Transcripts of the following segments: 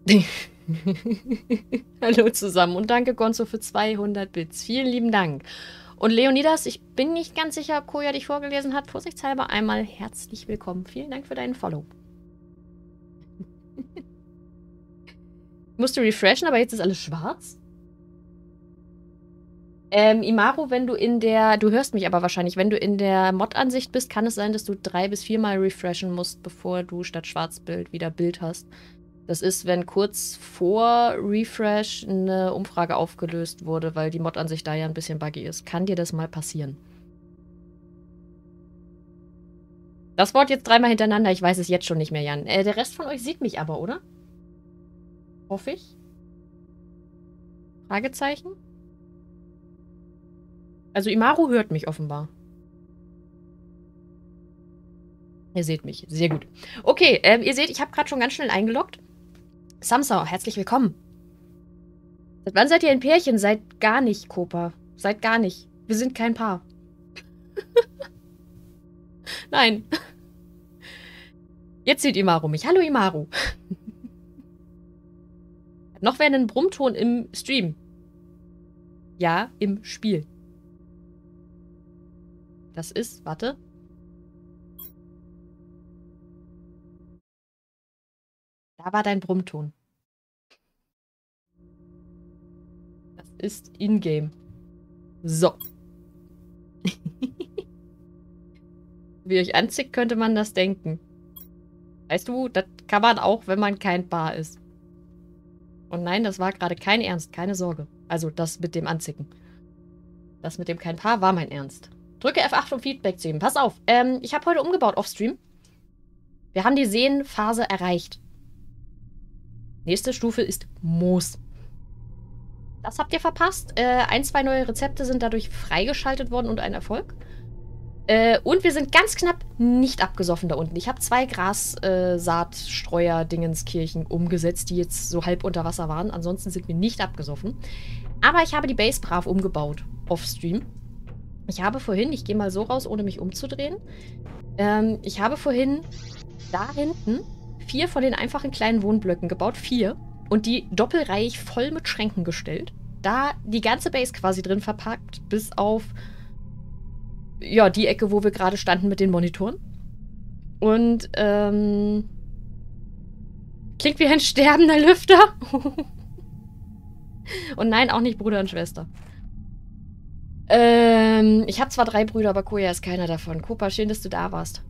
Hallo zusammen und danke Gonzo für 200 Bits. Vielen lieben Dank. Und Leonidas, ich bin nicht ganz sicher, ob Koja dich vorgelesen hat. Vorsichtshalber einmal herzlich willkommen. Vielen Dank für deinen Follow. Ich musste refreshen, aber jetzt ist alles schwarz. Imaru, wenn du du hörst mich aber wahrscheinlich, wenn du in der Mod-Ansicht bist, kann es sein, dass du 3- bis 4-mal refreshen musst, bevor du statt Schwarzbild wieder Bild hast. Das ist, wenn kurz vor Refresh eine Umfrage aufgelöst wurde, weil die Mod-Ansicht da ja ein bisschen buggy ist. Kann dir das mal passieren? Das Wort jetzt 3-mal hintereinander, ich weiß es jetzt schon nicht mehr, Jan. Der Rest von euch sieht mich aber, oder? Hoffe ich. Fragezeichen? Also Imaru hört mich offenbar. Ihr seht mich. Sehr gut. Okay, ihr seht, ich habe gerade schon ganz schnell eingeloggt. Samsau, herzlich willkommen. Seit wann seid ihr ein Pärchen? Seid gar nicht, Kopa. Seid gar nicht. Wir sind kein Paar. Nein. Jetzt sieht Imaru mich. Hallo Imaru. Noch wäre ein Brummton im Stream. Ja, im Spiel. Das ist, warte. Da war dein Brummton. Das ist in-game. So. Wie ihr euch anzieht, könnte man das denken. Weißt du, das kann man auch, wenn man kein Paar ist. Und nein, das war gerade kein Ernst, keine Sorge. Also das mit dem Anzicken. Das mit dem kein Paar war mein Ernst. Drücke F8, um Feedback zu geben. Pass auf, ich habe heute umgebaut auf Stream. Wir haben die Seenphase erreicht. Nächste Stufe ist Moos. Das habt ihr verpasst. 1, 2 neue Rezepte sind dadurch freigeschaltet worden und ein Erfolg. Und wir sind ganz knapp nicht abgesoffen da unten. Ich habe 2 Grassaatstreuer-Dingenskirchen umgesetzt, die jetzt so halb unter Wasser waren. Ansonsten sind wir nicht abgesoffen. Aber ich habe die Base brav umgebaut auf Stream. Ich habe vorhin, ich gehe mal so raus, ohne mich umzudrehen. Ich habe vorhin da hinten 4 von den einfachen kleinen Wohnblöcken gebaut. 4. Und die doppelreihig voll mit Schränken gestellt. Da die ganze Base quasi drin verpackt, bis auf ja, die Ecke, wo wir gerade standen mit den Monitoren. Und, klingt wie ein sterbender Lüfter. Und nein, auch nicht Bruder und Schwester. Ich habe zwar 3 Brüder, aber Koja ist keiner davon. Kopa, schön, dass du da warst.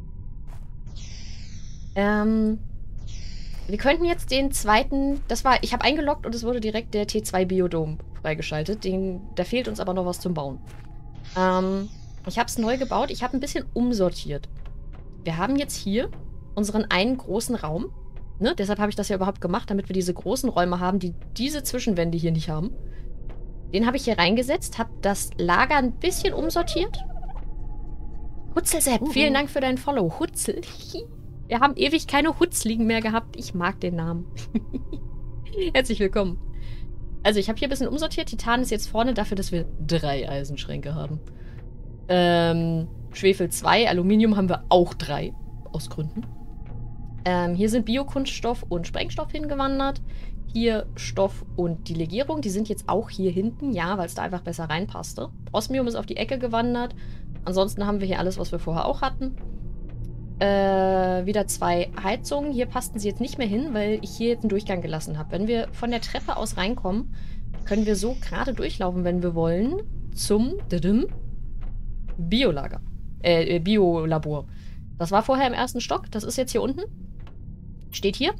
Wir könnten jetzt den zweiten, ich habe eingeloggt und es wurde direkt der T2 Biodom freigeschaltet. Da fehlt uns aber noch was zum Bauen. Ich habe es neu gebaut. Ich habe ein bisschen umsortiert. Wir haben jetzt hier unseren einen großen Raum. Ne? Deshalb habe ich das ja überhaupt gemacht, damit wir diese großen Räume haben, die diese Zwischenwände hier nicht haben. Den habe ich hier reingesetzt, habe das Lager ein bisschen umsortiert. Hutzelsepp, vielen Dank für deinen Follow. Hutzel. Wir haben ewig keine Hutzligen mehr gehabt. Ich mag den Namen. Herzlich willkommen. Also ich habe hier ein bisschen umsortiert. Titan ist jetzt vorne dafür, dass wir 3 Eisenschränke haben. Schwefel 2, Aluminium haben wir auch 3. Aus Gründen. Hier sind Biokunststoff und Sprengstoff hingewandert. Hier Stoff und die Legierung. Die sind jetzt auch hier hinten. Ja, weil es da einfach besser reinpasste. Osmium ist auf die Ecke gewandert. Ansonsten haben wir hier alles, was wir vorher auch hatten. Wieder 2 Heizungen. Hier passten sie jetzt nicht mehr hin, weil ich hier jetzt einen Durchgang gelassen habe. Wenn wir von der Treppe aus reinkommen, können wir so gerade durchlaufen, wenn wir wollen, zum Biolager. Biolabor. Das war vorher im 1. Stock. Das ist jetzt hier unten. Steht hier.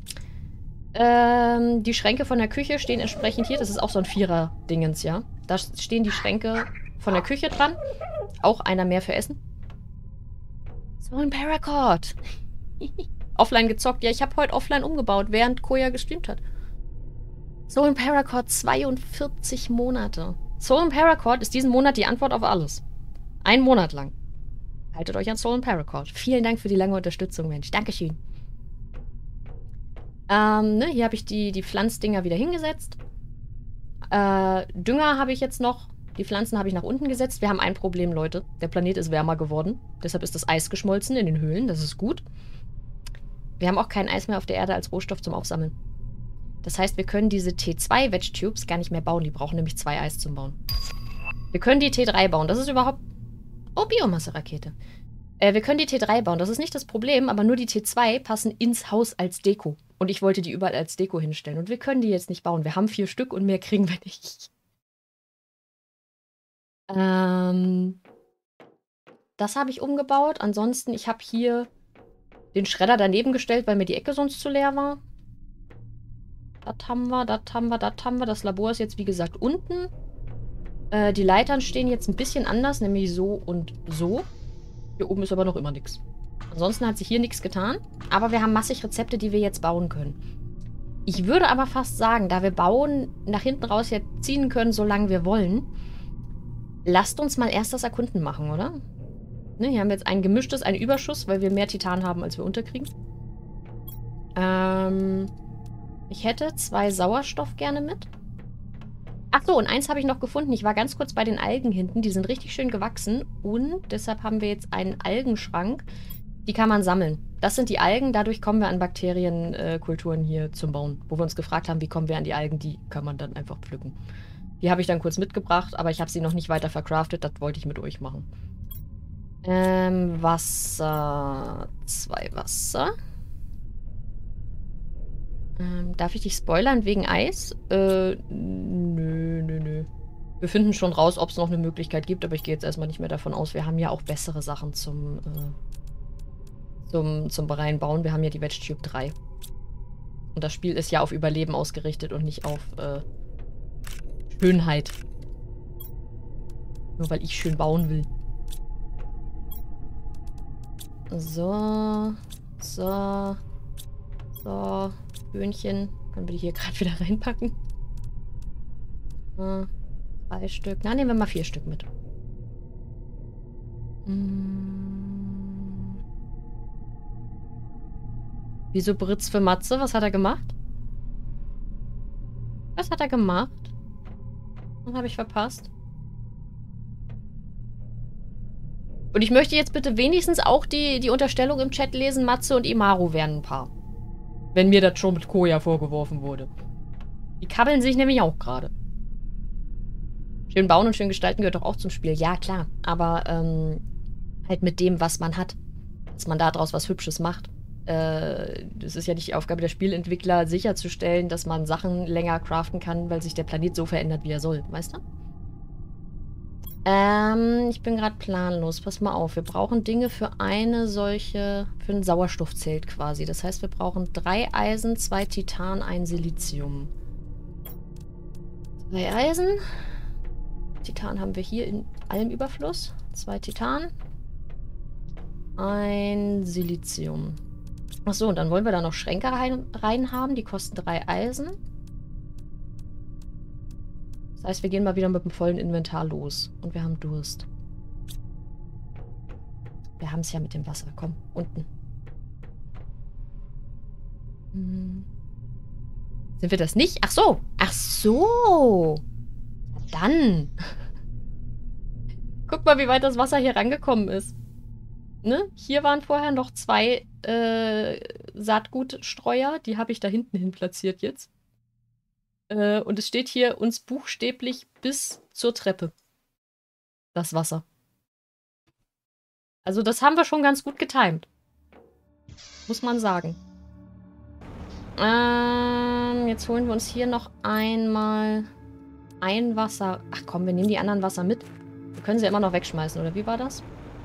Die Schränke von der Küche stehen entsprechend hier. Das ist auch so ein 4er-Dingens, ja. Da stehen die Schränke von der Küche dran. Auch einer mehr für Essen. So ein Paracord. Offline gezockt. Ja, ich habe heute offline umgebaut, während Koja gestreamt hat. Soul Paracord 42 Monate. Soul Paracord ist diesen Monat die Antwort auf alles. 1 Monat lang. Haltet euch an Soul Paracord. Vielen Dank für die lange Unterstützung, Mensch. Dankeschön. Hier habe ich die Pflanzdinger wieder hingesetzt. Dünger habe ich jetzt noch. Die Pflanzen habe ich nach unten gesetzt. Wir haben ein Problem, Leute. Der Planet ist wärmer geworden. Deshalb ist das Eis geschmolzen in den Höhlen. Das ist gut. Wir haben auch kein Eis mehr auf der Erde als Rohstoff zum Aufsammeln. Das heißt, wir können diese T2 Wedge Tubes gar nicht mehr bauen. Die brauchen nämlich 2 Eis zum Bauen. Wir können die T3 bauen. Das ist überhaupt... Oh, Biomasse-Rakete. Wir können die T3 bauen. Das ist nicht das Problem, aber nur die T2 passen ins Haus als Deko. Und ich wollte die überall als Deko hinstellen. Und wir können die jetzt nicht bauen. Wir haben 4 Stück und mehr kriegen wir nicht. Das habe ich umgebaut. Ansonsten, ich habe hier den Schredder daneben gestellt, weil mir die Ecke sonst zu leer war. Das haben wir, das haben wir, das haben wir. Das Labor ist jetzt, wie gesagt, unten. Die Leitern stehen jetzt ein bisschen anders, nämlich so und so. Hier oben ist aber noch immer nichts. Ansonsten hat sich hier nichts getan. Aber wir haben massig Rezepte, die wir jetzt bauen können. Ich würde aber fast sagen, da wir bauen nach hinten raus jetzt ziehen können, solange wir wollen, lasst uns mal erst das Erkunden machen, oder? Ne, hier haben wir jetzt ein gemischtes, einen Überschuss, weil wir mehr Titan haben, als wir unterkriegen. Ich hätte 2 Sauerstoff gerne mit. Ach so, und eins habe ich noch gefunden. Ich war ganz kurz bei den Algen hinten. Die sind richtig schön gewachsen. Und deshalb haben wir jetzt einen Algenschrank. Die kann man sammeln. Das sind die Algen. Dadurch kommen wir an Bakterienkulturen hier zum Bauen. Wo wir uns gefragt haben, wie kommen wir an die Algen? Die kann man dann einfach pflücken. Die habe ich dann kurz mitgebracht, aber ich habe sie noch nicht weiter verkraftet. Das wollte ich mit euch machen. Wasser. 2 Wasser. Darf ich dich spoilern wegen Eis? Nö. Wir finden schon raus, ob es noch eine Möglichkeit gibt, aber ich gehe jetzt erstmal nicht mehr davon aus. Wir haben ja auch bessere Sachen zum Reinbauen. Wir haben ja die Wedge Tube 3. Und das Spiel ist ja auf Überleben ausgerichtet und nicht auf Schönheit. Nur weil ich schön bauen will. So. Böhnchen. Können wir die hier gerade wieder reinpacken? 3 Stück. Na, nehmen wir mal 4 Stück mit. Wieso Britz für Matze? Was hat er gemacht? Was hat er gemacht? Was habe ich verpasst? Und ich möchte jetzt bitte wenigstens auch die Unterstellung im Chat lesen, Matze und Imaru wären ein Paar. Wenn mir das schon mit Koya vorgeworfen wurde. Die kabbeln sich nämlich auch gerade. Schön bauen und schön gestalten gehört doch auch zum Spiel. Ja, klar. Aber halt mit dem, was man hat. Dass man daraus was Hübsches macht. Das ist ja nicht die Aufgabe der Spielentwickler, sicherzustellen, dass man Sachen länger craften kann, weil sich der Planet so verändert, wie er soll. Weißt du? Ich bin gerade planlos. Pass mal auf. Wir brauchen Dinge für eine solche... Für ein Sauerstoffzelt quasi. Das heißt, wir brauchen 3 Eisen, 2 Titan, 1 Silizium. 2 Eisen. Titan haben wir hier in allem Überfluss. 2 Titan. 1 Silizium. Achso, und dann wollen wir da noch Schränke rein haben. Die kosten 3 Eisen. Das heißt, wir gehen mal wieder mit dem vollen Inventar los. Und wir haben Durst. Wir haben es ja mit dem Wasser. Komm, unten. Sind wir das nicht? Ach so. Ach so. Dann. Guck mal, wie weit das Wasser hier rangekommen ist. Ne? Hier waren vorher noch 2 Saatgutstreuer. Die habe ich da hinten hin platziert jetzt. Und es steht hier uns buchstäblich bis zur Treppe. Das Wasser. Also das haben wir schon ganz gut getimt. Muss man sagen. Jetzt holen wir uns hier noch einmal ein Wasser. Ach komm, wir nehmen die anderen Wasser mit. Wir können sie ja immer noch wegschmeißen, oder wie war das?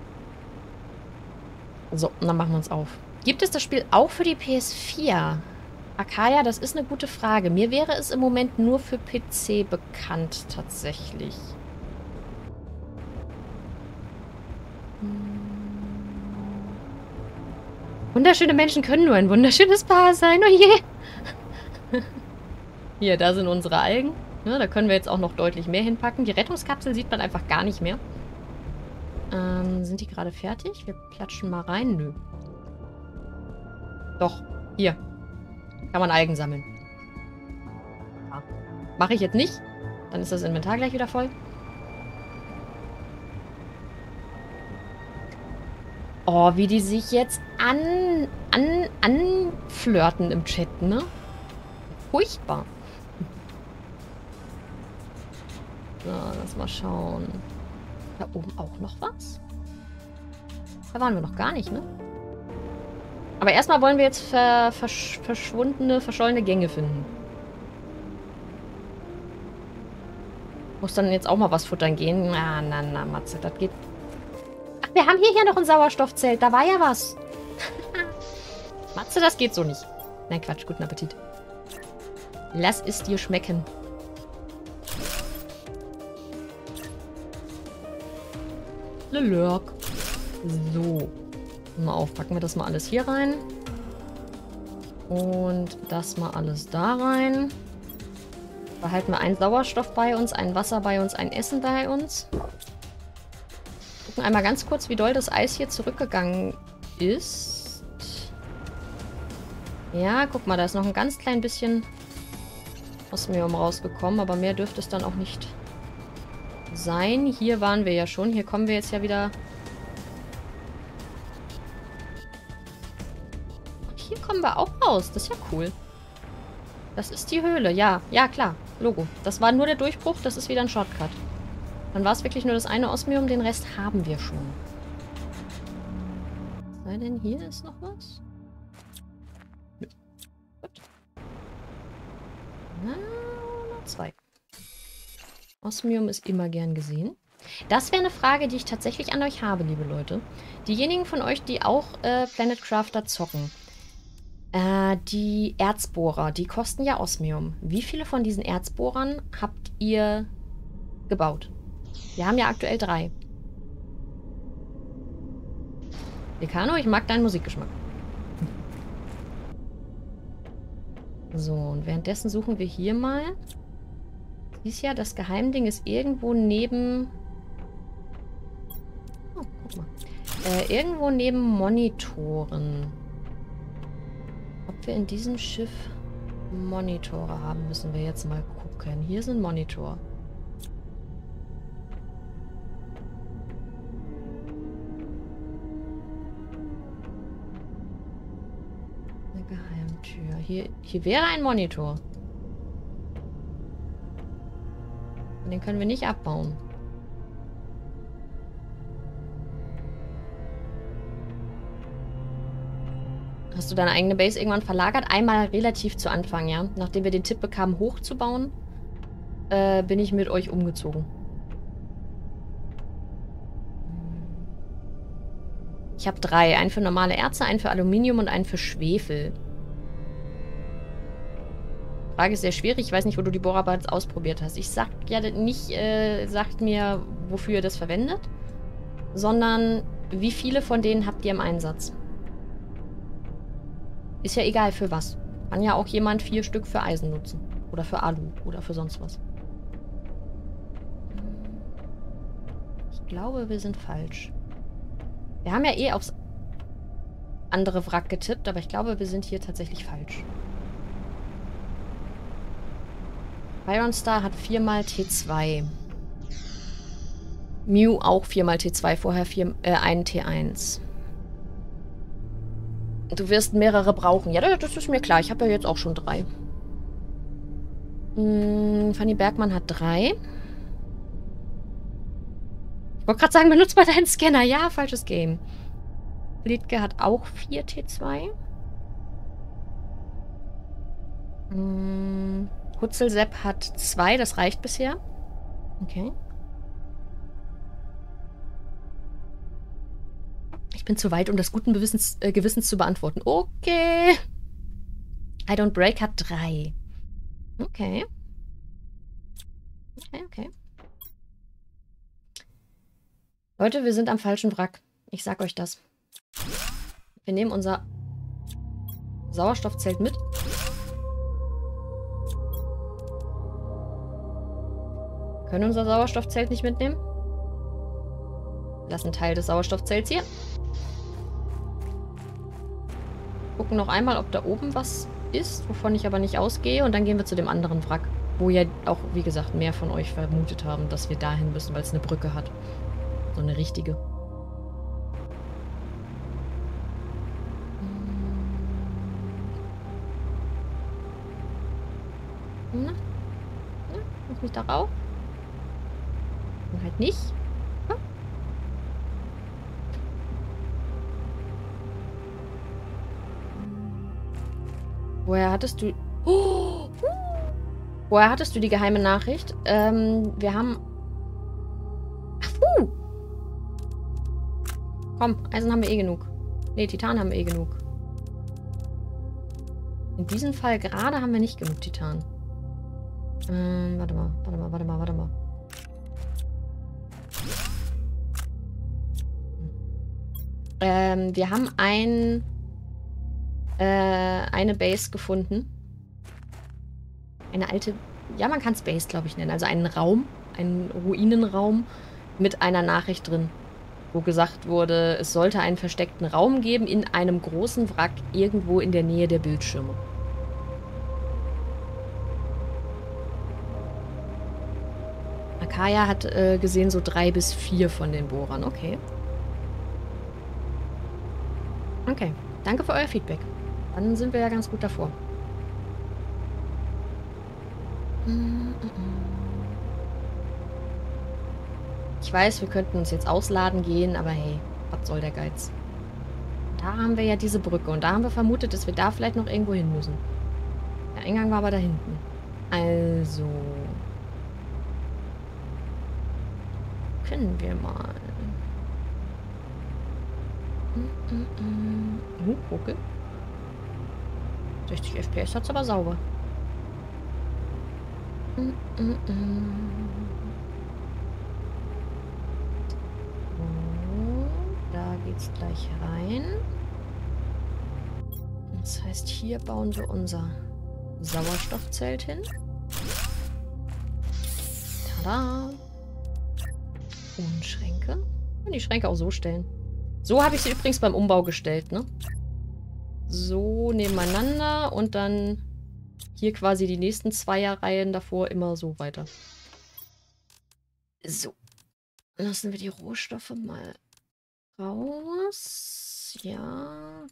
So, und dann machen wir uns auf. Gibt es das Spiel auch für die PS4? Akaya, das ist eine gute Frage. Mir wäre es im Moment nur für PC bekannt, tatsächlich. Wunderschöne Menschen können nur ein wunderschönes Paar sein. Oh je. Hier, da sind unsere Algen. Ne, da können wir jetzt auch noch deutlich mehr hinpacken. Die Rettungskapsel sieht man einfach gar nicht mehr. Sind die gerade fertig? Wir klatschen mal rein. Nö. Doch. Hier. Kann man Algen sammeln. Ja. Mache ich jetzt nicht. Dann ist das Inventar gleich wieder voll. Oh, wie die sich jetzt anflirten im Chat, ne? furchtbar. So, lass mal schauen. Da oben auch noch was? Da waren wir noch gar nicht, ne? Aber erstmal wollen wir jetzt verschwundene, verschollene Gänge finden. Muss dann jetzt auch mal was futtern gehen. Na, Matze, das geht... Ach, wir haben hier noch ein Sauerstoffzelt. Da war ja was. Matze, das geht so nicht. Nein, Quatsch. Guten Appetit. Lass es dir schmecken. Lelörk. So. Mal auf, packen wir das mal alles hier rein. Und das mal alles da rein. Behalten wir einen Sauerstoff bei uns, ein Wasser bei uns, ein Essen bei uns. Gucken einmal ganz kurz, wie doll das Eis hier zurückgegangen ist. Ja, guck mal, da ist noch ein ganz klein bisschen Osmium rausgekommen, aber mehr dürfte es dann auch nicht sein. Hier waren wir ja schon. Hier kommen wir jetzt ja wieder... Hier kommen wir auch raus. Das ist ja cool. Das ist die Höhle. Ja, ja, klar. Logo. Das war nur der Durchbruch. Das ist wieder ein Shortcut. Dann war es wirklich nur das eine Osmium. Den Rest haben wir schon. Sei denn, hier ist noch was? Gut. Na, noch 2. Osmium ist immer gern gesehen. Das wäre eine Frage, die ich tatsächlich an euch habe, liebe Leute. Diejenigen von euch, die auch Planet Crafter zocken. Die Erzbohrer, die kosten ja Osmium. Wie viele von diesen Erzbohrern habt ihr gebaut? Wir haben ja aktuell 3. Dekano, ich mag deinen Musikgeschmack. So, und währenddessen suchen wir hier mal. Siehst ja, das Geheimding ist irgendwo neben... Oh, guck mal. Irgendwo neben Monitoren. Ob wir in diesem Schiff Monitore haben, müssen wir jetzt mal gucken. Hier sind Monitor. Eine Geheimtür. Hier wäre ein Monitor. Und den können wir nicht abbauen. Hast du deine eigene Base irgendwann verlagert? Einmal relativ zu Anfang, ja. Nachdem wir den Tipp bekamen, hochzubauen, bin ich mit euch umgezogen. Ich habe 3. Einen für normale Erze, einen für Aluminium und einen für Schwefel. Die Frage ist sehr schwierig. Ich weiß nicht, wo du die Bohrarbeit ausprobiert hast. Ich sag ja nicht, sagt mir, wofür ihr das verwendet, sondern wie viele von denen habt ihr im Einsatz? Ist ja egal für was. Kann ja auch jemand 4 Stück für Eisen nutzen. Oder für Alu. Oder für sonst was. Ich glaube, wir sind falsch. Wir haben ja eh aufs andere Wrack getippt, aber ich glaube, wir sind hier tatsächlich falsch. Byron Star hat 4 mal T2. Mew auch 4 mal T2. Vorher einen T1. Du wirst mehrere brauchen. Ja, das ist mir klar. Ich habe ja jetzt auch schon 3. Fanny Bergmann hat 3. Ich wollte gerade sagen, benutzt mal deinen Scanner. Ja, falsches Game. Blitke hat auch 4 T2. Hutzelsepp hat 2. Das reicht bisher. Okay. Ich bin zu weit, um das guten Gewissens zu beantworten. Okay. I don't break hat 3. Okay. Okay. Leute, wir sind am falschen Wrack. Ich sag euch das. Wir nehmen unser Sauerstoffzelt mit. Wir können unser Sauerstoffzelt nicht mitnehmen. Lassen Teil des Sauerstoffzelts hier. Gucken noch einmal, ob da oben was ist, wovon ich aber nicht ausgehe. Und dann gehen wir zu dem anderen Wrack, wo ja auch, wie gesagt, mehr von euch vermutet haben, dass wir dahin müssen, weil es eine Brücke hat. So eine richtige. Na, na, lass mich da rauf. Und halt nicht. Ja. Woher hattest du... Oh! Woher hattest du die geheime Nachricht? Wir haben... Ach, Komm, Eisen haben wir eh genug. Ne, Titan haben wir eh genug. In diesem Fall gerade haben wir nicht genug Titan. Warte mal. Wir haben eine Base gefunden. Eine alte... Ja, man kann es Base, glaube ich, nennen. Also einen Raum, einen Ruinenraum mit einer Nachricht drin, wo gesagt wurde, es sollte einen versteckten Raum geben in einem großen Wrack irgendwo in der Nähe der Bildschirme. Akaya hat gesehen so 3 bis 4 von den Bohrern. Okay. Okay. Danke für euer Feedback. Dann sind wir ja ganz gut davor. Ich weiß, wir könnten uns jetzt ausladen gehen, aber hey, was soll der Geiz? Da haben wir ja diese Brücke und da haben wir vermutet, dass wir da vielleicht noch irgendwo hin müssen. Der Eingang war aber da hinten. Also... Können wir mal... 60 FPS hat's aber sauber. Da geht's gleich rein. Das heißt, hier bauen wir unser Sauerstoffzelt hin. Tada! Und Schränke. Und die Schränke auch so stellen. So habe ich sie übrigens beim Umbau gestellt, ne? So nebeneinander und dann hier quasi die nächsten Zweierreihen davor immer so weiter. So. Lassen wir die Rohstoffe mal raus. Ja.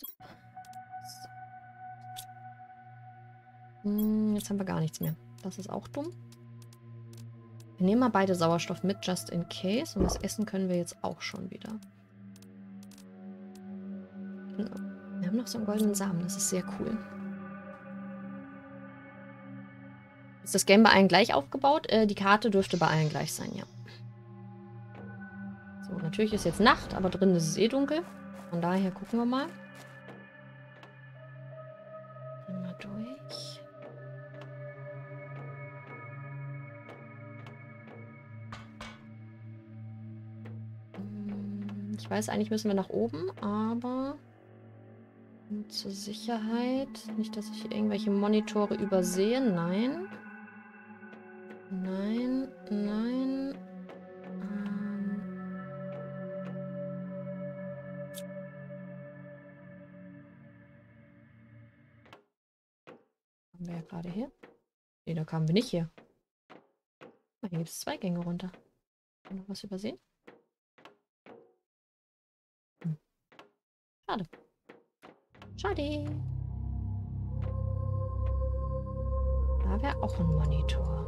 Jetzt haben wir gar nichts mehr. Das ist auch dumm. Wir nehmen mal beide Sauerstoff mit, just in case. Und das Essen können wir jetzt auch schon wieder. Genau. Wir haben noch so einen goldenen Samen. Das ist sehr cool. Ist das Game bei allen gleich aufgebaut? Die Karte dürfte bei allen gleich sein, ja. So, natürlich ist jetzt Nacht, aber drin ist es eh dunkel. Von daher gucken wir mal. Gehen wir durch. Ich weiß, eigentlich müssen wir nach oben, aber zur Sicherheit. Nicht, dass ich hier irgendwelche Monitore übersehe. Nein. Nein, nein. Kommen wir ja gerade hier? Ne, da kamen wir nicht hier. Hier gibt es 2 Gänge runter. Haben wir noch was übersehen? Schade. Schade. Da wäre auch ein Monitor.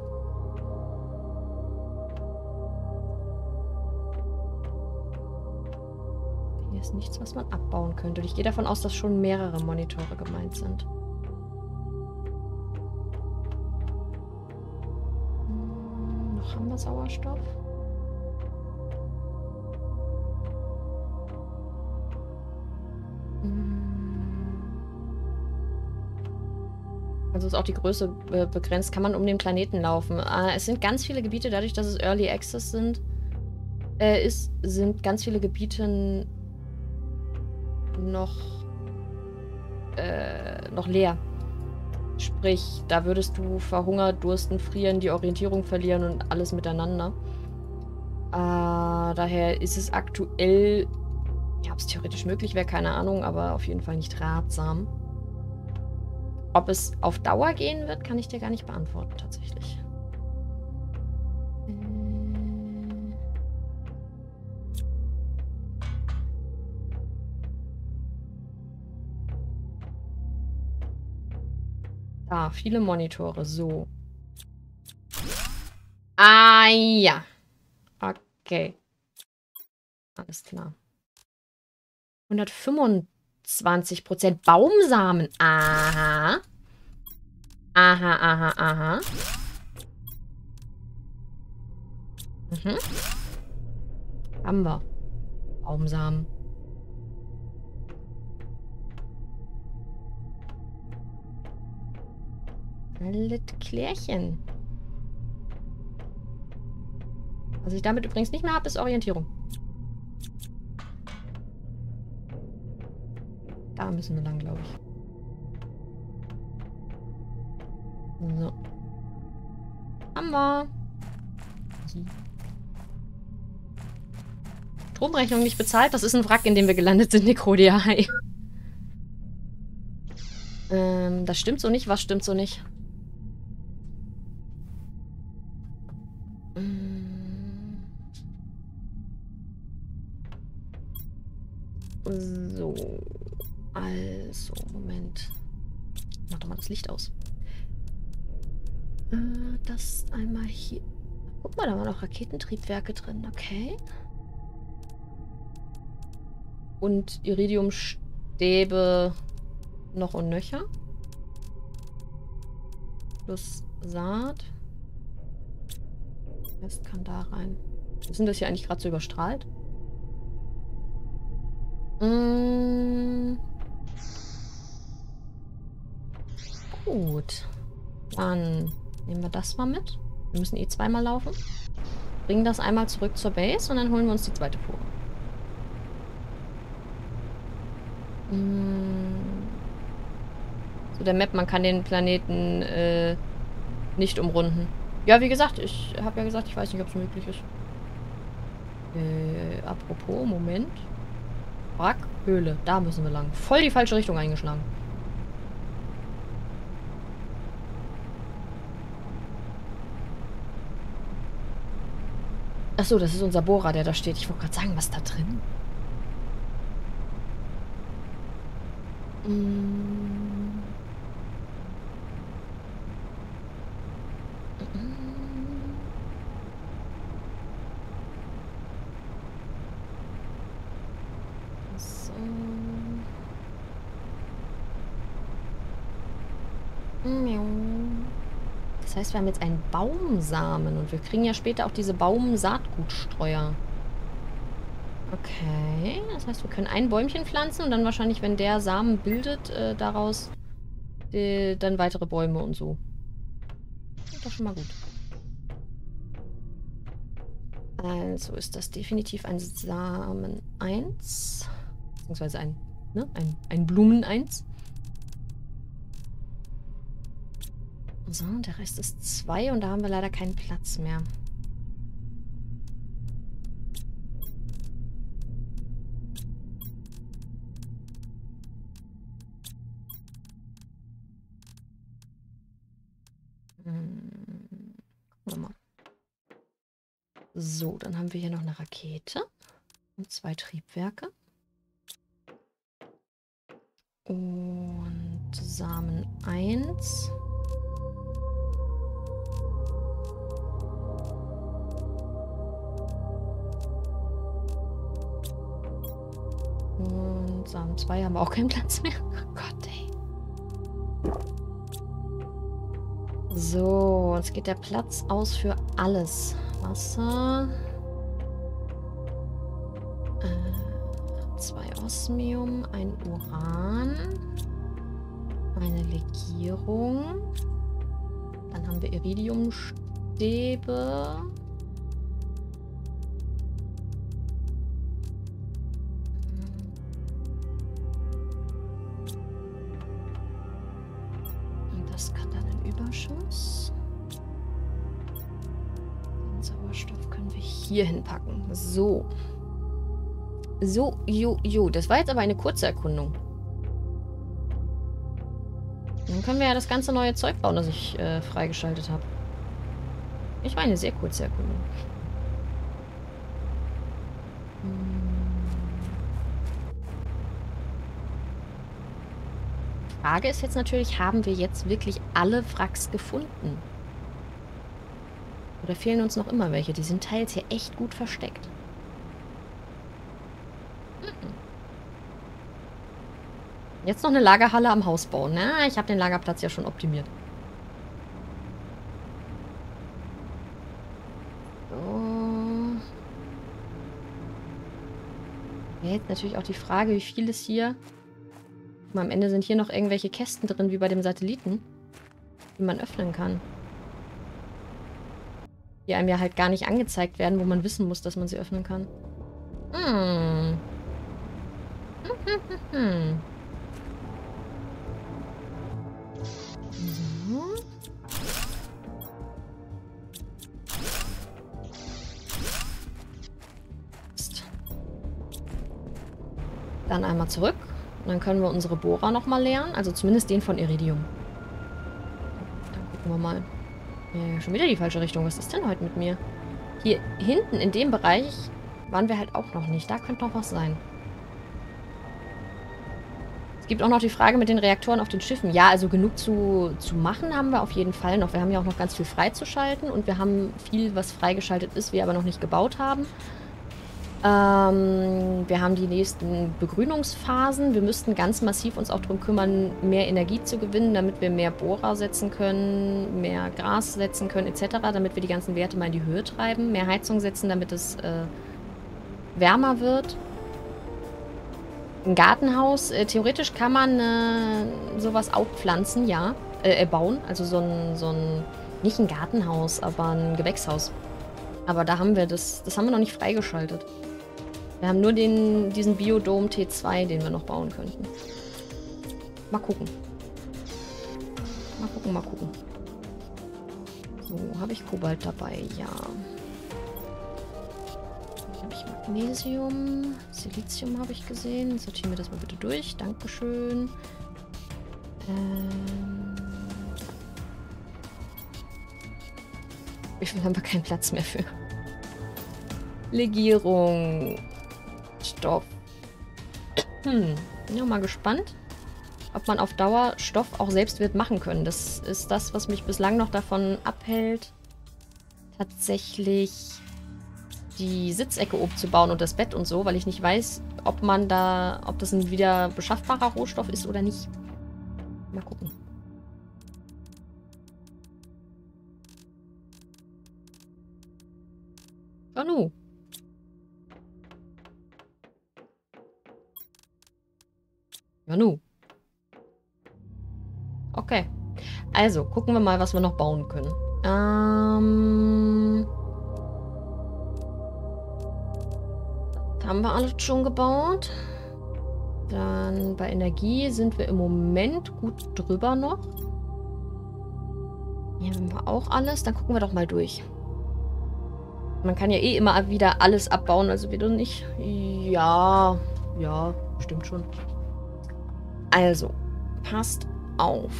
Hier ist nichts, was man abbauen könnte. Und ich gehe davon aus, dass schon mehrere Monitore gemeint sind. Noch haben wir Sauerstoff. Also ist auch die Größe begrenzt. Kann man um den Planeten laufen. Es sind ganz viele Gebiete, dadurch, dass es Early Access sind, sind ganz viele Gebiete noch leer. Sprich, da würdest du verhungert, dursten, frieren, die Orientierung verlieren und alles miteinander. Daher ist es aktuell, ja, ob es theoretisch möglich wäre, keine Ahnung, aber auf jeden Fall nicht ratsam. Ob es auf Dauer gehen wird, kann ich dir gar nicht beantworten, tatsächlich. Viele Monitore, so. Ah, ja. Okay. Alles klar. 125% Baumsamen. Aha. Aha, aha, aha. Mhm. Haben wir. Baumsamen. Alles klärchen. Was ich damit übrigens nicht mehr habe, ist Orientierung. Da müssen wir lang, glaube ich. So. Haben wir. Stromrechnung nicht bezahlt. Das ist ein Wrack, in dem wir gelandet sind, Necrodia. Hi. Das stimmt so nicht. Was stimmt so nicht? So. Also, Moment. Mach doch mal das Licht aus. Das einmal hier. Guck mal, da waren noch Raketentriebwerke drin. Okay. Und Iridiumstäbe noch und nöcher. Plus Saat. Rest kann da rein. Sind das hier eigentlich gerade so überstrahlt? Gut. Dann nehmen wir das mal mit. Wir müssen eh zweimal laufen. Bringen das einmal zurück zur Base und dann holen wir uns die zweite Fuhre. So, der Map, man kann den Planeten nicht umrunden. Ja, wie gesagt, ich habe ja gesagt, ich weiß nicht, ob es möglich ist. Apropos, Moment. Wrack, Höhle, da müssen wir lang. Voll die falsche Richtung eingeschlagen. Achso, das ist unser Bohrer, der da steht. Ich wollte gerade sagen, was ist da drin? So. Das heißt, wir haben jetzt einen Baumsamen und wir kriegen ja später auch diese Baumsaatgutstreuer. Okay, das heißt, wir können ein Bäumchen pflanzen und dann wahrscheinlich, wenn der Samen bildet, daraus dann weitere Bäume und so. Das ist doch schon mal gut. Also ist das definitiv ein Samen 1. Beziehungsweise ein Blumen 1. So, der Rest ist 2 und da haben wir leider keinen Platz mehr. Gucken wir mal. So, dann haben wir hier noch eine Rakete und 2 Triebwerke. Und Samen 1. Und Samen 2 haben wir auch keinen Platz mehr. Oh Gott, ey. So, jetzt geht der Platz aus für alles. Wasser. 2 Osmium, ein Uran. Eine Legierung. Dann haben wir Iridiumstäbe. Und das kann dann ein Überschuss. Den Sauerstoff können wir hier hinpacken. So. So, jo. Das war jetzt aber eine kurze Erkundung. Dann können wir ja das ganze neue Zeug bauen, das ich freigeschaltet habe. Ich war eine sehr kurze Erkundung. Frage ist jetzt natürlich, haben wir jetzt wirklich alle Wracks gefunden? Oder fehlen uns noch immer welche? Die sind teils hier echt gut versteckt. Jetzt noch eine Lagerhalle am Haus bauen. Na, ich habe den Lagerplatz ja schon optimiert. So. Ja, jetzt natürlich auch die Frage, wie viel ist hier... Guck mal, am Ende sind hier noch irgendwelche Kästen drin, wie bei dem Satelliten, die man öffnen kann. Die einem ja halt gar nicht angezeigt werden, wo man wissen muss, dass man sie öffnen kann. So. Dann einmal zurück. Und dann können wir unsere Bohrer nochmal leeren. Also zumindest den von Iridium. Dann gucken wir mal. Ja, schon wieder die falsche Richtung. Was ist denn heute mit mir? Hier hinten in dem Bereich waren wir halt auch noch nicht. Da könnte noch was sein. Es gibt auch noch die Frage mit den Reaktoren auf den Schiffen. Ja, also genug zu machen haben wir auf jeden Fall noch. Wir haben ja auch noch ganz viel freizuschalten. Und wir haben viel, was freigeschaltet ist, wir aber noch nicht gebaut haben. Wir haben die nächsten Begrünungsphasen. Wir müssten ganz massiv uns auch darum kümmern, mehr Energie zu gewinnen, damit wir mehr Bohrer setzen können, mehr Gras setzen können, etc., damit wir die ganzen Werte mal in die Höhe treiben. Mehr Heizung setzen, damit es wärmer wird. Ein Gartenhaus. Theoretisch kann man sowas auch pflanzen, ja. Bauen. Also so ein nicht ein Gartenhaus, aber ein Gewächshaus. Aber da haben wir das haben wir noch nicht freigeschaltet. Wir haben nur diesen Biodom T2, den wir noch bauen könnten. Mal gucken. Mal gucken, mal gucken. So, habe ich Kobalt dabei? Ja. Habe ich Magnesium. Silizium habe ich gesehen. Sortieren wir das mal bitte durch. Dankeschön. Wie viel haben wir keinen Platz mehr für? Legierung. Stoff. Bin ja mal gespannt, ob man auf Dauer Stoff auch selbst wird machen können. Das ist das, was mich bislang noch davon abhält, tatsächlich die Sitzecke oben zu bauen und das Bett und so, weil ich nicht weiß, ob das ein wieder beschaffbarer Rohstoff ist oder nicht. Mal gucken. Oh, nu. Ja, nu. Okay. Also, gucken wir mal, was wir noch bauen können. Haben wir alles schon gebaut? Dann bei Energie sind wir im Moment gut drüber noch. Hier haben wir auch alles. Dann gucken wir doch mal durch. Man kann ja eh immer wieder alles abbauen, also wieder nicht. Ja, stimmt schon. Also, passt auf.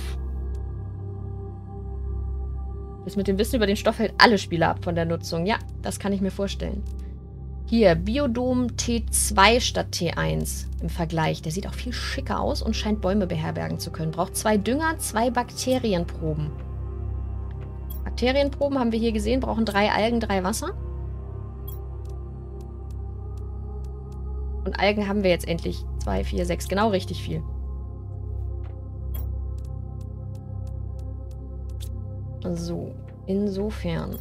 Das mit dem Wissen über den Stoff hält alle Spieler ab von der Nutzung. Ja, das kann ich mir vorstellen. Hier, Biodom T2 statt T1 im Vergleich. Der sieht auch viel schicker aus und scheint Bäume beherbergen zu können. Braucht 2 Dünger, 2 Bakterienproben. Bakterienproben haben wir hier gesehen, brauchen 3 Algen, 3 Wasser. Und Algen haben wir jetzt endlich 2, 4, 6, genau richtig viel. So, insofern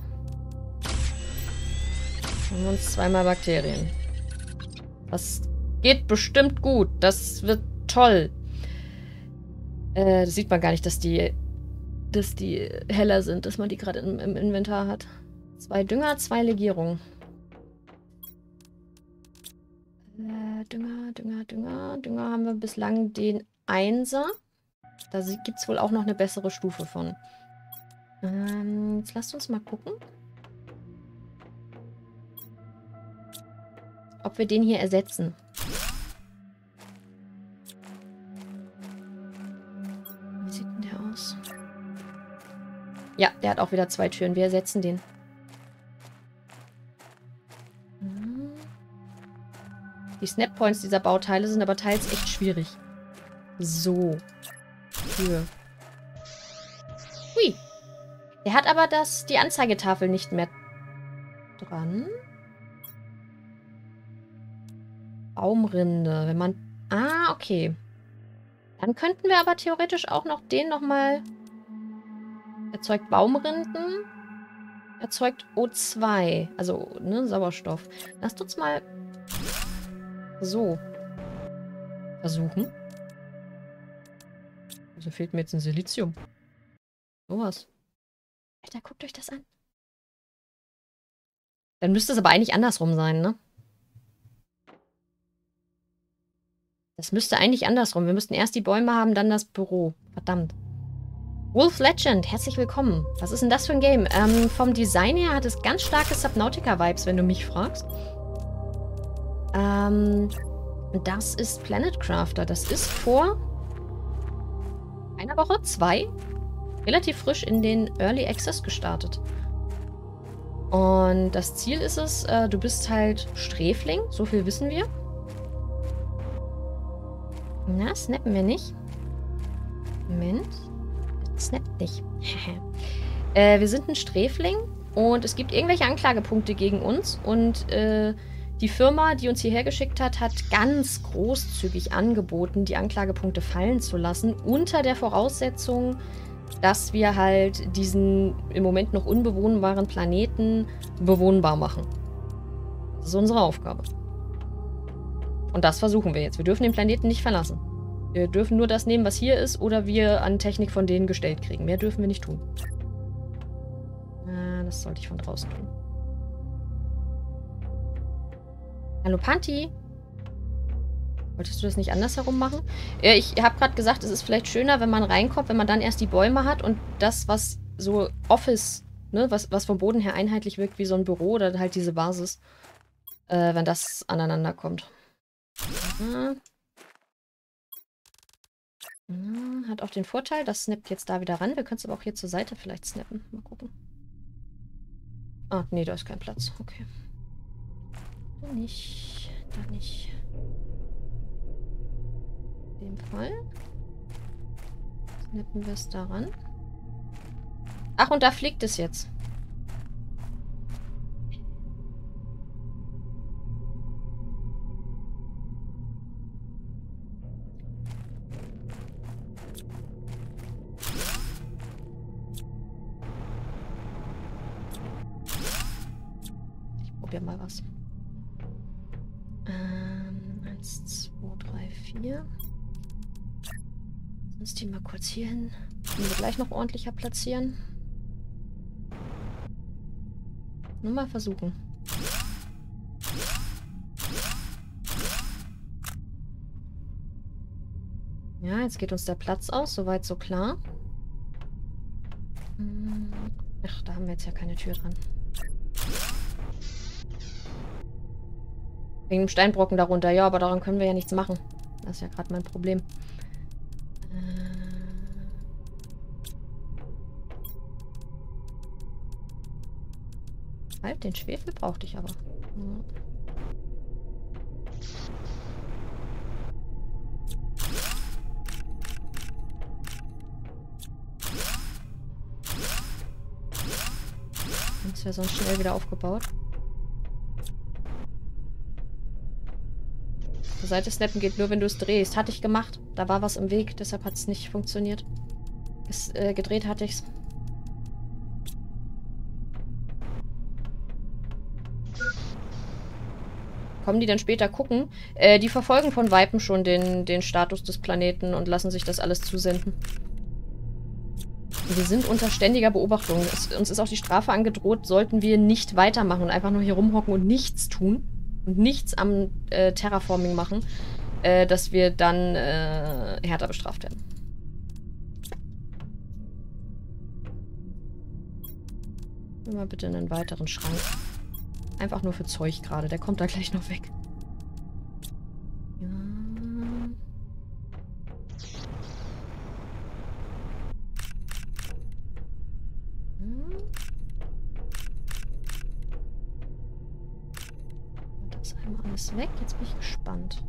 haben wir uns 2 mal Bakterien. Das geht bestimmt gut. Das wird toll. Das sieht man gar nicht, dass die heller sind, dass man die gerade im Inventar hat. 2 Dünger, 2 Legierungen. Dünger haben wir bislang den 1er. Da gibt es wohl auch noch eine bessere Stufe von. Jetzt lasst uns mal gucken, ob wir den hier ersetzen. Wie sieht denn der aus? Ja, der hat auch wieder 2 Türen. Wir ersetzen den. Die Snap-Points dieser Bauteile sind aber teils echt schwierig. So. Tür. Hui. Der hat aber die Anzeigetafel nicht mehr dran. Baumrinde. Wenn man... Ah, okay. Dann könnten wir aber theoretisch auch noch den nochmal... Erzeugt Baumrinden. Erzeugt O2. Also, ne, Sauerstoff. Lasst uns mal so versuchen. Also fehlt mir jetzt ein Silizium. Sowas. Alter, guckt euch das an. Dann müsste es aber eigentlich andersrum sein, ne? Das müsste eigentlich andersrum. Wir müssten erst die Bäume haben, dann das Büro. Verdammt. Wolf Legend, herzlich willkommen. Was ist denn das für ein Game? Vom Design her hat es ganz starke Subnautica-Vibes, wenn du mich fragst. Das ist Planet Crafter. Das ist vor einer Woche, 2, relativ frisch in den Early Access gestartet. Und das Ziel ist es, du bist halt Sträfling, so viel wissen wir. Na, snappen wir nicht. Moment. Snappt nicht. Wir sind ein Sträfling und es gibt irgendwelche Anklagepunkte gegen uns und die Firma, die uns hierher geschickt hat, hat ganz großzügig angeboten, die Anklagepunkte fallen zu lassen, unter der Voraussetzung, dass wir halt diesen im Moment noch unbewohnbaren Planeten bewohnbar machen. Das ist unsere Aufgabe. Und das versuchen wir jetzt. Wir dürfen den Planeten nicht verlassen. Wir dürfen nur das nehmen, was hier ist, oder wir an Technik von denen gestellt kriegen. Mehr dürfen wir nicht tun. Das sollte ich von draußen tun. Hallo Panti. Wolltest du das nicht andersherum machen? Ich habe gerade gesagt, es ist vielleicht schöner, wenn man reinkommt, wenn man dann erst die Bäume hat und das, was so Office, ne, was vom Boden her einheitlich wirkt wie so ein Büro oder halt diese Basis, wenn das aneinander kommt. Hat auch den Vorteil, das snappt jetzt da wieder ran. Wir können es aber auch hier zur Seite vielleicht snappen. Mal gucken. Ah, nee, da ist kein Platz. Okay. Da nicht. Da nicht. In dem Fall. Snappen wir es da ran. Ach, und da fliegt es jetzt. Probier mal was. 1, 2, 3, 4. Sonst die mal kurz hier hin. Können wir gleich noch ordentlicher platzieren. Nur mal versuchen. Ja, jetzt geht uns der Platz aus. Soweit so klar. Ach, da haben wir jetzt ja keine Tür dran. Wegen dem Steinbrocken darunter. Ja, aber daran können wir ja nichts machen. Das ist ja gerade mein Problem. Halt, den Schwefel brauchte ich aber. Ja. Das wäre sonst schnell wieder aufgebaut. Zur Seite snappen geht nur, wenn du es drehst. Hatte ich gemacht. Da war was im Weg, deshalb hat es nicht funktioniert. Gedreht hatte ich es. Kommen die dann später gucken? Die verfolgen von Weitem schon den Status des Planeten und lassen sich das alles zusenden. Wir sind unter ständiger Beobachtung. Uns ist auch die Strafe angedroht, sollten wir nicht weitermachen und einfach nur hier rumhocken und nichts tun und nichts am Terraforming machen, dass wir dann härter bestraft werden. Nimm mal bitte einen weiteren Schrank. Einfach nur für Zeug gerade. Der kommt da gleich noch weg. Ja. Das einmal alles weg. Jetzt bin ich gespannt.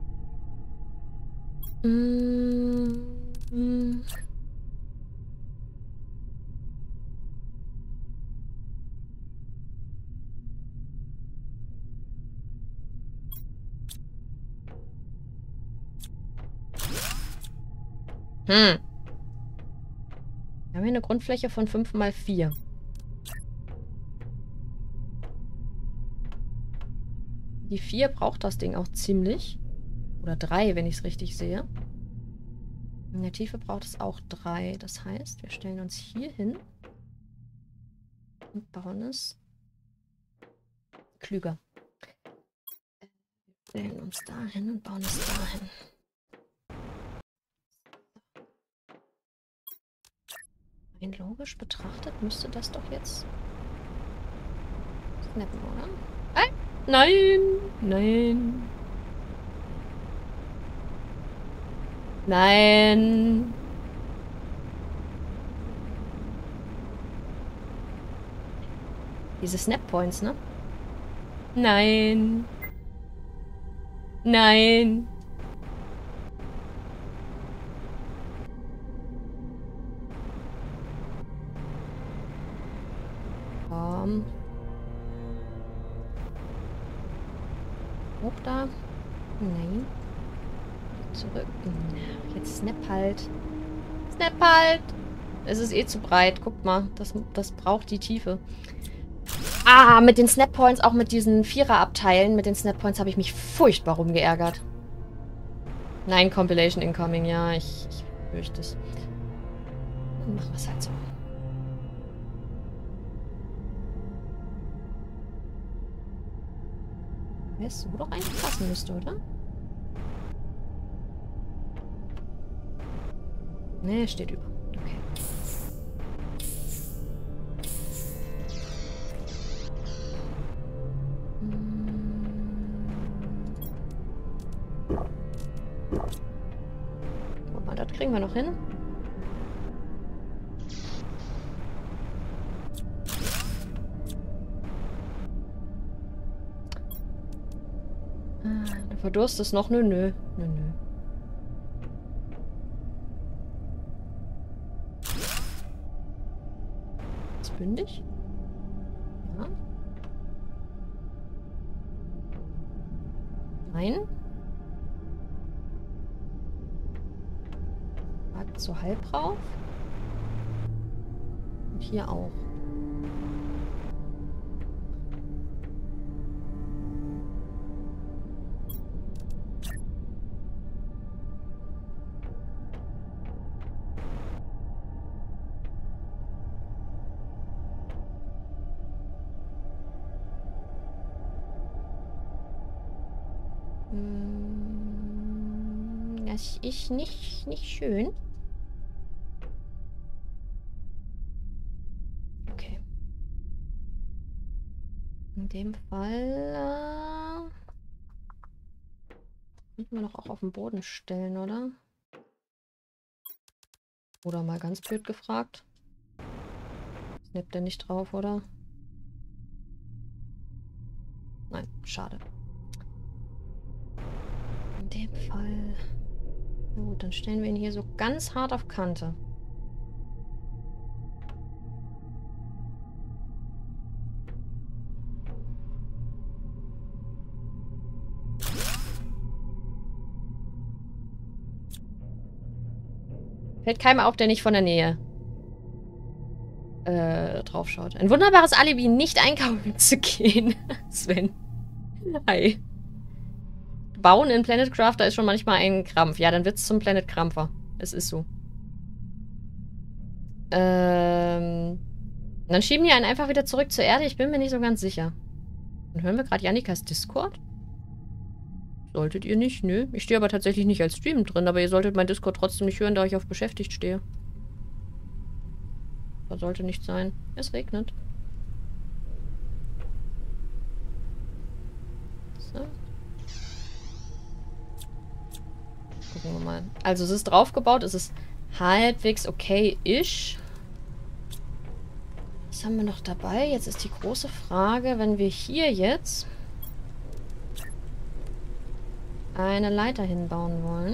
Wir haben hier eine Grundfläche von 5 mal 4. Die 4 braucht das Ding auch ziemlich. Oder 3, wenn ich es richtig sehe. In der Tiefe braucht es auch 3. Das heißt, wir stellen uns hier hin und bauen es klüger. Wir stellen uns da hin und bauen es dahin. Rein logisch betrachtet müsste das doch jetzt snappen, oder? Nein! Nein! Nein! Diese Snap Points, ne? Nein! Nein! Hoch da. Nein. Zurück. Jetzt Snap halt. Snap halt! Es ist eh zu breit. Guckt mal. Das braucht die Tiefe. Ah, mit den Snap Points, auch mit diesen Vierer-Abteilen, mit den Snap Points habe ich mich furchtbar rumgeärgert. Nein, Compilation incoming. Ja, ich fürchte es. Dann machen wir es halt so. Wer es so doch eigentlich passen müsste, oder? Ne, steht über. Okay. Guck mal, das kriegen wir noch hin. Du verdurstest noch? Nö, nö. Nö, nö. Ist bündig? Ja. Nein. Wagt so halb drauf. Und hier auch. Das ist nicht schön. Okay. In dem Fall müssen wir doch auch auf den Boden stellen, oder? Oder mal ganz blöd gefragt. Snappt der nicht drauf, oder? Nein, schade. In dem Fall... Gut, dann stellen wir ihn hier so ganz hart auf Kante. Fällt keinem auf, der nicht von der Nähe drauf schaut. Ein wunderbares Alibi, nicht einkaufen zu gehen. Sven. Hi. Bauen in Planet Crafter ist schon manchmal ein Krampf. Ja, dann wird es zum Planet Krampfer. Es ist so. Dann schieben die einen einfach wieder zurück zur Erde. Ich bin mir nicht so ganz sicher. Dann hören wir gerade Jannikas Discord. Solltet ihr nicht? Nö. Ich stehe aber tatsächlich nicht als Stream drin, aber ihr solltet mein Discord trotzdem nicht hören, da ich auf beschäftigt stehe. Das sollte nicht sein. Es regnet. So. Gucken wir mal. Also es ist draufgebaut, es ist halbwegs okay-ish. Was haben wir noch dabei? Jetzt ist die große Frage, wenn wir hier jetzt eine Leiter hinbauen wollen.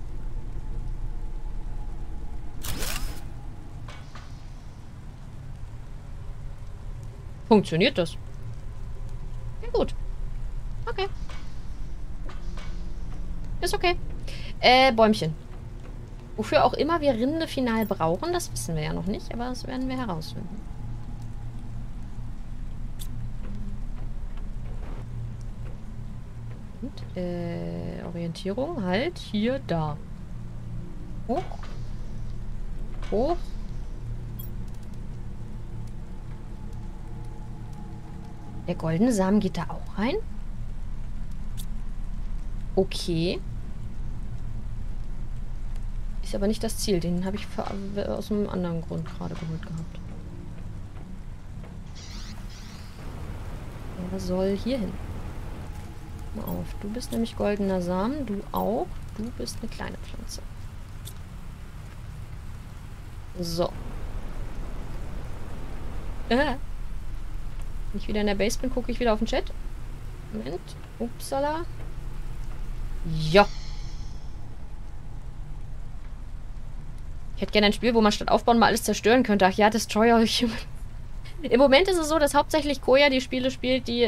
Funktioniert das? Ja, gut. Okay. Ist okay. Bäumchen. Wofür auch immer wir Rinde final brauchen, das wissen wir ja noch nicht, aber das werden wir herausfinden. Und, Orientierung, halt, hier, da. Hoch. Hoch. Der goldene Samen geht da auch rein? Okay. Ist aber nicht das Ziel. Den habe ich aus einem anderen Grund gerade geholt gehabt. Er soll hier hin. Mal auf. Du bist nämlich goldener Samen. Du auch. Du bist eine kleine Pflanze. So. Wenn ich wieder in der Base bin, gucke ich wieder auf den Chat. Moment. Upsala. Ja. Ich hätte gerne ein Spiel, wo man statt aufbauen mal alles zerstören könnte. Ach ja, Destroyer Human. Im Moment ist es so, dass hauptsächlich Koya die Spiele spielt, die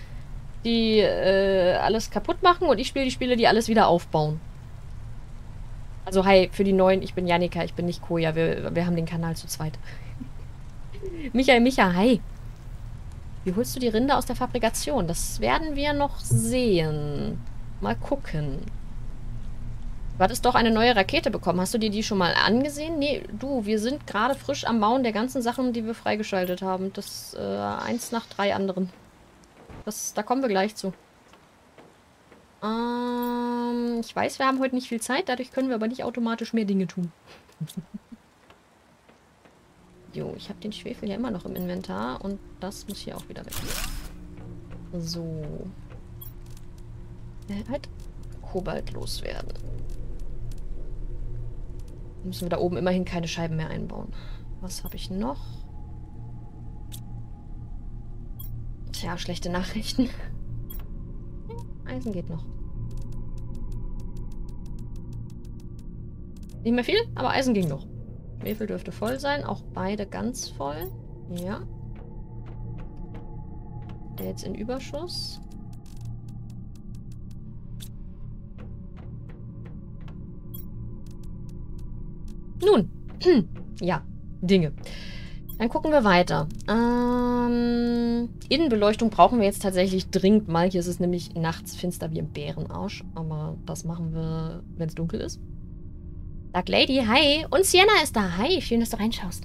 alles kaputt machen, und ich spiele die Spiele, die alles wieder aufbauen. Also hi, für die Neuen, ich bin Jannika, ich bin nicht Koya. Wir haben den Kanal zu zweit. Micha, hi. Wie holst du die Rinde aus der Fabrikation? Das werden wir noch sehen. Mal gucken. Du hattest doch eine neue Rakete bekommen. Hast du dir die schon mal angesehen? Nee, du, wir sind gerade frisch am Bauen der ganzen Sachen, die wir freigeschaltet haben. Das, eins nach 3 anderen. Da kommen wir gleich zu. Ich weiß, wir haben heute nicht viel Zeit, dadurch können wir aber nicht automatisch mehr Dinge tun. Jo, ich habe den Schwefel ja immer noch im Inventar und das muss hier auch wieder weg. So. Halt Kobalt loswerden. Müssen wir da oben immerhin keine Scheiben mehr einbauen. Was habe ich noch? Tja, schlechte Nachrichten. Eisen geht noch. Nicht mehr viel, aber Eisen ging noch. Schwefel dürfte voll sein. Auch beide ganz voll. Ja. Der jetzt in Überschuss. Nun. Ja, Dinge. Dann gucken wir weiter. Innenbeleuchtung brauchen wir jetzt tatsächlich dringend mal. Hier ist es nämlich nachts finster wie im Bärenarsch. Aber das machen wir, wenn es dunkel ist. Dark Lady, hi. Und Sienna ist da. Hi, schön, dass du reinschaust.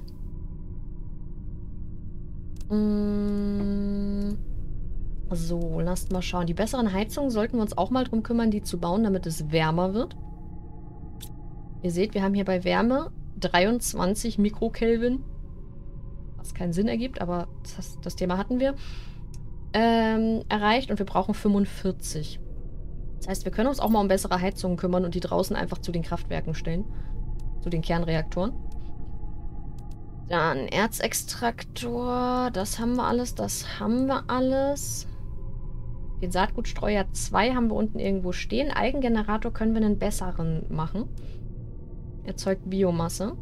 So, lasst mal schauen. Die besseren Heizungen sollten wir uns auch mal drum kümmern, die zu bauen, damit es wärmer wird. Ihr seht, wir haben hier bei Wärme 23 Mikrokelvin. Was keinen Sinn ergibt, aber das Thema hatten wir. Erreicht und wir brauchen 45. Das heißt, wir können uns auch mal um bessere Heizungen kümmern und die draußen einfach zu den Kraftwerken stellen. Zu den Kernreaktoren. Dann Erzextraktor. Das haben wir alles, das haben wir alles. Den Saatgutstreuer 2 haben wir unten irgendwo stehen. Algengenerator können wir einen besseren machen. Erzeugt Biomasse.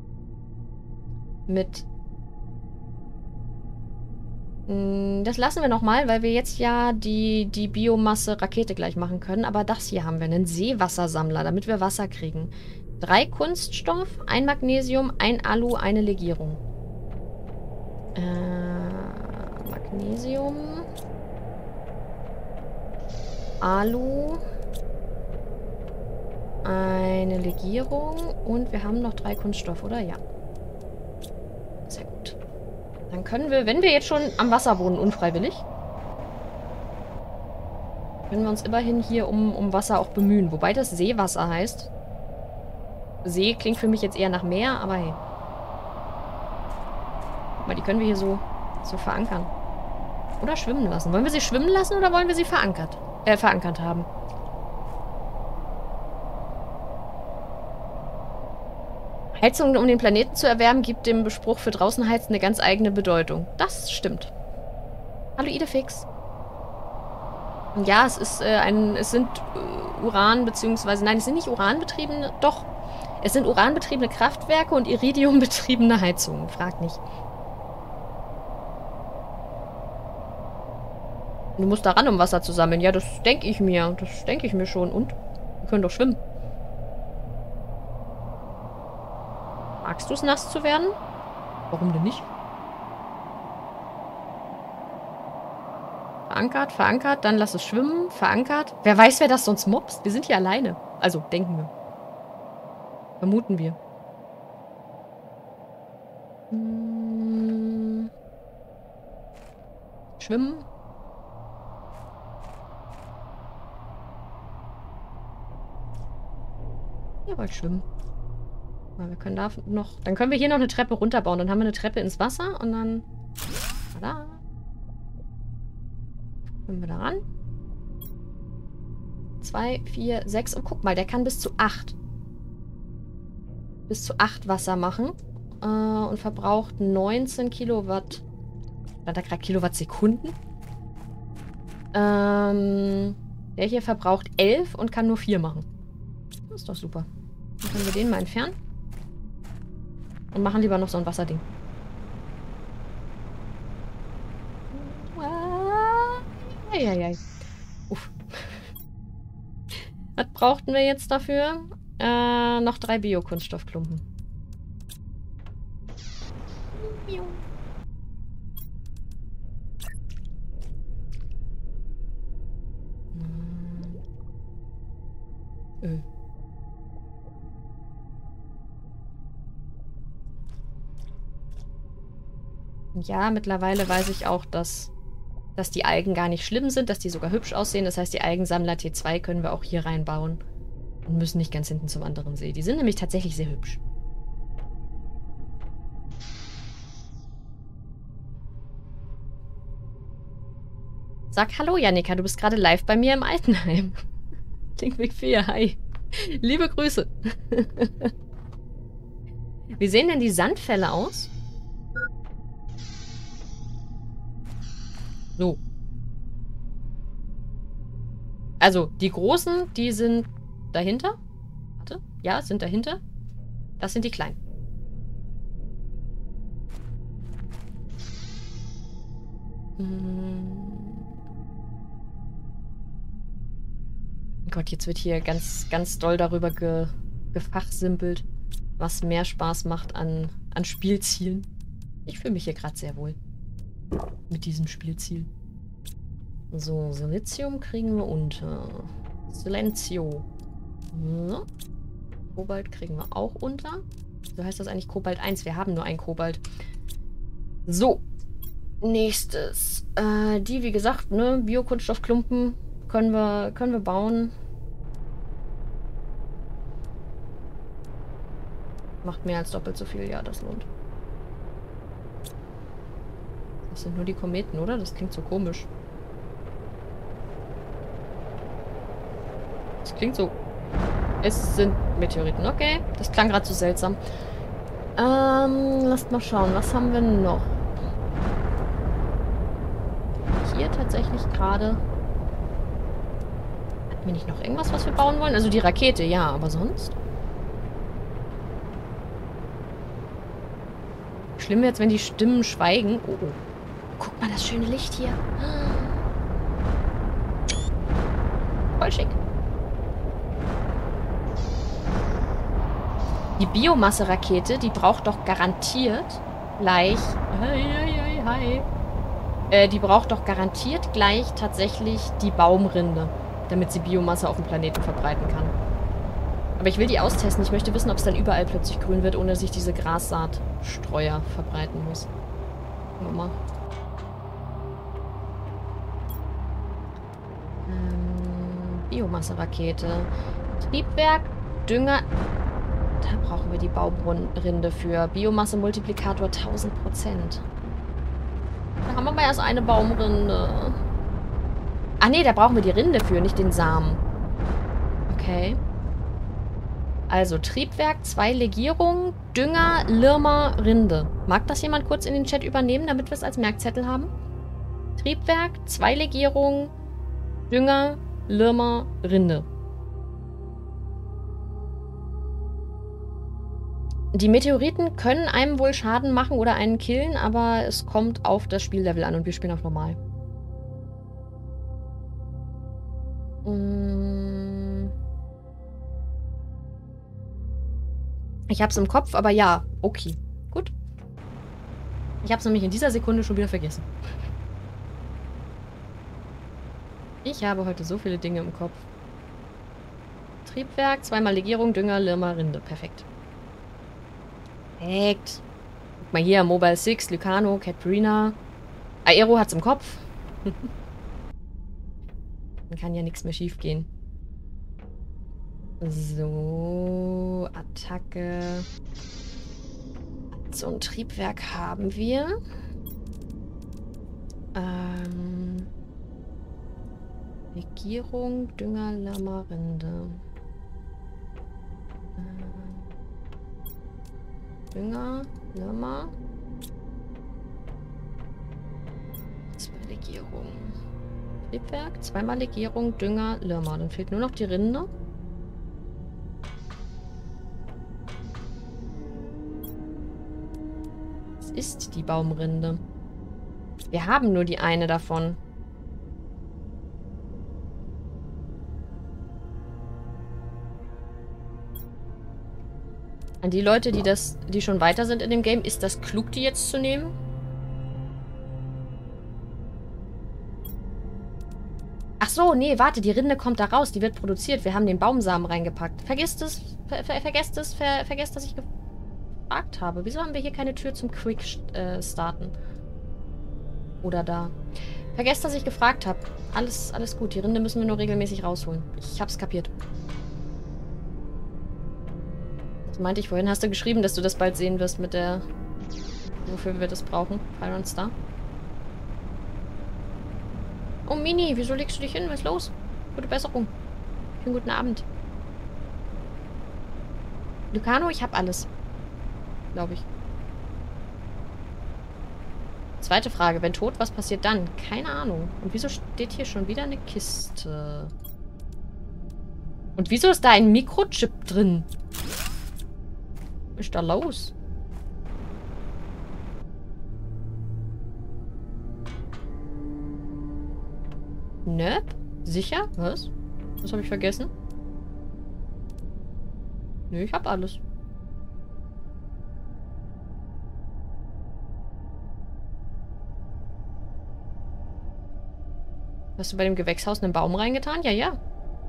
Mit... Das lassen wir nochmal, weil wir jetzt ja die Biomasse-Rakete gleich machen können. Aber das hier haben wir, einen Seewassersammler, damit wir Wasser kriegen. 3 Kunststoff, 1 Magnesium, 1 Alu, eine Legierung. Magnesium. Alu. Eine Legierung. Und wir haben noch 3 Kunststoff, oder? Ja. Sehr gut. Dann können wir, wenn wir jetzt schon am Wasser wohnen, unfreiwillig, können wir uns immerhin hier um Wasser auch bemühen. Wobei das Seewasser heißt. See klingt für mich jetzt eher nach Meer, aber hey. Guck mal, die können wir hier so verankern. Oder schwimmen lassen. Wollen wir sie schwimmen lassen oder wollen wir sie verankert haben? Heizung, um den Planeten zu erwärmen, gibt dem Bespruch für draußen heizen eine ganz eigene Bedeutung. Das stimmt. Hallo Idefix. Ja, es ist es sind Uran, beziehungsweise, nein, es sind nicht uranbetriebene, doch. Es sind uranbetriebene Kraftwerke und iridiumbetriebene Heizungen. Frag nicht. Du musst da ran, um Wasser zu sammeln. Ja, das denke ich mir. Das denke ich mir schon. Und? Wir können doch schwimmen. Magst du es, nass zu werden? Warum denn nicht? Verankert, verankert, dann lass es schwimmen, verankert. Wer weiß, wer das sonst mobst? Wir sind hier alleine. Also, denken wir. Vermuten wir. Schwimmen. Ihr wollt schwimmen. Aber wir können da noch... Dann können wir hier noch eine Treppe runterbauen. Dann haben wir eine Treppe ins Wasser und dann... Tada. Können wir da ran. 2, 4, 6. Und guck mal, der kann bis zu 8. Bis zu 8 Wasser machen. Und verbraucht 19 Kilowatt. War da gerade Kilowattsekunden? Der hier verbraucht 11 und kann nur 4 machen. Das ist doch super. Dann können wir den mal entfernen. Und machen lieber noch so ein Wasserding. Eieiei. Uff. Was brauchten wir jetzt dafür? Noch 3 Biokunststoffklumpen. Ja, mittlerweile weiß ich auch, dass die Algen gar nicht schlimm sind, dass die sogar hübsch aussehen. Das heißt, die Algensammler T2 können wir auch hier reinbauen. Und müssen nicht ganz hinten zum anderen See. Die sind nämlich tatsächlich sehr hübsch. Sag Hallo, Jannika, du bist gerade live bei mir im Altenheim. Linkweg 4, hi. Liebe Grüße. Wie sehen denn die Sandfälle aus? So. Also, die großen, die sind dahinter. Warte. Ja, sind dahinter. Das sind die kleinen. Oh Gott, jetzt wird hier ganz, ganz doll darüber gefachsimpelt, was mehr Spaß macht an Spielzielen. Ich fühle mich hier gerade sehr wohl. Mit diesem Spielziel. So, Silizium kriegen wir unter. Silenzio. So. Kobalt kriegen wir auch unter. So heißt das eigentlich Kobalt 1. Wir haben nur ein Kobalt. So. Nächstes. Die, wie gesagt, ne, Biokunststoffklumpen können wir bauen. Macht mehr als doppelt so viel. Ja, das lohnt. Das sind nur die Kometen, oder? Das klingt so komisch. Das klingt so... Es sind Meteoriten. Okay, das klang gerade so seltsam. Lasst mal schauen. Was haben wir noch? Hier tatsächlich gerade... Hatten wir nicht noch irgendwas, was wir bauen wollen? Also die Rakete, ja, aber sonst? Schlimm jetzt, wenn die Stimmen schweigen. Oh, oh. Guck mal, das schöne Licht hier. Voll schick. Die Biomasse-Rakete, die braucht doch garantiert gleich... die braucht doch garantiert gleich tatsächlich die Baumrinde, damit sie Biomasse auf dem Planeten verbreiten kann. Aber ich will die austesten. Ich möchte wissen, ob es dann überall plötzlich grün wird, ohne dass ich diese Grassaatstreuer verbreiten muss. Gucken wir mal. Biomasse-Rakete. Triebwerk, Dünger. Da brauchen wir die Baumrinde für. Biomasse-Multiplikator 1000%. Da haben wir aber erst eine Baumrinde. Ah nee, da brauchen wir die Rinde für, nicht den Samen. Okay. Also Triebwerk, 2 Legierungen, Dünger, Lirmer, Rinde. Mag das jemand kurz in den Chat übernehmen, damit wir es als Merkzettel haben? Triebwerk, 2 Legierungen, Dünger, Lirmer, Rinde. Die Meteoriten können einem wohl Schaden machen oder einen killen, aber es kommt auf das Spiellevel an und wir spielen auf normal. Ich hab's im Kopf, aber ja, okay. Gut. Ich hab's nämlich in dieser Sekunde schon wieder vergessen. Ich habe heute so viele Dinge im Kopf. Triebwerk, zweimal Legierung, Dünger, Lirma, Rinde. Perfekt. Perfekt. Guck mal hier, Mobile 6, Lucano, Caterina. Aero hat's im Kopf. Dann kann ja nichts mehr schief gehen. So, Attacke. So ein Triebwerk haben wir. Legierung, Dünger, Lamarinde. Dünger, Lama. 2 Legierung. Triebwerk, zweimal Legierung, Dünger, Lama. Dann fehlt nur noch die Rinde. Was ist die Baumrinde? Wir haben nur die eine davon. An die Leute, die schon weiter sind in dem Game, ist das klug, die jetzt zu nehmen? Ach so, nee, warte, die Rinde kommt da raus, die wird produziert. Wir haben den Baumsamen reingepackt. Vergesst es, vergesst, dass ich gefragt habe. Wieso haben wir hier keine Tür zum Quick starten? Oder da. Vergesst, dass ich gefragt habe. Alles gut, die Rinde müssen wir nur regelmäßig rausholen. Ich hab's kapiert. Das meinte ich vorhin. Hast du geschrieben, dass du das bald sehen wirst mit der... Wofür wir das brauchen? Fire and Star. Oh, Mini, wieso legst du dich hin? Was ist los? Gute Besserung. Schönen guten Abend. Lucano, ich hab alles. Glaube ich. Zweite Frage. Wenn tot, was passiert dann? Keine Ahnung. Und wieso steht hier schon wieder eine Kiste? Und wieso ist da ein Mikrochip drin? Was ist da los? Nöp? Sicher? Was? Was habe ich vergessen? Nö, ich hab alles. Hast du bei dem Gewächshaus einen Baum reingetan? Ja, ja.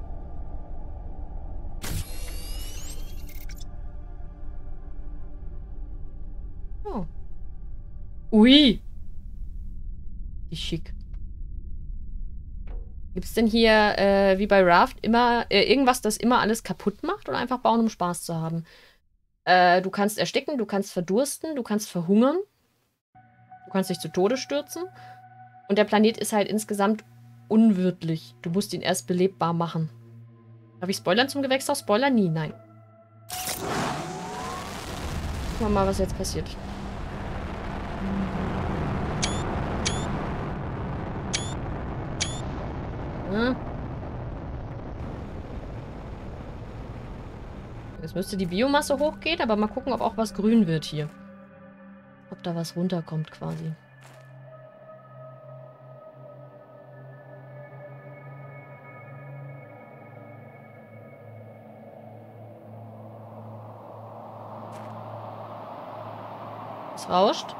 Oh. Ui. Wie schick. Gibt es denn hier, wie bei Raft, immer irgendwas, das immer alles kaputt macht? Oder einfach bauen, um Spaß zu haben? Du kannst ersticken, du kannst verdursten, du kannst verhungern. Du kannst dich zu Tode stürzen. Und der Planet ist halt insgesamt unwirtlich. Du musst ihn erst belebbar machen. Darf ich spoilern zum Gewächshaus? Spoiler nie, nein. Gucken wir mal, was jetzt passiert. Ja. Jetzt müsste die Biomasse hochgehen, aber mal gucken, ob auch was grün wird hier. Ob da was runterkommt quasi. Es rauscht.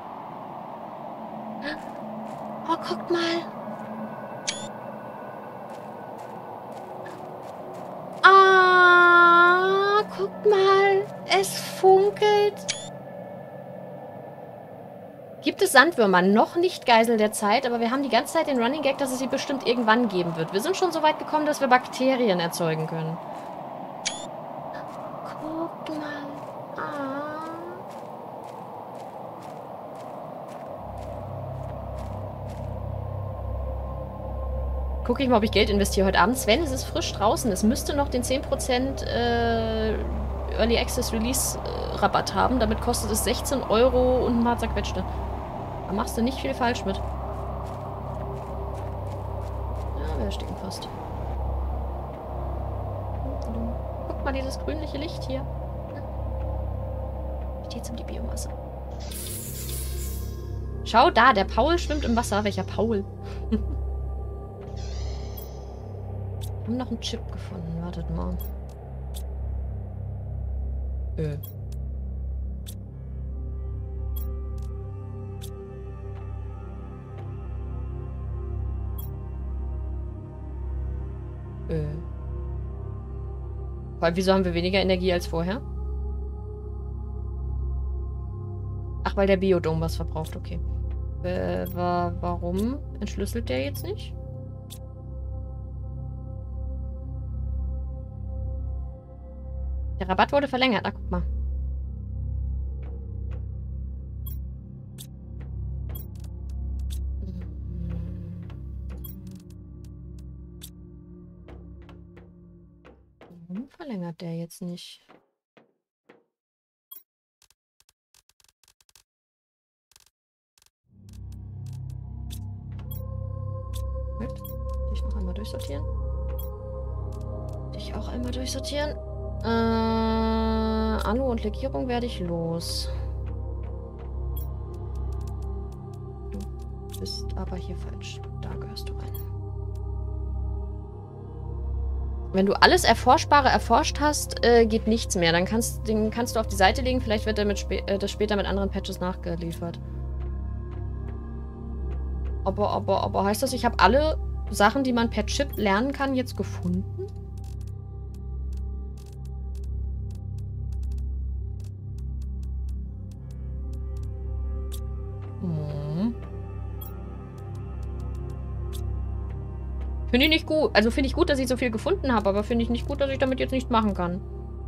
Oh, guckt mal. Ah, guckt mal. Es funkelt. Gibt es Sandwürmer? Noch nicht Geisel der Zeit, aber wir haben die ganze Zeit den Running Gag, dass es sie bestimmt irgendwann geben wird. Wir sind schon so weit gekommen, dass wir Bakterien erzeugen können. Guckt mal. Ah. Gucke ich mal, ob ich Geld investiere heute Abend. Sven, es ist frisch draußen. Es müsste noch den 10% Early Access Release Rabatt haben. Damit kostet es 16 € und ein paar zerquetschte. Da machst du nicht viel falsch mit. Ja, wir ersticken fast. Guck mal, dieses grünliche Licht hier. Steht's um die Biomasse. Schau da, der Paul schwimmt im Wasser. Welcher Paul? Wir haben noch einen Chip gefunden. Wartet mal. Äh. Vor allem, wieso haben wir weniger Energie als vorher? Ach, weil der Biodom was verbraucht, okay. Warum entschlüsselt der jetzt nicht? Der Rabatt wurde verlängert. Ah, guck mal. Warum verlängert der jetzt nicht? Dich noch einmal durchsortieren. Dich auch einmal durchsortieren. Alu und Legierung werde ich los. Du bist aber hier falsch. Da gehörst du rein. Wenn du alles Erforschbare erforscht hast, geht nichts mehr. Dann den kannst du auf die Seite legen. Vielleicht wird das später mit anderen Patches nachgeliefert. Aber heißt das, ich habe alle Sachen, die man per Chip lernen kann, jetzt gefunden? Finde ich nicht gut. Also finde ich gut, dass ich so viel gefunden habe, aber finde ich nicht gut, dass ich damit jetzt nichts machen kann.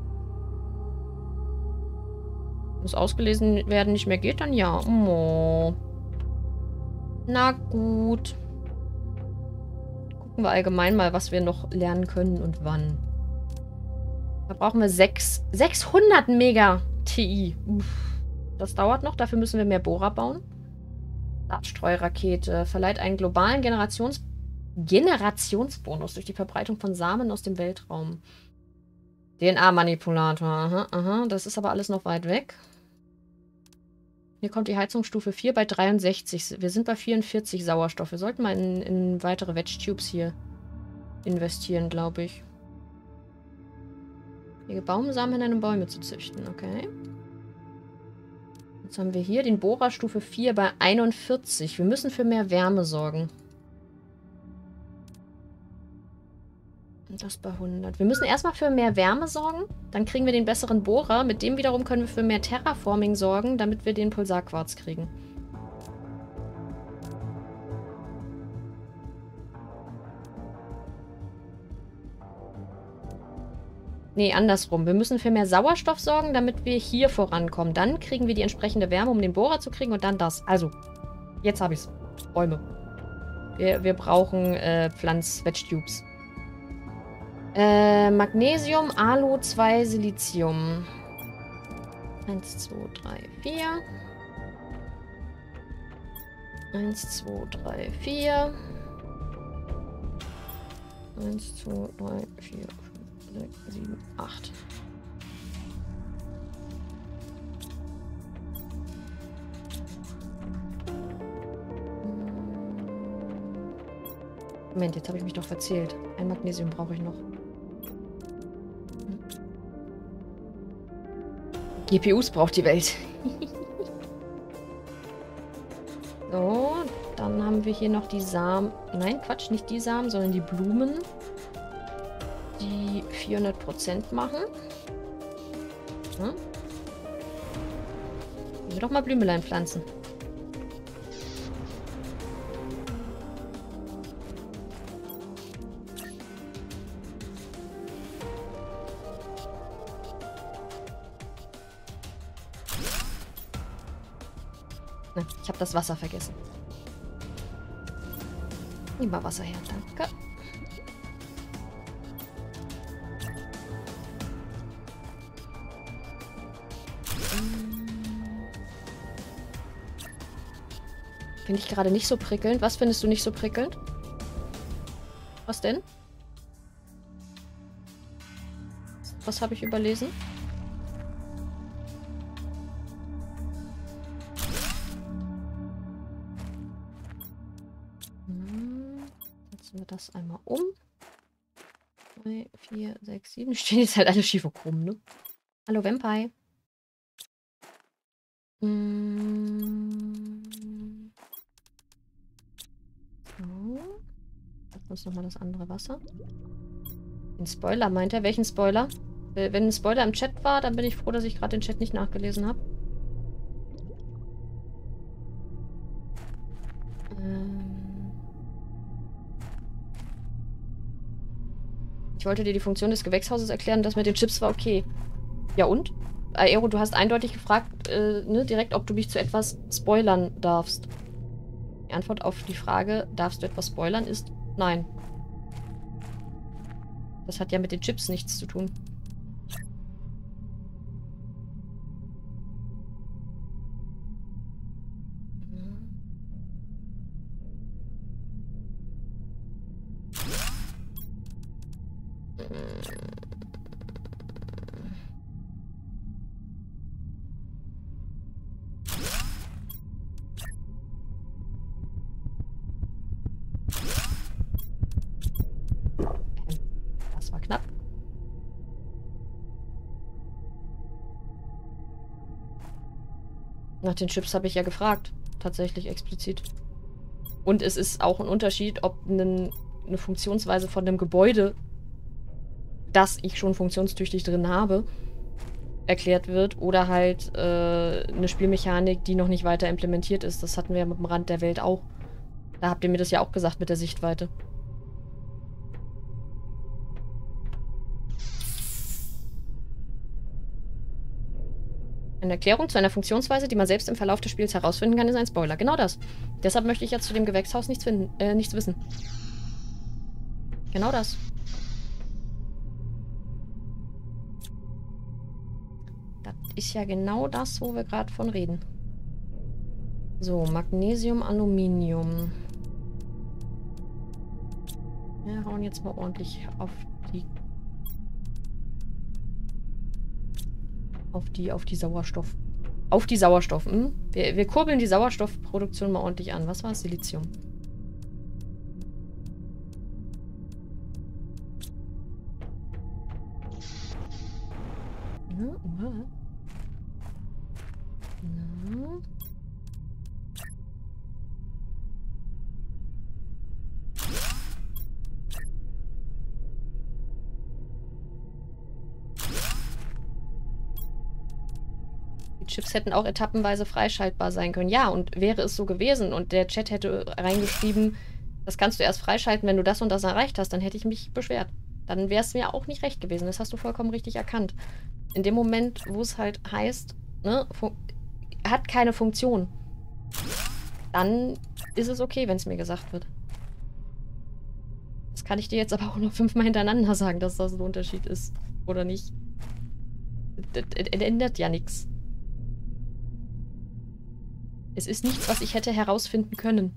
Wenn es ausgelesen werden nicht mehr geht, dann ja. Oh. Na gut. Gucken wir allgemein mal, was wir noch lernen können und wann. Da brauchen wir 600 Mega TI. Uff. Das dauert noch. Dafür müssen wir mehr Bohrer bauen. Saatstreurakete verleiht einen globalen Generationsbonus durch die Verbreitung von Samen aus dem Weltraum. DNA-Manipulator. Aha, aha. Das ist aber alles noch weit weg. Hier kommt die Heizungsstufe 4 bei 63. Wir sind bei 44 Sauerstoff. Wir sollten mal in weitere Veg-Tubes hier investieren, glaube ich. Hier Baumsamen in Bäume zu züchten. Okay. Jetzt haben wir hier den Bohrer Stufe 4 bei 41. Wir müssen für mehr Wärme sorgen. Und das bei 100. Wir müssen erstmal für mehr Wärme sorgen. Dann kriegen wir den besseren Bohrer. Mit dem wiederum können wir für mehr Terraforming sorgen, damit wir den Pulsarquarz kriegen. Nee, andersrum. Wir müssen für mehr Sauerstoff sorgen, damit wir hier vorankommen. Dann kriegen wir die entsprechende Wärme, um den Bohrer zu kriegen und dann das. Also, jetzt habe ich es. Bäume. Wir brauchen Veg-Tubes. Magnesium, Alu, 2 Silizium. 1, 2, 3, 4. 1, 2, 3, 4. 1, 2, 3, 4, 5, 6, 7, 8. Moment, jetzt habe ich mich doch verzählt. Ein Magnesium brauche ich noch. GPUs braucht die Welt. So, dann haben wir hier noch die Samen. Nein, Quatsch, nicht die Samen, sondern die Blumen. Die 400% machen. Hm? Ich will doch mal Blümelein pflanzen. Ich habe das Wasser vergessen. Nimm mal Wasser her, danke. Finde ich gerade nicht so prickelnd. Was findest du nicht so prickelnd? Was denn? Was habe ich überlesen? Setzen wir das einmal um. 3, 4, 6, 7. Stehen jetzt halt alle schief rum, ne? Hallo, Vampire. Mm. So. Ich muss nochmal das andere Wasser. Den Spoiler meint er? Welchen Spoiler? Wenn ein Spoiler im Chat war, dann bin ich froh, dass ich gerade den Chat nicht nachgelesen habe. Ich wollte dir die Funktion des Gewächshauses erklären, das mit den Chips war okay. Ja und? Aero, du hast eindeutig gefragt, ne, direkt, ob du mich zu etwas spoilern darfst. Die Antwort auf die Frage, darfst du etwas spoilern, ist nein. Das hat ja mit den Chips nichts zu tun. Das war knapp. Nach den Chips habe ich ja gefragt. Tatsächlich explizit. Und es ist auch ein Unterschied, ob eine Funktionsweise von einem Gebäude, das ich schon funktionstüchtig drin habe, erklärt wird, oder halt eine Spielmechanik, die noch nicht weiter implementiert ist. Das hatten wir ja mit dem Rand der Welt auch. Da habt ihr mir das ja auch gesagt mit der Sichtweite. Eine Erklärung zu einer Funktionsweise, die man selbst im Verlauf des Spiels herausfinden kann, ist ein Spoiler. Genau das. Deshalb möchte ich jetzt zu dem Gewächshaus nichts wissen. Genau das. Das ist ja genau das, wo wir gerade von reden. So, Magnesium, Aluminium. Wir hauen jetzt mal ordentlich auf die Sauerstoff. Auf die Sauerstoff. Hm? Wir kurbeln die Sauerstoffproduktion mal ordentlich an. Was war es? Silizium. Na. Die Chips hätten auch etappenweise freischaltbar sein können. Ja, und wäre es so gewesen und der Chat hätte reingeschrieben, das kannst du erst freischalten, wenn du das und das erreicht hast, dann hätte ich mich beschwert. Dann wäre es mir auch nicht recht gewesen. Das hast du vollkommen richtig erkannt. In dem Moment, wo es halt heißt, ne, hat keine Funktion, dann ist es okay, wenn es mir gesagt wird. Das kann ich dir jetzt aber auch noch 5-mal hintereinander sagen, dass das ein Unterschied ist. Oder nicht. Das ändert ja nichts. Es ist nichts, was ich hätte herausfinden können.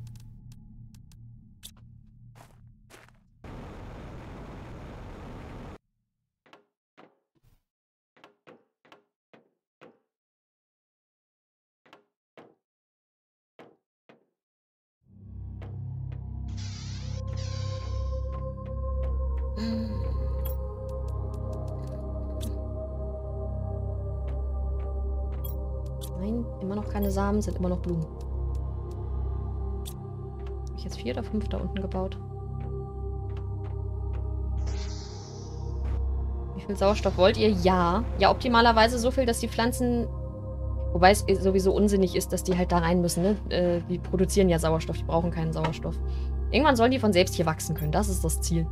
Nein, immer noch keine Samen, sind immer noch Blumen. Habe ich jetzt 4 oder 5 da unten gebaut? Wie viel Sauerstoff wollt ihr? Ja. Ja, optimalerweise so viel, dass die Pflanzen... Wobei es sowieso unsinnig ist, dass die halt da rein müssen, ne? Die produzieren ja Sauerstoff, die brauchen keinen Sauerstoff. Irgendwann sollen die von selbst hier wachsen können. Das ist das Ziel.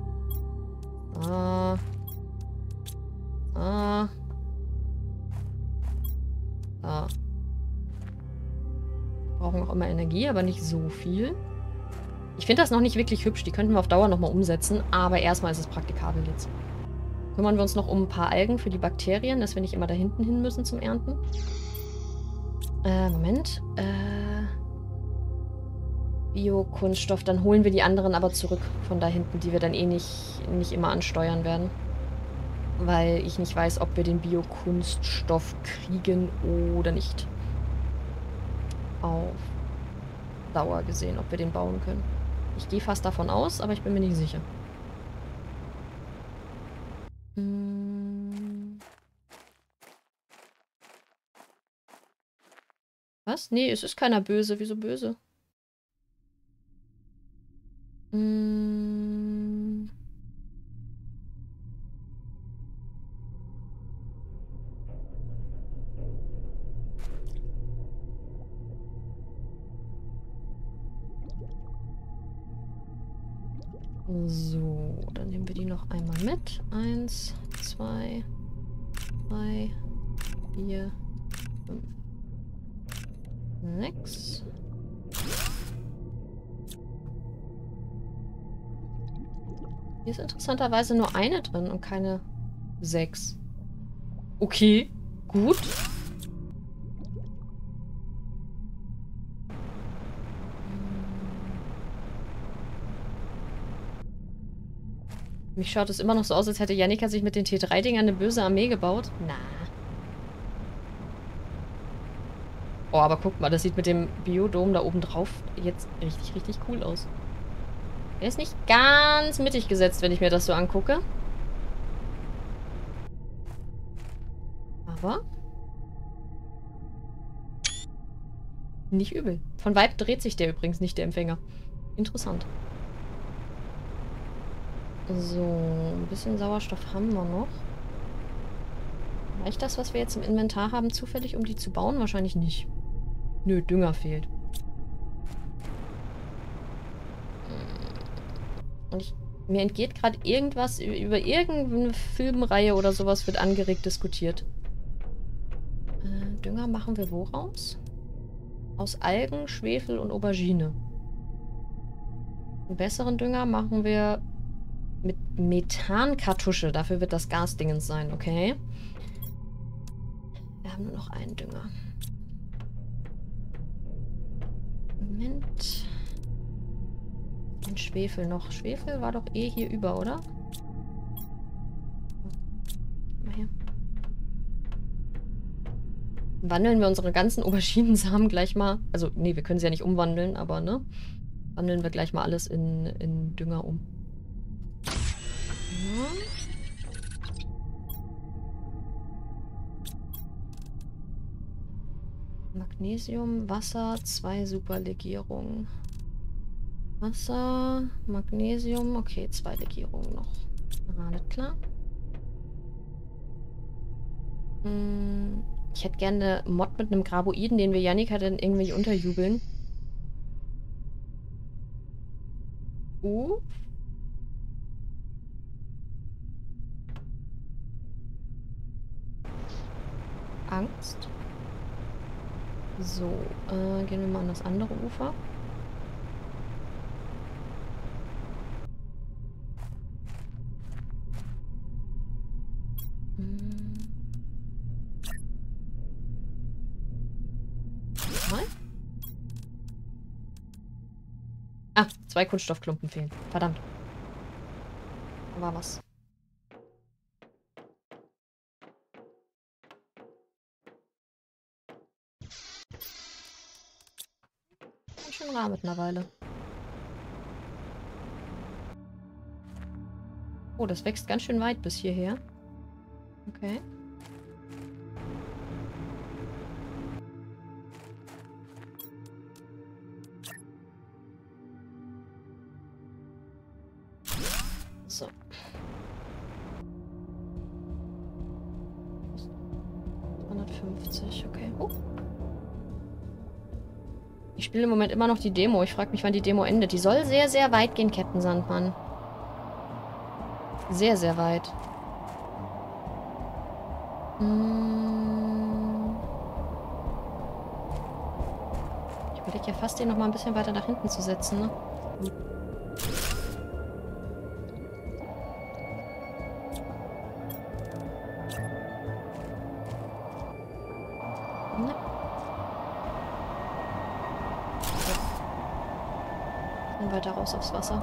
Brauchen auch immer Energie, aber nicht so viel. Ich finde das noch nicht wirklich hübsch. Die könnten wir auf Dauer nochmal umsetzen, aber erstmal ist es praktikabel jetzt. Kümmern wir uns noch um ein paar Algen für die Bakterien, dass wir nicht immer da hinten hin müssen zum Ernten. Moment. Biokunststoff. Dann holen wir die anderen aber zurück von da hinten, die wir dann eh nicht immer ansteuern werden. Weil ich nicht weiß, ob wir den Biokunststoff kriegen oder nicht. Auf Dauer gesehen, ob wir den bauen können. Ich gehe fast davon aus, aber ich bin mir nicht sicher. Was? Nee, es ist keiner böse. Wieso böse? Hm. So, dann nehmen wir die noch einmal mit. 1, 2, 3, 4, 5, 6. Hier ist interessanterweise nur eine drin und keine 6. Okay, gut. Mich schaut es immer noch so aus, als hätte Jannika sich mit den T3-Dingern eine böse Armee gebaut. Na. Oh, aber guck mal, das sieht mit dem Biodom da oben drauf jetzt richtig, richtig cool aus. Er ist nicht ganz mittig gesetzt, wenn ich mir das so angucke. Aber nicht übel. Von Vibe dreht sich der übrigens nicht, der Empfänger. Interessant. So, ein bisschen Sauerstoff haben wir noch. Reicht das, was wir jetzt im Inventar haben, zufällig, um die zu bauen? Wahrscheinlich nicht. Nö, Dünger fehlt. Und mir entgeht gerade irgendwas, über irgendeine Filmreihe oder sowas wird angeregt diskutiert. Dünger machen wir wo raus? Aus Algen, Schwefel und Aubergine. Einen besseren Dünger machen wir mit Methankartusche. Dafür wird das Gasdingens sein, okay? Wir haben nur noch einen Dünger. Moment. Und Schwefel noch. Schwefel war doch eh hier über, oder? Mal her. Wandeln wir unsere ganzen Auberginensamen gleich mal. Also, nee, wir können sie ja nicht umwandeln, aber, ne? Wandeln wir gleich mal alles in Dünger um. Ja. Magnesium, Wasser, 2 Superlegierungen. Wasser, Magnesium, okay, 2 Legierungen noch. Alles klar. Ich hätte gerne eine Mod mit einem Graboiden, den wir Jannika dann irgendwie unterjubeln. Angst. So, gehen wir mal an das andere Ufer. Mal. Ah, 2 Kunststoffklumpen fehlen. Verdammt. Da war was. Ganz schön rar mittlerweile. Oh, das wächst ganz schön weit bis hierher. Okay. So. 250, okay. Ich spiele im Moment immer noch die Demo. Ich frage mich, wann die Demo endet. Die soll sehr, sehr weit gehen, Captain Sandmann. Sehr, sehr weit. Ich überlege ja fast, den noch mal ein bisschen weiter nach hinten zu setzen, ne? Dann weiter raus aufs Wasser.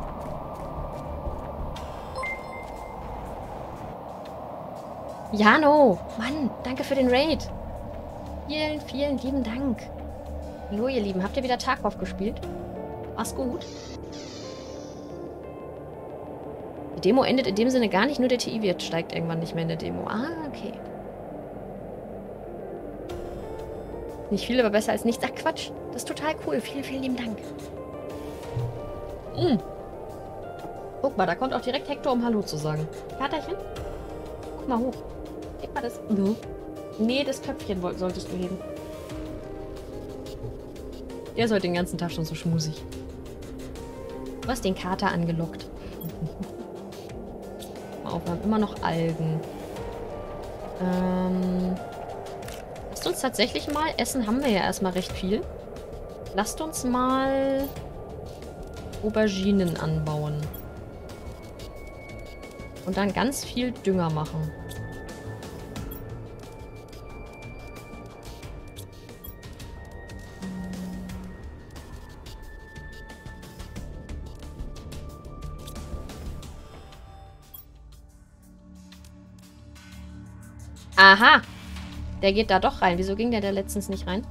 Jano! Mann, danke für den Raid. Vielen, vielen lieben Dank. Hallo, ihr Lieben. Habt ihr wieder Tarkov gespielt? War's gut? Die Demo endet in dem Sinne gar nicht, nur der TI-Wert steigt irgendwann nicht mehr in der Demo. Ah, okay. Nicht viel, aber besser als nichts. Ach Quatsch, das ist total cool. Vielen, vielen lieben Dank. Guck mal, da kommt auch direkt Hector, um Hallo zu sagen. Katerchen? Guck mal hoch. Leg mal das. Nee, das Köpfchen solltest du heben. Der ist heute den ganzen Tag schon so schmusig. Du hast den Kater angelockt. Mal auf, wir haben immer noch Algen. Lasst uns tatsächlich mal... Essen haben wir ja erstmal recht viel. Lasst uns mal Auberginen anbauen. Und dann ganz viel Dünger machen. Aha! Der geht da doch rein. Wieso ging der da letztens nicht rein?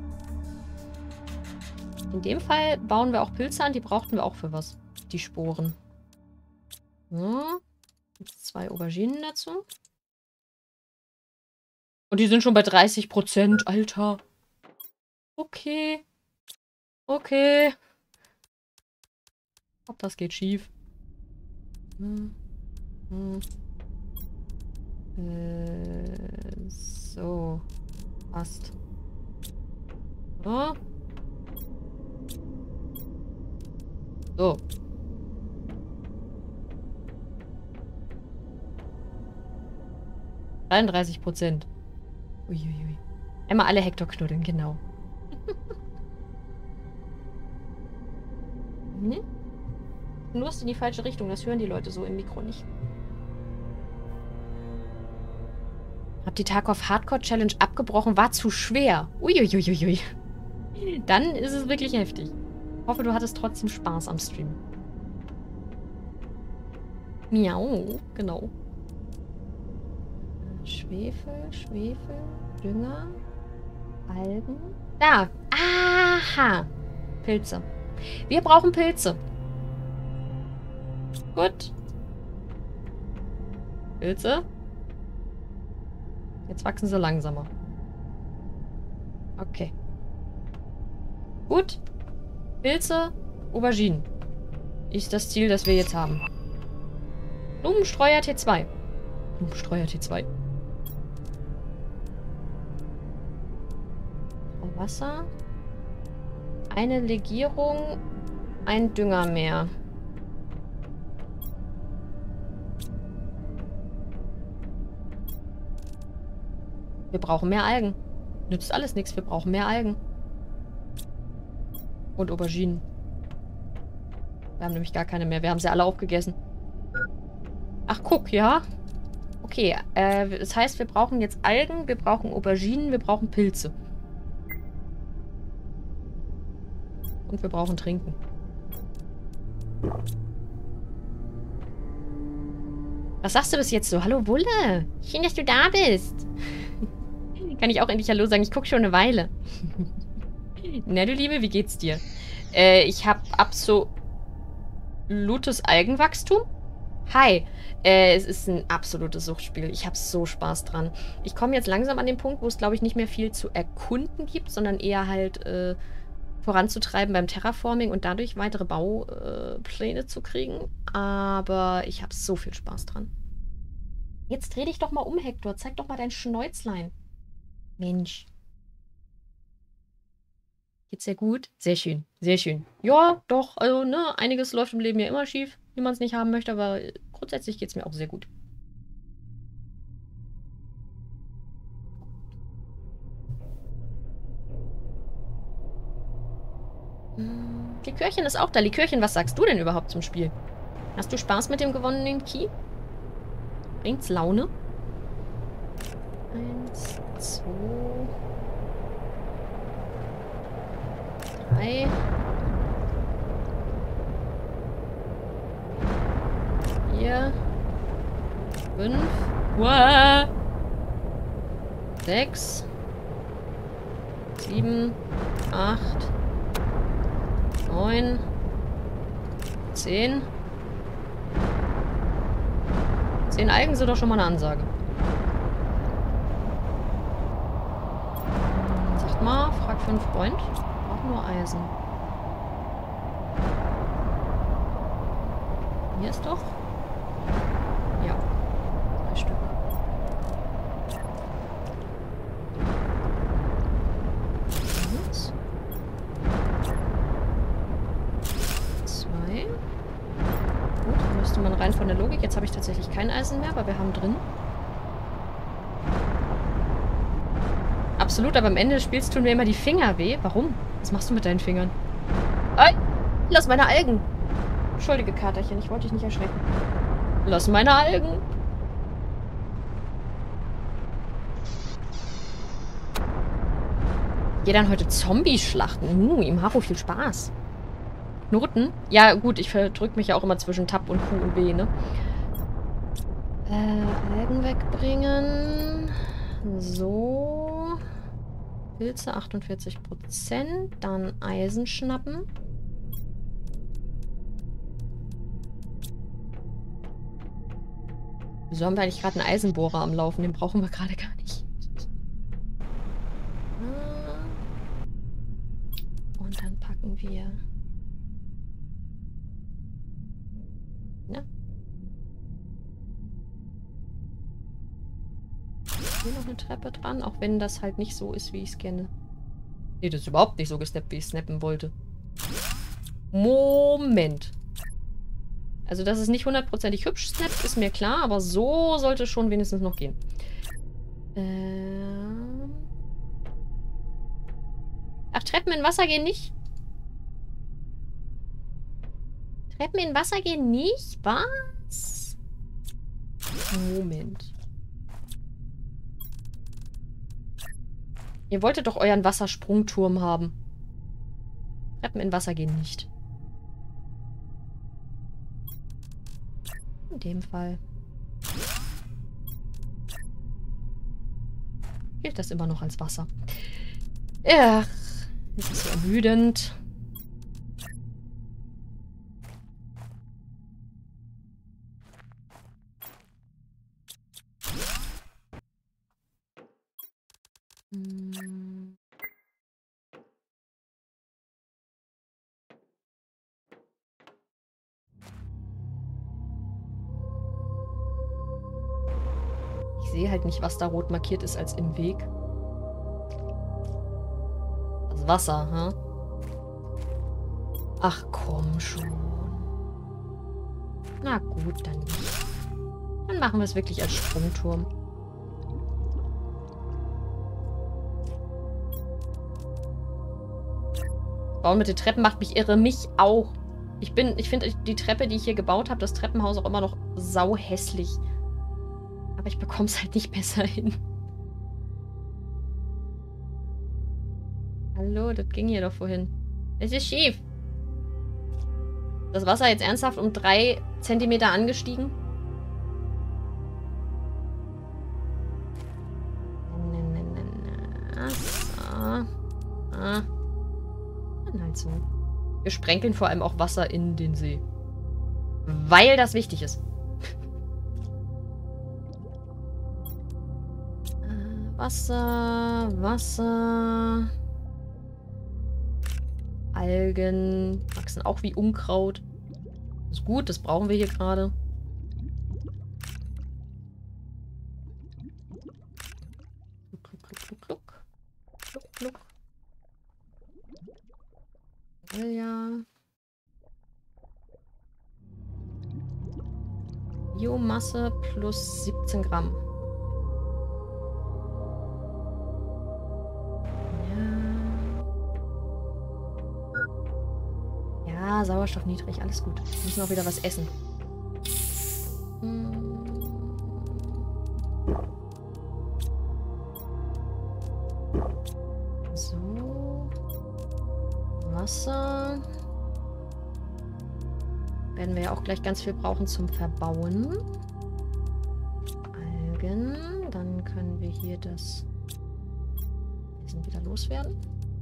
In dem Fall bauen wir auch Pilze an. Die brauchten wir auch für was. Die Sporen. So. Jetzt 2 Auberginen dazu. Und die sind schon bei 30%. Alter. Okay. Okay. Ob das geht schief. So. Passt. So. So. %. Uiuiui. Einmal alle Hector knuddeln, genau. Ne? Nur ist in die falsche Richtung. Das hören die Leute so im Mikro nicht. Hab die Tarkov Hardcore Challenge abgebrochen. War zu schwer. Uiuiuiui. Dann ist es wirklich heftig. Ich hoffe, du hattest trotzdem Spaß am Stream. Miau. Genau. Schwefel, Dünger, Algen. Da. Aha. Pilze. Wir brauchen Pilze. Gut. Pilze. Jetzt wachsen sie langsamer. Okay. Gut. Pilze, Auberginen. Ist das Ziel, das wir jetzt haben. Blumenstreuer T2. Blumenstreuer T2. Wasser. Eine Legierung. Ein Dünger mehr. Wir brauchen mehr Algen. Nützt alles nichts. Wir brauchen mehr Algen. Und Auberginen. Wir haben nämlich gar keine mehr. Wir haben sie alle aufgegessen. Ach, guck, ja. Okay, das heißt, wir brauchen jetzt Algen, wir brauchen Auberginen, wir brauchen Pilze. Und wir brauchen Trinken. Was sagst du bis jetzt so? Hallo, Wulle. Schön, dass du da bist. Kann ich auch endlich Hallo sagen? Ich gucke schon eine Weile. Na, du Liebe, wie geht's dir? Ich habe absolutes Algenwachstum. Hi. Es ist ein absolutes Suchtspiel. Ich habe so Spaß dran. Ich komme jetzt langsam an den Punkt, wo es, glaube ich, nicht mehr viel zu erkunden gibt, sondern eher halt voranzutreiben beim Terraforming und dadurch weitere Baupläne zu kriegen. Aber ich habe so viel Spaß dran. Jetzt dreh dich doch mal um, Hector. Zeig doch mal dein Schnäuzlein. Mensch. Geht's dir gut? Sehr schön, sehr schön. Ja, doch, also, ne, einiges läuft im Leben ja immer schief, wie man es nicht haben möchte, aber grundsätzlich geht's mir auch sehr gut. Likörchen ist auch da. Likörchen, was sagst du denn überhaupt zum Spiel? Hast du Spaß mit dem gewonnenen Key? Bringt's Laune? 1, 2, 3. 4. 5. 6. 7. 8. 9. 10. 10 Algen sind doch schon mal eine Ansage. echt mal. Frag für einen Freund. Auch nur Eisen. Hier ist doch. Ja. 3 Stück. Eins. 2. Gut, dann müsste man rein von der Logik. Jetzt habe ich tatsächlich kein Eisen mehr, aber wir haben drin. Absolut, aber am Ende des Spiels tun mir immer die Finger weh. Warum? Was machst du mit deinen Fingern? Ei! Lass meine Algen! Entschuldige, Katerchen, ich wollte dich nicht erschrecken. Lass meine Algen! Geh dann heute Zombies schlachten. Im Hafo viel Spaß. Knoten? Ja, gut, ich verdrück mich ja auch immer zwischen Tab und Q und B, ne? Algen wegbringen. So. Pilze 48%. Dann Eisen schnappen. Wieso haben wir eigentlich gerade einen Eisenbohrer am Laufen? Den brauchen wir gerade gar nicht. Und dann packen wir... Ja. Hier noch eine Treppe dran, auch wenn das halt nicht so ist, wie ich es kenne. Nee, das ist überhaupt nicht so gesnappt, wie ich snappen wollte. Moment. Also, dass es nicht hundertprozentig hübsch snappt, ist mir klar, aber so sollte es schon wenigstens noch gehen. Ach, Treppen in Wasser gehen nicht? Treppen in Wasser gehen nicht? Was? Moment. Ihr wolltet doch euren Wassersprungturm haben. Treppen in Wasser gehen nicht. In dem Fall. Gilt das immer noch als Wasser. Ja, es ist so ermüdend. Ich sehe halt nicht, was da rot markiert ist als im Weg. Das Wasser, ha? Ach komm schon. Na gut, dann nicht. Dann machen wir es wirklich als Sprungturm. Bauen mit den Treppen macht mich irre. Mich auch. Ich finde die Treppe, die ich hier gebaut habe, das Treppenhaus auch immer noch sau hässlich. Aber ich bekomme es halt nicht besser hin. Hallo, das ging hier doch vorhin. Es ist schief. Das Wasser jetzt ernsthaft um 3 Zentimeter angestiegen? Dann halt so. Wir sprenkeln vor allem auch Wasser in den See. Weil das wichtig ist. Wasser, Wasser. Algen wachsen auch wie Unkraut. Ist gut, das brauchen wir hier gerade. Kluck, kluck, kluck, kluck. Kluck, kluck. Ja. Biomasse plus 17 Gramm. Ja, Sauerstoff niedrig, alles gut. Wir müssen auch wieder was essen. So. Wasser. Werden wir ja auch gleich ganz viel brauchen zum Verbauen. Algen. Dann können wir hier das Essen wieder loswerden.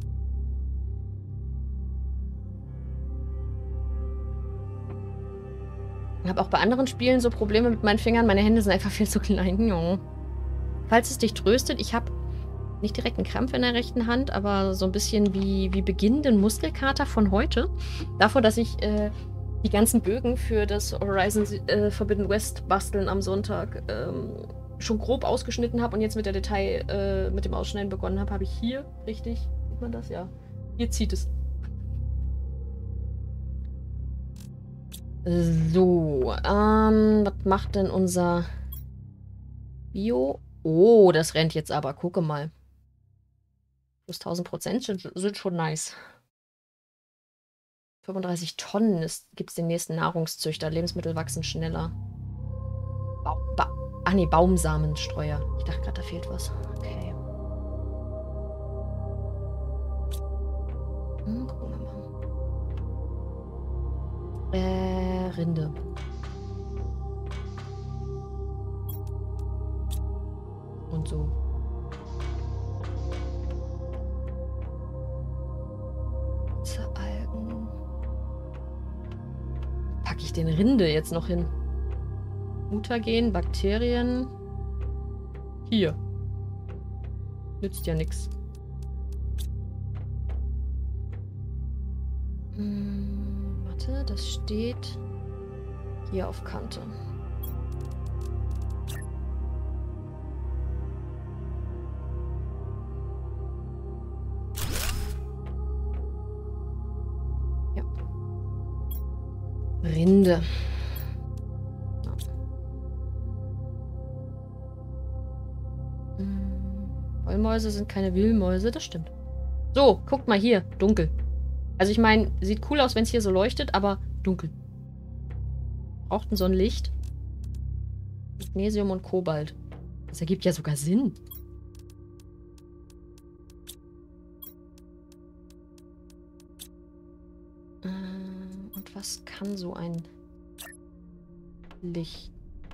Ich habe auch bei anderen Spielen so Probleme mit meinen Fingern. Meine Hände sind einfach viel zu klein. Jo. Falls es dich tröstet, ich habe Nicht direkt ein Krampf in der rechten Hand, aber so ein bisschen wie beginnenden Muskelkater von heute. Davor, dass ich die ganzen Bögen für das Horizon Forbidden West basteln am Sonntag schon grob ausgeschnitten habe und jetzt mit der Detail, mit dem Ausschneiden begonnen habe, habe ich hier, richtig, sieht man das? Ja. Hier zieht es. So, was macht denn unser Bio? Oh, das rennt jetzt aber, gucke mal. Plus 1000% sind schon nice. 35 Tonnen gibt es den nächsten Nahrungszüchter. Lebensmittel wachsen schneller. Ach nee, Baumsamenstreuer. Ich dachte gerade, da fehlt was. Okay. Gucken wir mal. Rinde. Und so. Algen. Packe ich den Rinde jetzt noch hin? Mutagen, Bakterien. Hier. Nützt ja nichts. Warte, das steht hier auf Kante. Ja. Rinde. Wollmäuse sind keine Wühlmäuse, das stimmt. So, guckt mal hier, dunkel. Also ich meine, sieht cool aus, wenn es hier so leuchtet, aber dunkel. Braucht ein Sonnenlicht. Magnesium und Kobalt. Das ergibt ja sogar Sinn. Und was kann so ein Licht?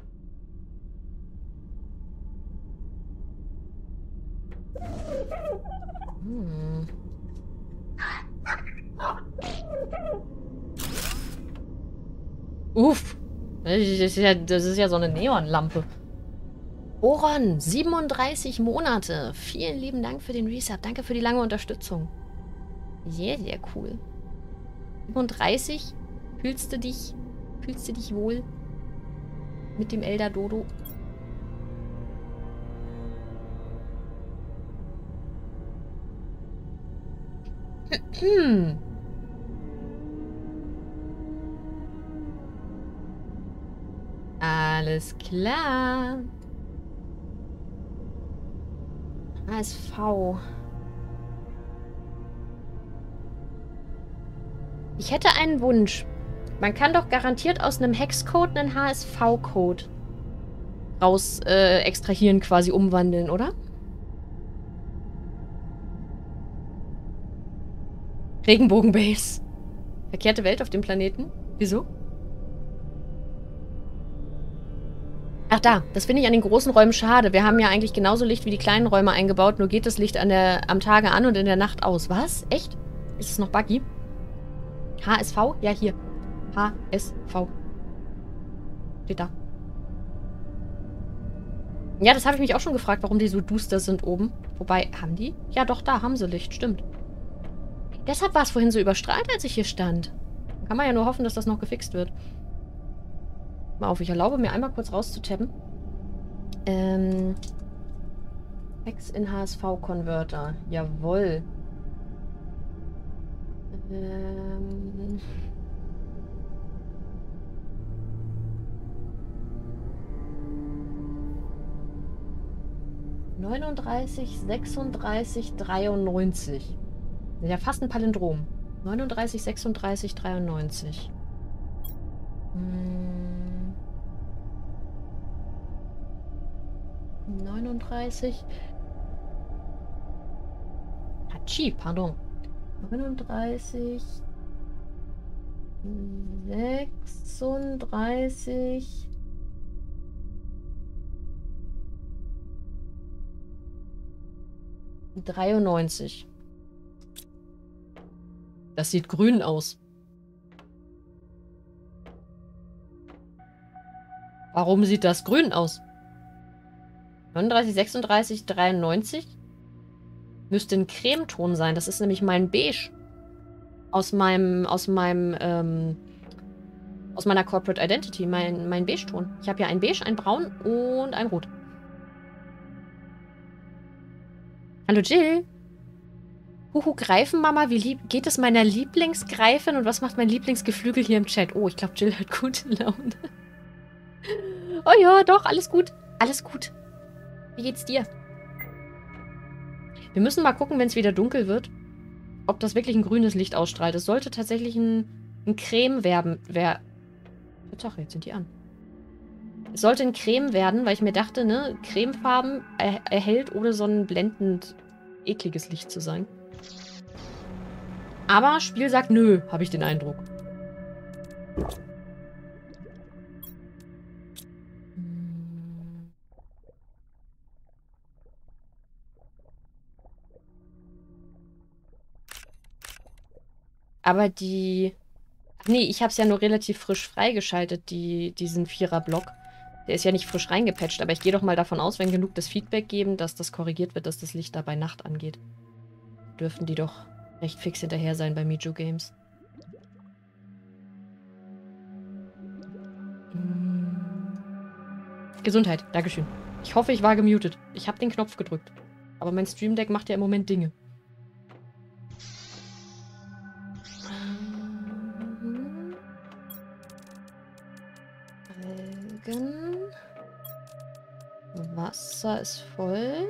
Uff. Das ist ja so eine Neonlampe. Oron, 37 Monate. Vielen lieben Dank für den Resub. Danke für die lange Unterstützung. Sehr, sehr cool. 37. Fühlst du dich wohl mit dem Elder Dodo? Alles klar. HSV. Ich hätte einen Wunsch. Man kann doch garantiert aus einem Hexcode einen HSV-Code raus extrahieren, quasi umwandeln, oder? Regenbogenbase. Verkehrte Welt auf dem Planeten? Wieso? Ach da, das finde ich an den großen Räumen schade. Wir haben ja eigentlich genauso Licht wie die kleinen Räume eingebaut, nur geht das Licht am Tage an und in der Nacht aus. Was? Echt? Ist es noch buggy? HSV? Ja, hier. HSV. Steht da. Ja, das habe ich mich auch schon gefragt, warum die so duster sind oben. Wobei, haben die? Ja, doch, da haben sie Licht, stimmt. Deshalb war es vorhin so überstrahlt, als ich hier stand. Dann kann man ja nur hoffen, dass das noch gefixt wird. Mal auf, ich erlaube mir einmal kurz rauszutappen. Hex in HSV-Converter. Jawohl. Ähm... 39, 36, 93. Ja, fast ein Palindrom. 39, 36, 93. 39. Hatschi, pardon. 39. 36. ...93. Das sieht grün aus. Warum sieht das grün aus? 39, 36, 93? Müsste ein Cremeton sein. Das ist nämlich mein Beige. Aus meiner Corporate Identity. Mein Beige-Ton. Ich habe ja ein Beige, ein Braun und ein Rot. Hallo Jill. Huhu, Greifenmama, wie lieb geht es meiner Lieblingsgreifin und was macht mein Lieblingsgeflügel hier im Chat? Oh, ich glaube, Jill hat gute Laune. Oh ja, doch, alles gut. Alles gut. Wie geht's dir? Wir müssen mal gucken, wenn es wieder dunkel wird, ob das wirklich ein grünes Licht ausstrahlt. Es sollte tatsächlich ein Creme werden. Tatsache, jetzt sind die an. Es sollte ein Creme werden, weil ich mir dachte, ne, Cremefarben erhält, ohne so ein blendend ekliges Licht zu sein. Aber Spiel sagt nö, habe ich den Eindruck. Aber die... Ach nee, ich habe es ja nur relativ frisch freigeschaltet, diesen Vierer-Block. Der ist ja nicht frisch reingepatcht, aber ich gehe doch mal davon aus, wenn genug das Feedback geben, dass das korrigiert wird, dass das Licht da bei Nacht angeht. Dürften die doch recht fix hinterher sein bei Miju Games. Gesundheit, Dankeschön. Ich hoffe, ich war gemutet. Ich habe den Knopf gedrückt. Aber mein Stream Deck macht ja im Moment Dinge. Algen. Wasser ist voll.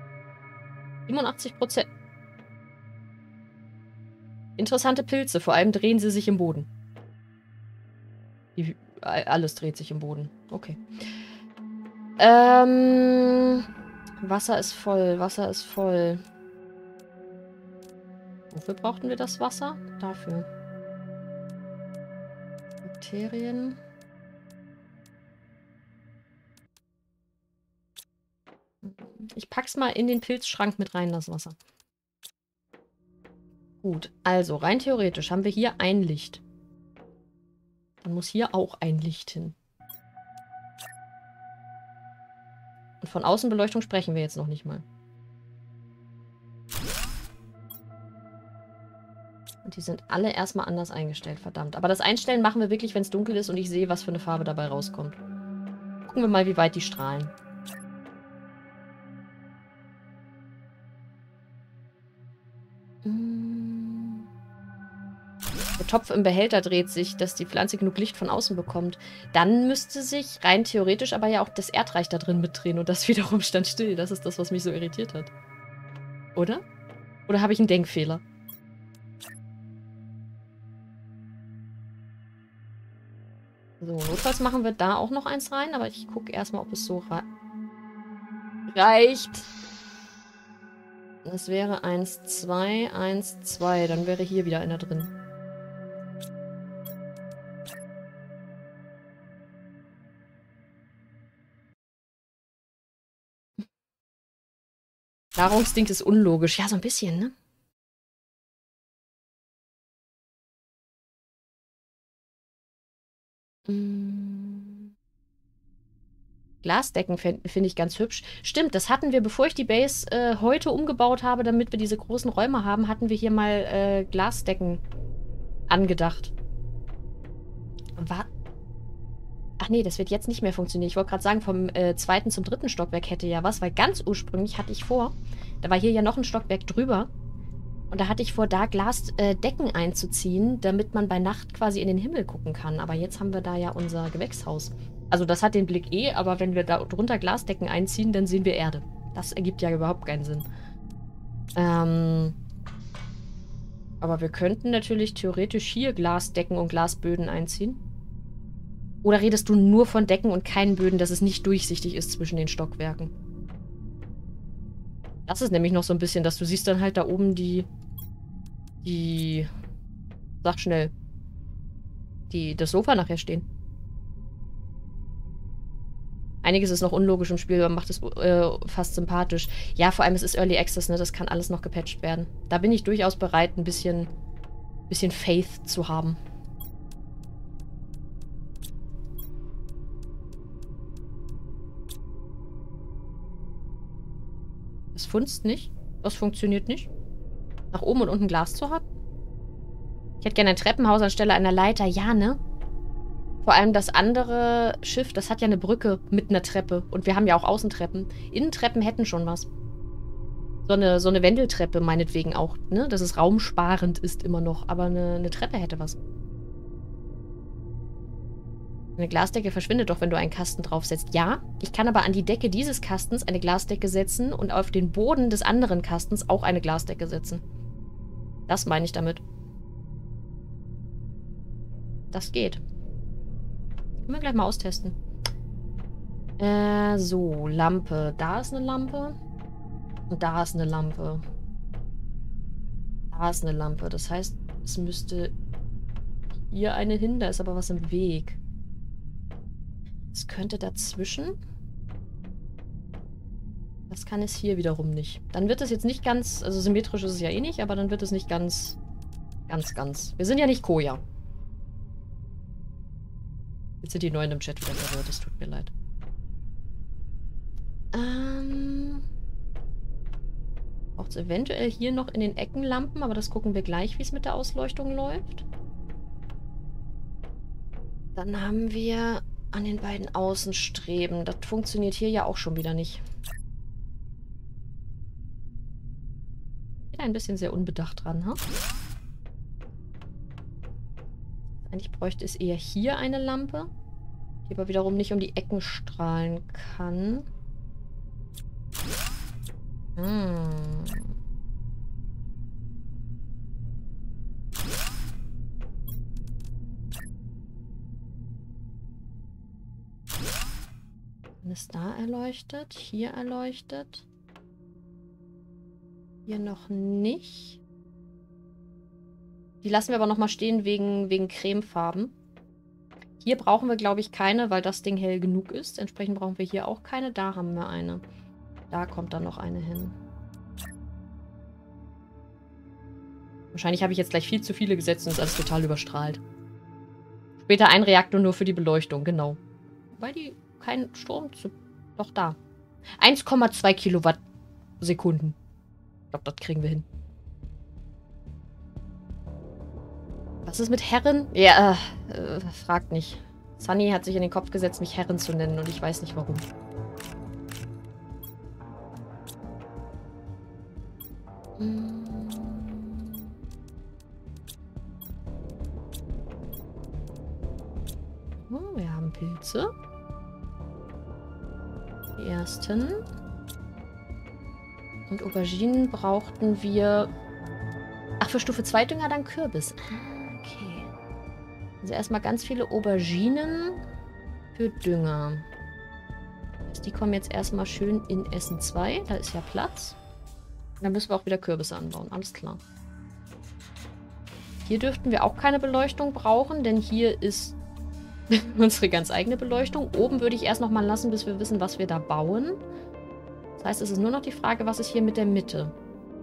87%. Interessante Pilze, vor allem drehen sie sich im Boden. Alles dreht sich im Boden. Okay. Wasser ist voll, Wasser ist voll. Wofür brauchten wir das Wasser? Dafür. Bakterien. Ich pack's mal in den Pilzschrank mit rein, das Wasser. Gut, also rein theoretisch haben wir hier ein Licht. Dann muss hier auch ein Licht hin. Und von Außenbeleuchtung sprechen wir jetzt noch nicht mal. Und die sind alle erstmal anders eingestellt, verdammt. Aber das Einstellen machen wir wirklich, wenn es dunkel ist und ich sehe, was für eine Farbe dabei rauskommt. Gucken wir mal, wie weit die strahlen. Der Topf im Behälter dreht sich, dass die Pflanze genug Licht von außen bekommt. Dann müsste sich rein theoretisch aber ja auch das Erdreich da drin mitdrehen und das wiederum stand still. Das ist das, was mich so irritiert hat. Oder? Oder habe ich einen Denkfehler? So, notfalls machen wir da auch noch eins rein, aber ich gucke erstmal, ob es so reicht. Das wäre 1, 2, 1, 2. Dann wäre hier wieder einer drin. Nahrungsinstinkt ist unlogisch. Ja, so ein bisschen, ne? Glasdecken finde ich ganz hübsch. Stimmt, das hatten wir, bevor ich die Base heute umgebaut habe, damit wir diese großen Räume haben, hatten wir hier mal Glasdecken angedacht. Ach nee, das wird jetzt nicht mehr funktionieren. Ich wollte gerade sagen, vom 2. zum 3. Stockwerk hätte ja was, weil ganz ursprünglich hatte ich vor, da war hier ja noch ein Stockwerk drüber, und da hatte ich vor, da Glasdecken einzuziehen, damit man bei Nacht quasi in den Himmel gucken kann. Aber jetzt haben wir da ja unser Gewächshaus. Also das hat den Blick eh, aber wenn wir da drunter Glasdecken einziehen, dann sehen wir Erde. Das ergibt ja überhaupt keinen Sinn. Aber wir könnten natürlich theoretisch hier Glasdecken und Glasböden einziehen. Oder redest du nur von Decken und keinen Böden, dass es nicht durchsichtig ist zwischen den Stockwerken? Das ist nämlich noch so ein bisschen, dass du siehst dann halt da oben sag schnell, das Sofa nachher stehen. Einiges ist noch unlogisch im Spiel, aber macht es fast sympathisch. Ja, vor allem es ist Early Access, ne? Das kann alles noch gepatcht werden. Da bin ich durchaus bereit, ein bisschen Faith zu haben. Das funzt nicht? Das funktioniert nicht. Nach oben und unten Glas zu haben. Ich hätte gerne ein Treppenhaus anstelle einer Leiter. Ja, ne? Vor allem das andere Schiff, das hat ja eine Brücke mit einer Treppe. Und wir haben ja auch Außentreppen. Innentreppen hätten schon was. So eine Wendeltreppe meinetwegen auch, ne? Dass es raumsparend ist immer noch. Aber eine Treppe hätte was. Eine Glasdecke verschwindet doch, wenn du einen Kasten draufsetzt. Ja, ich kann aber an die Decke dieses Kastens eine Glasdecke setzen und auf den Boden des anderen Kastens auch eine Glasdecke setzen. Das meine ich damit. Das geht. Können wir gleich mal austesten. So, Lampe. Da ist eine Lampe. Und da ist eine Lampe. Da ist eine Lampe. Das heißt, es müsste hier eine hin. Da ist aber was im Weg. Es könnte dazwischen. Das kann es hier wiederum nicht. Dann wird es jetzt nicht ganz, also symmetrisch ist es ja eh nicht, aber dann wird es nicht ganz. Wir sind ja nicht Koja. Jetzt sind die Neuen im Chat wieder verwirrt, das tut mir leid. Braucht es eventuell hier noch in den Ecken Lampen, aber das gucken wir gleich, wie es mit der Ausleuchtung läuft. Dann haben wir an den beiden Außenstreben. Das funktioniert hier ja auch schon wieder nicht. Wieder ein bisschen sehr unbedacht dran, ha? Eigentlich bräuchte es eher hier eine Lampe, die aber wiederum nicht um die Ecken strahlen kann. Dann ist da erleuchtet, hier erleuchtet. Hier noch nicht. Die lassen wir aber nochmal stehen wegen Cremefarben. Hier brauchen wir, glaube ich, keine, weil das Ding hell genug ist. Entsprechend brauchen wir hier auch keine. Da haben wir eine. Da kommt dann noch eine hin. Wahrscheinlich habe ich jetzt gleich viel zu viele gesetzt und ist alles total überstrahlt. Später ein Reaktor nur für die Beleuchtung, genau. Weil die keinen Strom zu... Doch, da. 1,2 Kilowattsekunden. Ich glaube, das kriegen wir hin. Was ist mit Herren? Ja, fragt nicht. Sunny hat sich in den Kopf gesetzt, mich Herren zu nennen und ich weiß nicht warum. Oh, wir haben Pilze. Die ersten. Und Auberginen brauchten wir... Ach, für Stufe 2 Dünger dann Kürbis. Okay. Also erstmal ganz viele Auberginen für Dünger. Die kommen jetzt erstmal schön in Essen 2. Da ist ja Platz. Und dann müssen wir auch wieder Kürbisse anbauen. Alles klar. Hier dürften wir auch keine Beleuchtung brauchen, denn hier ist unsere ganz eigene Beleuchtung. Oben würde ich erst noch mal lassen, bis wir wissen, was wir da bauen. Das heißt, es ist nur noch die Frage, was ist hier mit der Mitte?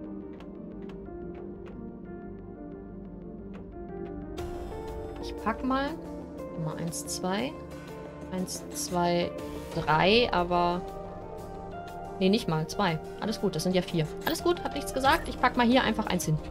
Ich pack mal. Nummer 1, 2. 1, 2, 3, aber... Nee, nicht mal. 2. Alles gut, das sind ja 4. Alles gut, hab nichts gesagt. Ich pack mal hier einfach 1 hin.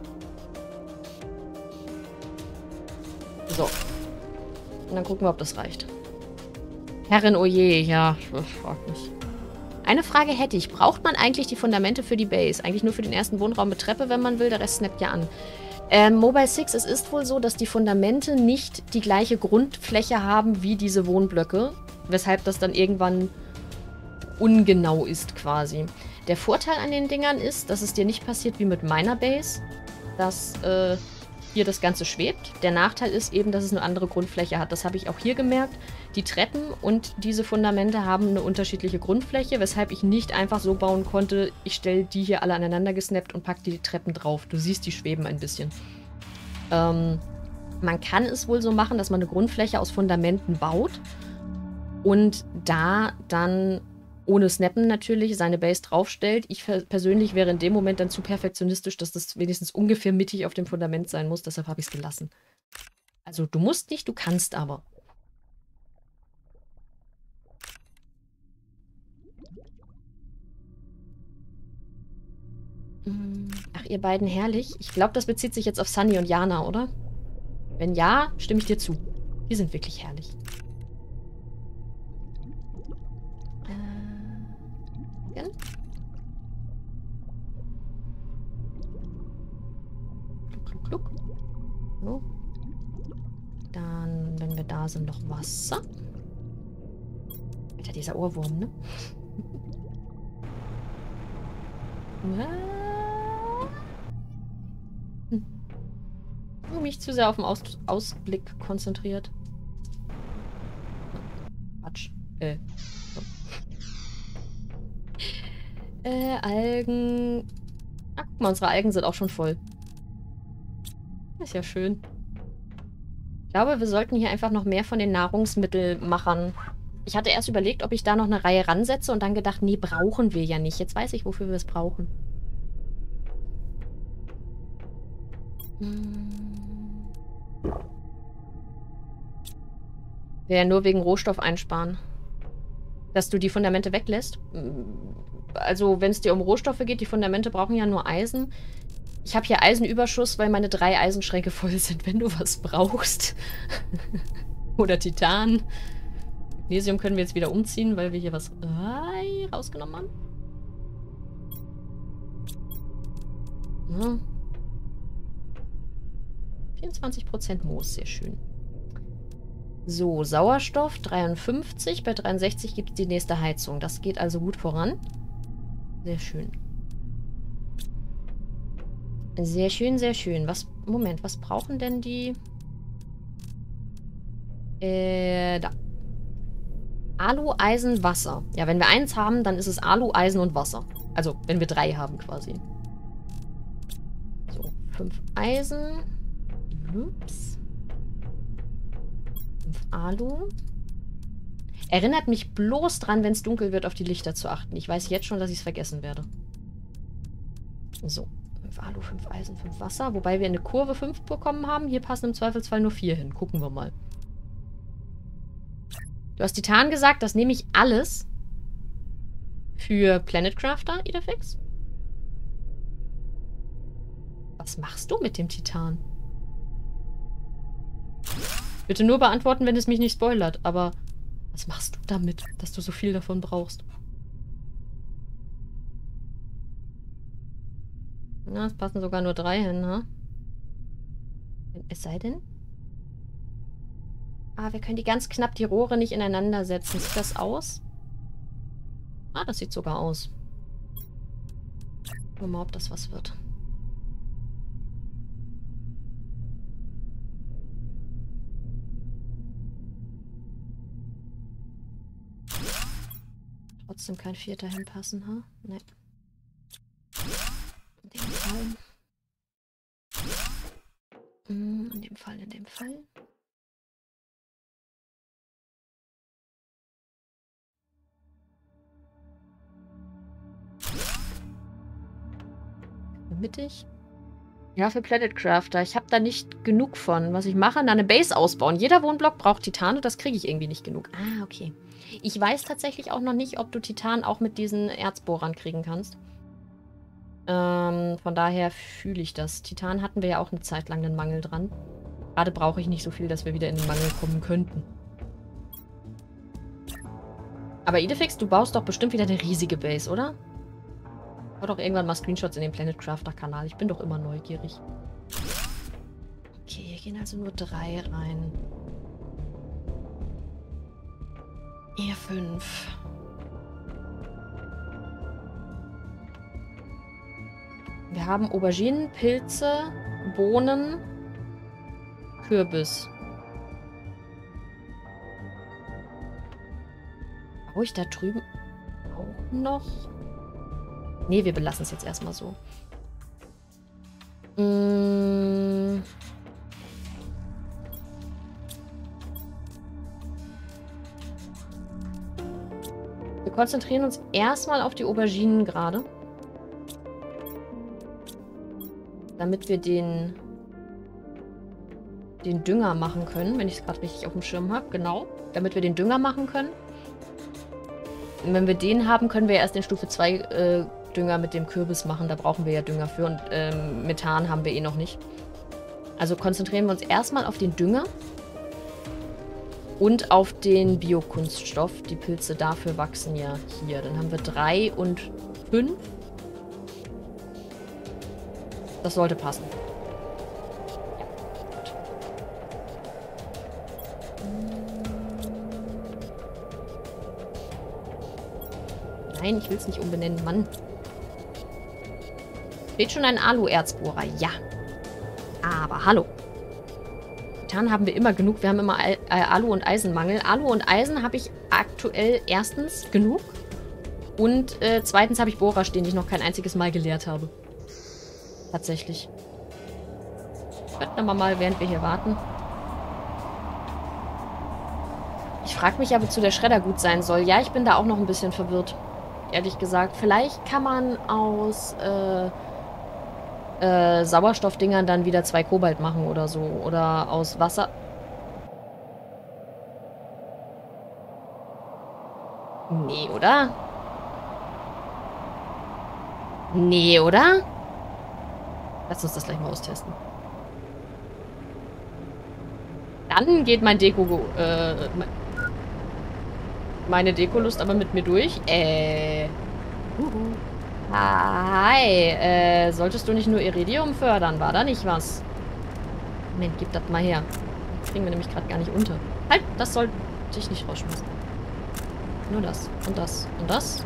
So. Und dann gucken wir, ob das reicht. Herrin, oh je, ja, ich frag mich. Eine Frage hätte ich. Braucht man eigentlich die Fundamente für die Base? Eigentlich nur für den ersten Wohnraum mit Treppe, wenn man will. Der Rest snappt ja an. Mobile 6, es ist wohl so, dass die Fundamente nicht die gleiche Grundfläche haben wie diese Wohnblöcke. Weshalb das dann irgendwann ungenau ist quasi. Der Vorteil an den Dingern ist, dass es dir nicht passiert wie mit meiner Base. Dass hier das Ganze schwebt. Der Nachteil ist eben, dass es eine andere Grundfläche hat. Das habe ich auch hier gemerkt. Die Treppen und diese Fundamente haben eine unterschiedliche Grundfläche, weshalb ich nicht einfach so bauen konnte, ich stelle die hier alle aneinander gesnappt und packe die Treppen drauf. Du siehst, die schweben ein bisschen. Man kann es wohl so machen, dass man eine Grundfläche aus Fundamenten baut und da dann ohne Snappen natürlich seine Base draufstellt. Ich persönlich wäre in dem Moment dann zu perfektionistisch, dass das wenigstens ungefähr mittig auf dem Fundament sein muss. Deshalb habe ich es gelassen. Also du musst nicht, du kannst aber. Ach, ihr beiden herrlich. Ich glaube, das bezieht sich jetzt auf Sunny und Jana, oder? Wenn ja, stimme ich dir zu. Die sind wirklich herrlich. Kluck. So. Dann, wenn wir da sind, noch Wasser. Alter, dieser Ohrwurm, ne? Mich zu sehr auf den Ausblick konzentriert. Quatsch. So. Algen. Ach, guck mal, unsere Algen sind auch schon voll. Ist ja schön. Ich glaube, wir sollten hier einfach noch mehr von den Nahrungsmittelmachern. Ich hatte erst überlegt, ob ich da noch eine Reihe ransetze und dann gedacht, nee, brauchen wir ja nicht. Jetzt weiß ich, wofür wir es brauchen. Wäre ja nur wegen Rohstoff einsparen. Dass du die Fundamente weglässt. Also, wenn es dir um Rohstoffe geht, die Fundamente brauchen ja nur Eisen. Ich habe hier Eisenüberschuss, weil meine 3 Eisenschränke voll sind, wenn du was brauchst. Oder Titan. Magnesium können wir jetzt wieder umziehen, weil wir hier was rausgenommen haben. Ja. 24% Moos, sehr schön. So, Sauerstoff 53. Bei 63 gibt es die nächste Heizung. Das geht also gut voran. Sehr schön. Sehr schön, sehr schön. Moment, was brauchen denn die? Da. Alu, Eisen, Wasser. Ja, wenn wir 1 haben, dann ist es Alu, Eisen und Wasser. Also, wenn wir 3 haben quasi. So, 5 Eisen. Ups. 5 Alu. Erinnert mich bloß dran, wenn es dunkel wird, auf die Lichter zu achten. Ich weiß jetzt schon, dass ich es vergessen werde. So. 5 Alu, 5 Eisen, 5 Wasser. Wobei wir in der Kurve 5 bekommen haben. Hier passen im Zweifelsfall nur 4 hin. Gucken wir mal. Du hast Titan gesagt, das nehme ich alles für Planet Crafter, Idefix. Was machst du mit dem Titan? Bitte nur beantworten, wenn es mich nicht spoilert. Aber was machst du damit, dass du so viel davon brauchst? Na, es passen sogar nur 3 hin, ne? Es sei denn... Ah, wir können die ganz knapp die Rohre nicht ineinander setzen. Sieht das aus? Ah, das sieht sogar aus. Gucken wir mal, ob das was wird. Trotzdem kein 4. hinpassen, ha? Ne. In dem Fall. In dem Fall, in dem Fall. Mittig. Ja, für Planet Crafter. Ich habe da nicht genug von. Was ich mache, eine Base ausbauen. Jeder Wohnblock braucht Titan und das kriege ich irgendwie nicht genug. Ah, okay. Ich weiß tatsächlich auch noch nicht, ob du Titan auch mit diesen Erzbohrern kriegen kannst. Von daher fühle ich das. Titan hatten wir ja auch eine Zeit lang einen Mangel dran. Gerade brauche ich nicht so viel, dass wir wieder in den Mangel kommen könnten. Aber Idefix, du baust doch bestimmt wieder eine riesige Base, oder? Ich brauche doch irgendwann mal Screenshots in den Planet Crafter Kanal. Ich bin doch immer neugierig. Okay, hier gehen also nur 3 rein. Hier 5. Wir haben Auberginen, Pilze, Bohnen, Kürbis. Brauche ich da drüben auch noch? Nee, wir belassen es jetzt erstmal so. Wir konzentrieren uns erstmal auf die Auberginen gerade. Damit wir den Dünger machen können, wenn ich es gerade richtig auf dem Schirm habe. Genau. Damit wir den Dünger machen können. Und wenn wir den haben, können wir erst den Stufe 2 Dünger mit dem Kürbis machen. Da brauchen wir ja Dünger für. Und Methan haben wir eh noch nicht. Also konzentrieren wir uns erstmal auf den Dünger. Und auf den Biokunststoff. Die Pilze dafür wachsen ja hier. Dann haben wir 3 und 5. Das sollte passen. Ja, gut. Nein, ich will es nicht umbenennen. Mann. Steht schon ein Alu-Erzbohrer. Ja. Aber hallo. Methan haben wir immer genug. Wir haben immer Alu- und Eisenmangel. Alu und Eisen habe ich aktuell erstens genug. Und zweitens habe ich Bohrer stehen, die ich noch kein einziges Mal geleert habe. Tatsächlich. Könnten wir mal, während wir hier warten. Ich frage mich ja, wozu der Schredder gut sein soll. Ja, ich bin da auch noch ein bisschen verwirrt. Ehrlich gesagt. Vielleicht kann man aus Sauerstoffdingern dann wieder 2 Kobalt machen oder so. Oder aus Wasser. Nee, oder? Nee, oder? Lass uns das gleich mal austesten. Dann geht mein meine Dekolust aber mit mir durch. Hi. Solltest du nicht nur Iridium fördern? War da nicht was? Moment, gib das mal her. Das kriegen wir nämlich gerade gar nicht unter. Halt, das sollte ich nicht rausschmeißen. Nur das. Und das. Und das.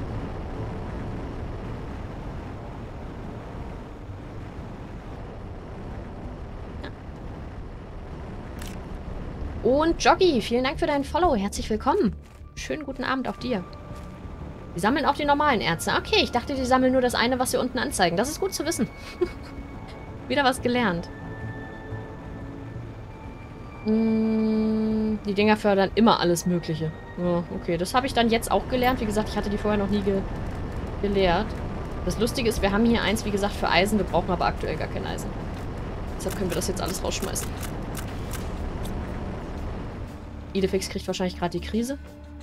Und Joggy, vielen Dank für deinen Follow. Herzlich willkommen. Schönen guten Abend auch dir. Die sammeln auch die normalen Erze. Okay, ich dachte, die sammeln nur das eine, was sie unten anzeigen. Das ist gut zu wissen. Wieder was gelernt. Die Dinger fördern immer alles Mögliche. Ja, okay, das habe ich dann jetzt auch gelernt. Wie gesagt, ich hatte die vorher noch nie gelehrt. Das Lustige ist, wir haben hier eins, wie gesagt, für Eisen. Wir brauchen aber aktuell gar kein Eisen. Deshalb können wir das jetzt alles rausschmeißen. Idefix kriegt wahrscheinlich gerade die Krise.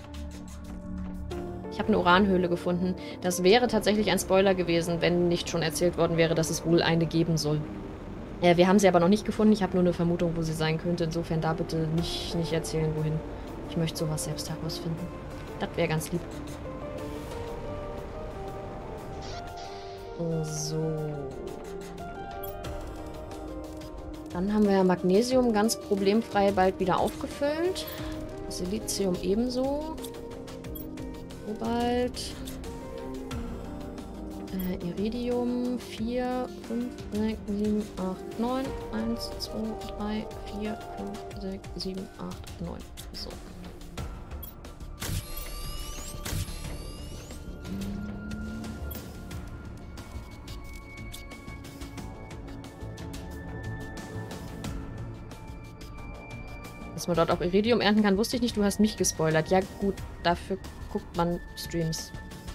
Ich habe eine Uranhöhle gefunden. Das wäre tatsächlich ein Spoiler gewesen, wenn nicht schon erzählt worden wäre, dass es wohl eine geben soll. Wir haben sie aber noch nicht gefunden. Ich habe nur eine Vermutung, wo sie sein könnte. Insofern da bitte nicht erzählen, wohin. Ich möchte sowas selbst herausfinden. Das wäre ganz lieb. So. Dann haben wir ja Magnesium ganz problemfrei bald wieder aufgefüllt. Silizium ebenso. Kobalt. Iridium 4, 5, 6, 7, 8, 9. 1, 2, 3, 4, 5, 6, 7, 8, 9. So. Dass man dort auch Iridium ernten kann, wusste ich nicht. Du hast mich gespoilert. Ja gut, dafür guckt man Streams.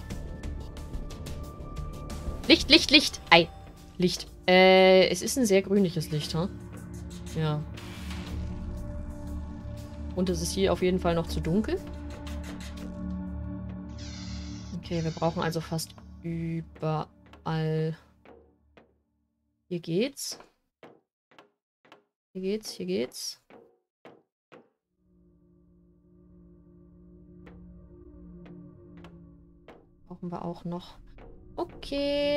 Licht, Licht, Licht. Ei. Licht. Es ist ein sehr grünliches Licht, ha? Ja. Und es ist hier auf jeden Fall noch zu dunkel. Okay, wir brauchen also fast überall. Hier geht's. Hier geht's, hier geht's. Brauchen wir auch noch. Okay,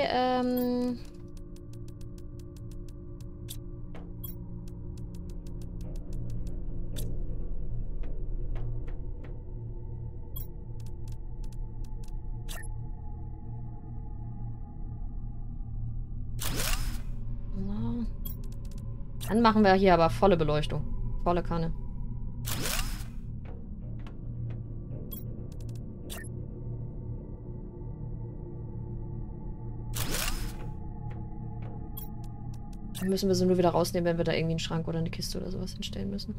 Dann machen wir hier aber volle Beleuchtung. Volle Kanne. Dann müssen wir sie nur wieder rausnehmen, wenn wir da irgendwie einen Schrank oder eine Kiste oder sowas hinstellen müssen.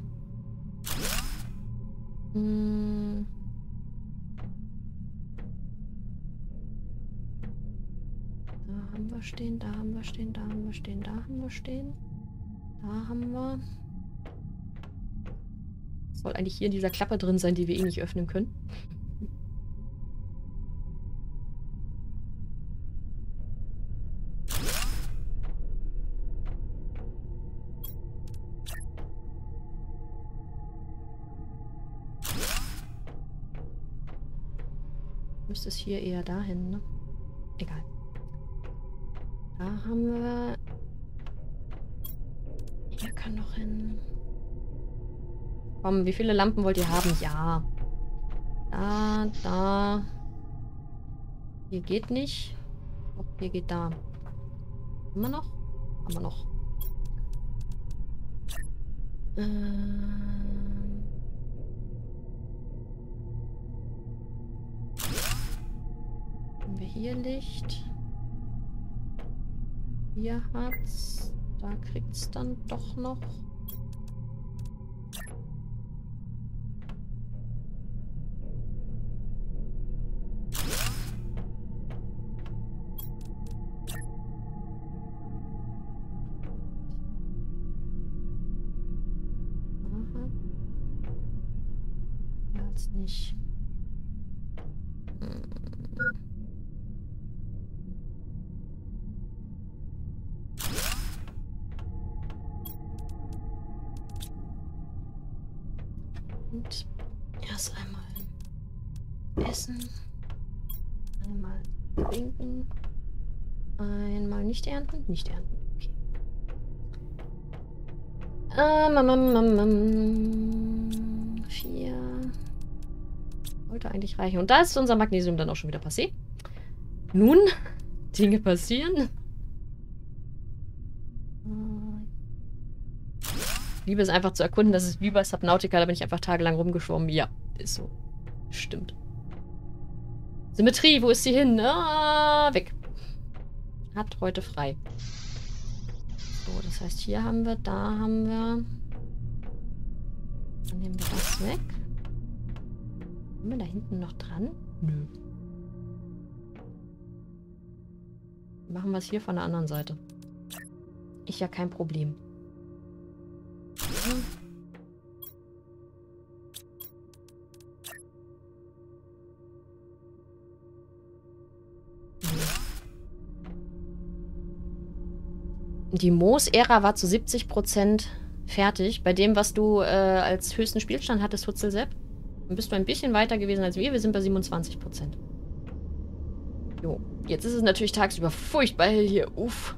Da haben wir stehen, da haben wir stehen, da haben wir stehen, da haben wir stehen. Da haben wir. Soll eigentlich hier in dieser Klappe drin sein, die wir eh nicht öffnen können. Müsste es hier eher dahin, ne? Egal. Da haben wir... Hier kann noch hin. Komm, wie viele Lampen wollt ihr haben? Ja. Da. Hier geht nicht. Doch, hier geht da. Haben wir noch? Haben wir noch. Haben wir hier Licht? Hier hat's. Da kriegt's dann doch noch. Jetzt nicht. Und erst einmal essen. Einmal trinken. Einmal nicht ernten. Nicht ernten. Okay. Vier. Sollte eigentlich reichen. Und da ist unser Magnesium dann auch schon wieder passé. Nun, Dinge passieren. Ich liebe es einfach zu erkunden. Das ist wie bei Subnautica. Da bin ich einfach tagelang rumgeschwommen. Ja, ist so. Stimmt. Symmetrie, wo ist sie hin? Ah, weg. Hat heute frei. So, das heißt, hier haben wir, da haben wir. Dann nehmen wir das weg. Sind wir da hinten noch dran? Nö. Machen wir es hier von der anderen Seite. Ich ja kein Problem. Die Moos-Ära war zu 70% fertig. Bei dem, was du als höchsten Spielstand hattest, Hutzelsepp. Dann bist du ein bisschen weiter gewesen als wir. Wir sind bei 27%. Jo. Jetzt ist es natürlich tagsüber furchtbar hell hier. Uff.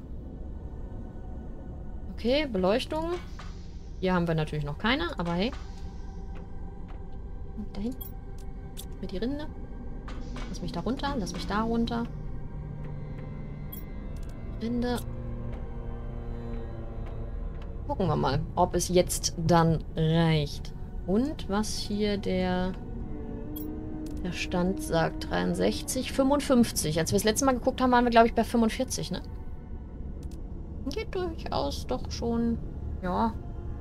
Okay, Beleuchtung. Hier haben wir natürlich noch keine, aber hey. Und dahin. Mit die Rinde. Lass mich da runter, lass mich da runter. Rinde. Gucken wir mal, ob es jetzt dann reicht. Und was hier der Stand sagt. 63, 55. Als wir das letzte Mal geguckt haben, waren wir, glaube ich, bei 45, ne? Geht durchaus doch schon. Ja.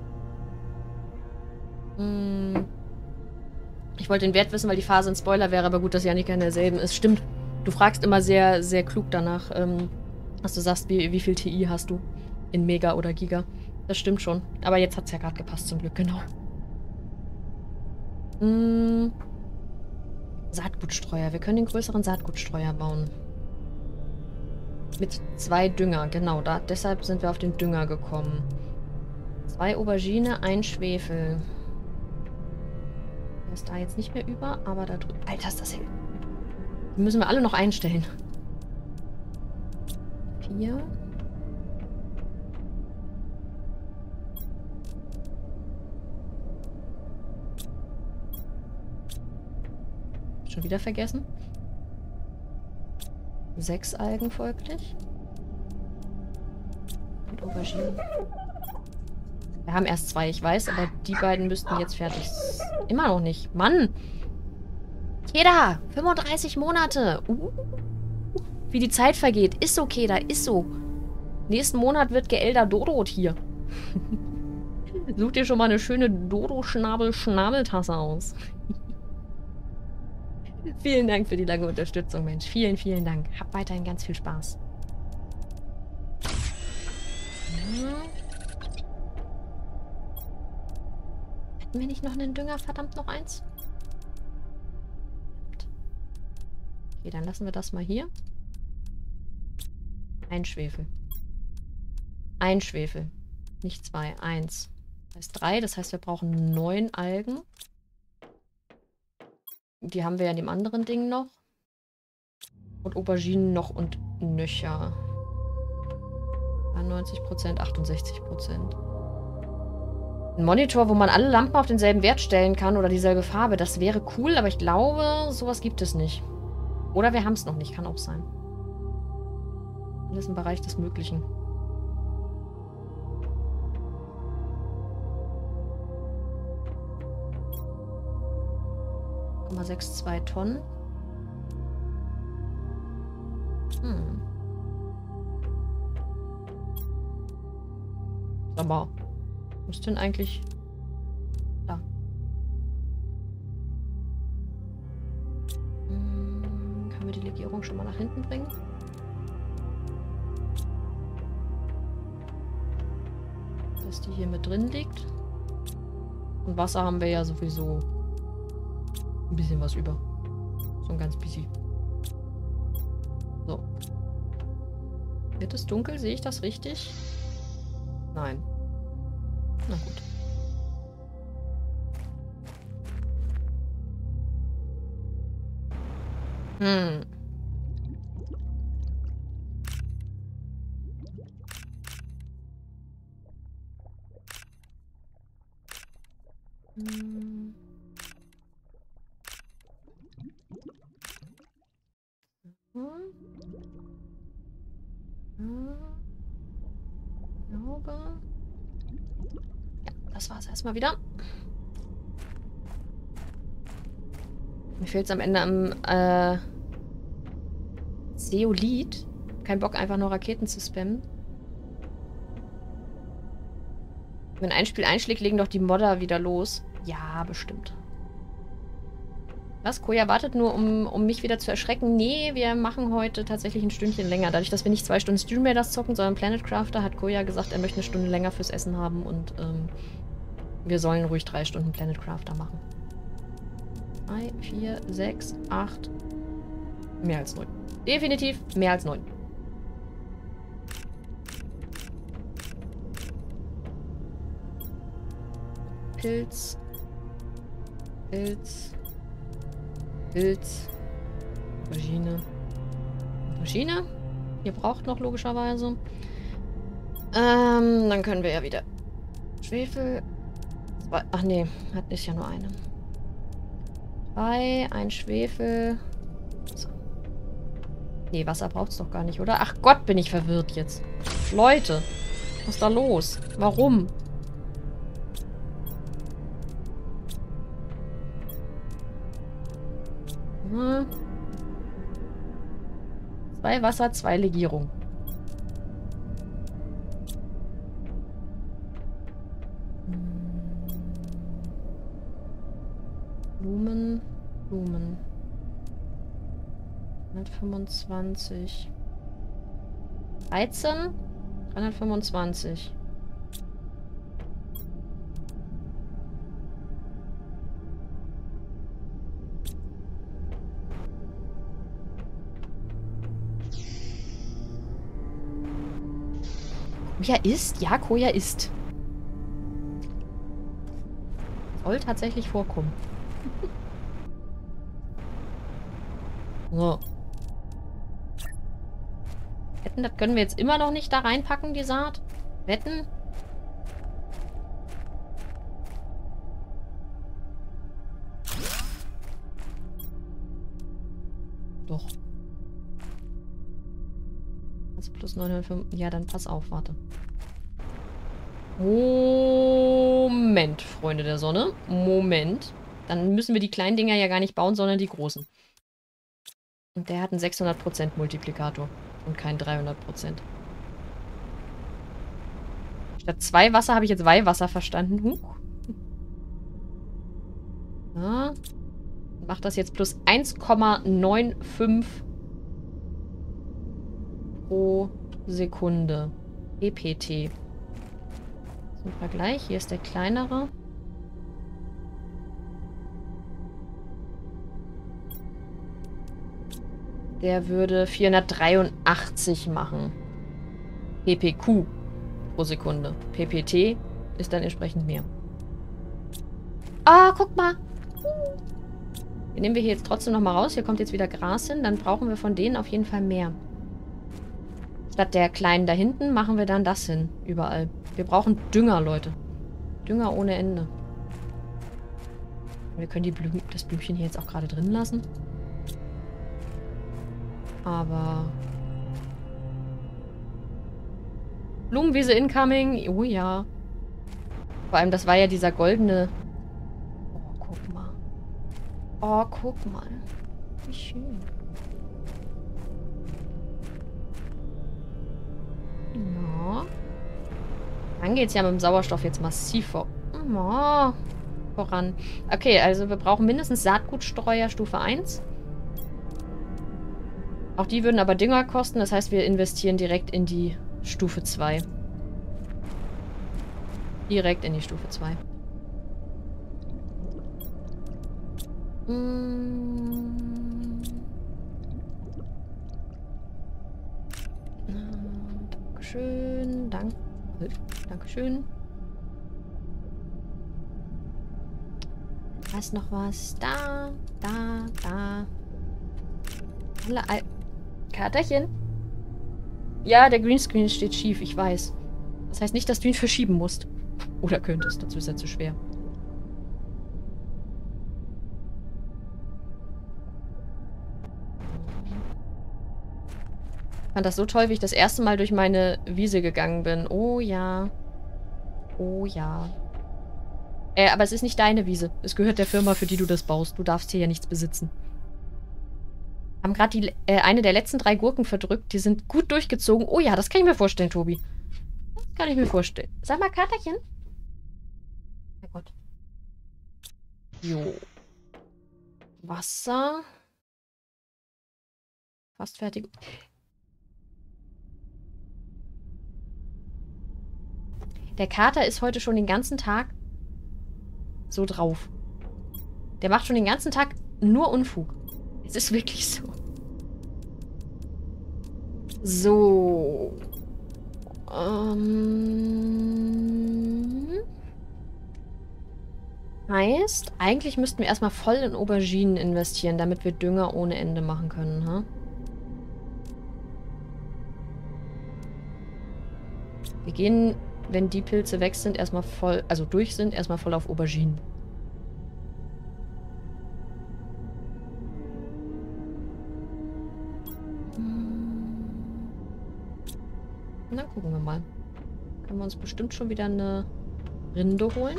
Ich wollte den Wert wissen, weil die Phase ein Spoiler wäre, aber gut, dass Jannika in derselben ist. Stimmt. Du fragst immer sehr, sehr klug danach, dass du sagst, wie viel TI hast du in Mega oder Giga. Das stimmt schon. Aber jetzt hat es ja gerade gepasst, zum Glück, genau. Saatgutstreuer. Wir können den größeren Saatgutstreuer bauen. Mit 2 Dünger, genau. Deshalb sind wir auf den Dünger gekommen. 2 Aubergine, 1 Schwefel. Der ist da jetzt nicht mehr über, aber da drüben... Alter, ist das hell. Die müssen wir alle noch einstellen. 4. Schon wieder vergessen. 6 Algen folglich. Und Auberginen. Wir haben erst 2, ich weiß, aber die beiden müssten jetzt fertig sein. Immer noch nicht. Mann! Keda! 35 Monate! Wie die Zeit vergeht. Ist so, Keda, ist so. Nächsten Monat wird geelder Dodot hier. Such dir schon mal eine schöne Dodo-Schnabel-Schnabeltasse aus. Vielen Dank für die lange Unterstützung, Mensch. Vielen, vielen Dank. Hab weiterhin ganz viel Spaß. Hätten wir nicht noch einen Dünger? Verdammt, noch eins? Okay, dann lassen wir das mal hier. 1 Schwefel. 1 Schwefel. Nicht 2, 1. Das heißt 3, das heißt, wir brauchen 9 Algen. Die haben wir ja in dem anderen Ding noch. Und Auberginen noch und nöcher. 90%, 68%. Ein Monitor, wo man alle Lampen auf denselben Wert stellen kann oder dieselbe Farbe, das wäre cool, aber ich glaube, sowas gibt es nicht. Oder wir haben es noch nicht, kann auch sein. Alles im Bereich des Möglichen. 0,62 Tonnen. Aber wo ist denn eigentlich... Da. Können wir die Legierung schon mal nach hinten bringen? Dass die hier mit drin liegt. Und Wasser haben wir ja sowieso ein bisschen was über. So ein ganz bisschen. So. Wird es dunkel? Sehe ich das richtig? Nein. Na gut. Das war's erstmal wieder. Mir fehlt es am Ende am Zeolit. Kein Bock, einfach nur Raketen zu spammen. Wenn ein Spiel einschlägt, legen doch die Modder wieder los. Ja, bestimmt. Was? Koja wartet nur, um mich wieder zu erschrecken? Nee, wir machen heute tatsächlich ein Stündchen länger. Dadurch, dass wir nicht 2 Stunden Stream Raiders zocken, sondern Planet Crafter, hat Koja gesagt, er möchte eine Stunde länger fürs Essen haben und wir sollen ruhig 3 Stunden Planet Crafter machen. 3, 4, 6, 8. Mehr als 9. Definitiv mehr als 9. Pilz. Pilz. Pilz. Aubergine. Aubergine. Ihr braucht noch logischerweise. Dann können wir ja wieder. Schwefel. 2. Ach nee, ist ja nur eine. 2, ein Schwefel. So. Nee, Wasser braucht's doch gar nicht, oder? Ach Gott, bin ich verwirrt jetzt. Leute, was ist da los? Warum? Hm. 2 Wasser, 2 Legierung. Blumen, Blumen. 125. 13, 325. Koja ist? Ja, Koja ist. Soll tatsächlich vorkommen. So. Wetten, das können wir jetzt immer noch nicht da reinpacken, die Saat? Wetten? Doch. Also plus 905. Ja, dann pass auf, warte. Moment, Freunde der Sonne. Moment. Dann müssen wir die kleinen Dinger ja gar nicht bauen, sondern die großen. Und der hat einen 600% Multiplikator. Und keinen 300%. Statt 2 Wasser habe ich jetzt Weihwasser verstanden. Huch. Ja. Macht das jetzt plus 1,95 pro Sekunde. EPT. Zum Vergleich, hier ist der kleinere. Der würde 483 machen. PPQ pro Sekunde. PPT ist dann entsprechend mehr. Ah, guck mal. Den nehmen wir hier jetzt trotzdem nochmal raus. Hier kommt jetzt wieder Gras hin. Dann brauchen wir von denen auf jeden Fall mehr. Statt der kleinen da hinten machen wir dann das hin. Überall. Wir brauchen Dünger, Leute. Dünger ohne Ende. Wir können das Blümchen hier jetzt auch gerade drin lassen. Aber... Blumenwiese incoming. Oh ja. Vor allem, das war ja dieser goldene... Oh, guck mal. Oh, guck mal. Wie schön. Ja. Dann geht's ja mit dem Sauerstoff jetzt massiv voran. Okay, also wir brauchen mindestens Saatgutstreuer Stufe 1. Auch die würden aber Dünger kosten. Das heißt, wir investieren direkt in die Stufe 2. Direkt in die Stufe 2. Dankeschön. Dankeschön. Da ist noch was. Da. Katerchen. Ja, der Greenscreen steht schief, ich weiß. Das heißt nicht, dass du ihn verschieben musst. Oder könntest, dazu ist er zu schwer. Ich fand das so toll, wie ich das erste Mal durch meine Wiese gegangen bin. Oh ja. Oh ja. Aber es ist nicht deine Wiese. Es gehört der Firma, für die du das baust. Du darfst hier ja nichts besitzen. Haben gerade eine der letzten 3 Gurken verdrückt. Die sind gut durchgezogen. Oh ja, das kann ich mir vorstellen, Tobi. Das kann ich mir vorstellen. Sag mal, Katerchen. Mein Gott. Jo. Wasser. Fast fertig. Der Kater ist heute schon den ganzen Tag so drauf. Der macht schon den ganzen Tag nur Unfug. Es ist wirklich so. So. Heißt, eigentlich müssten wir erstmal voll in Auberginen investieren, damit wir Dünger ohne Ende machen können, ha? Wir gehen, wenn die Pilze weg sind, erstmal voll, also durch sind, erstmal voll auf Auberginen. Und dann gucken wir mal. Können wir uns bestimmt schon wieder eine Rinde holen.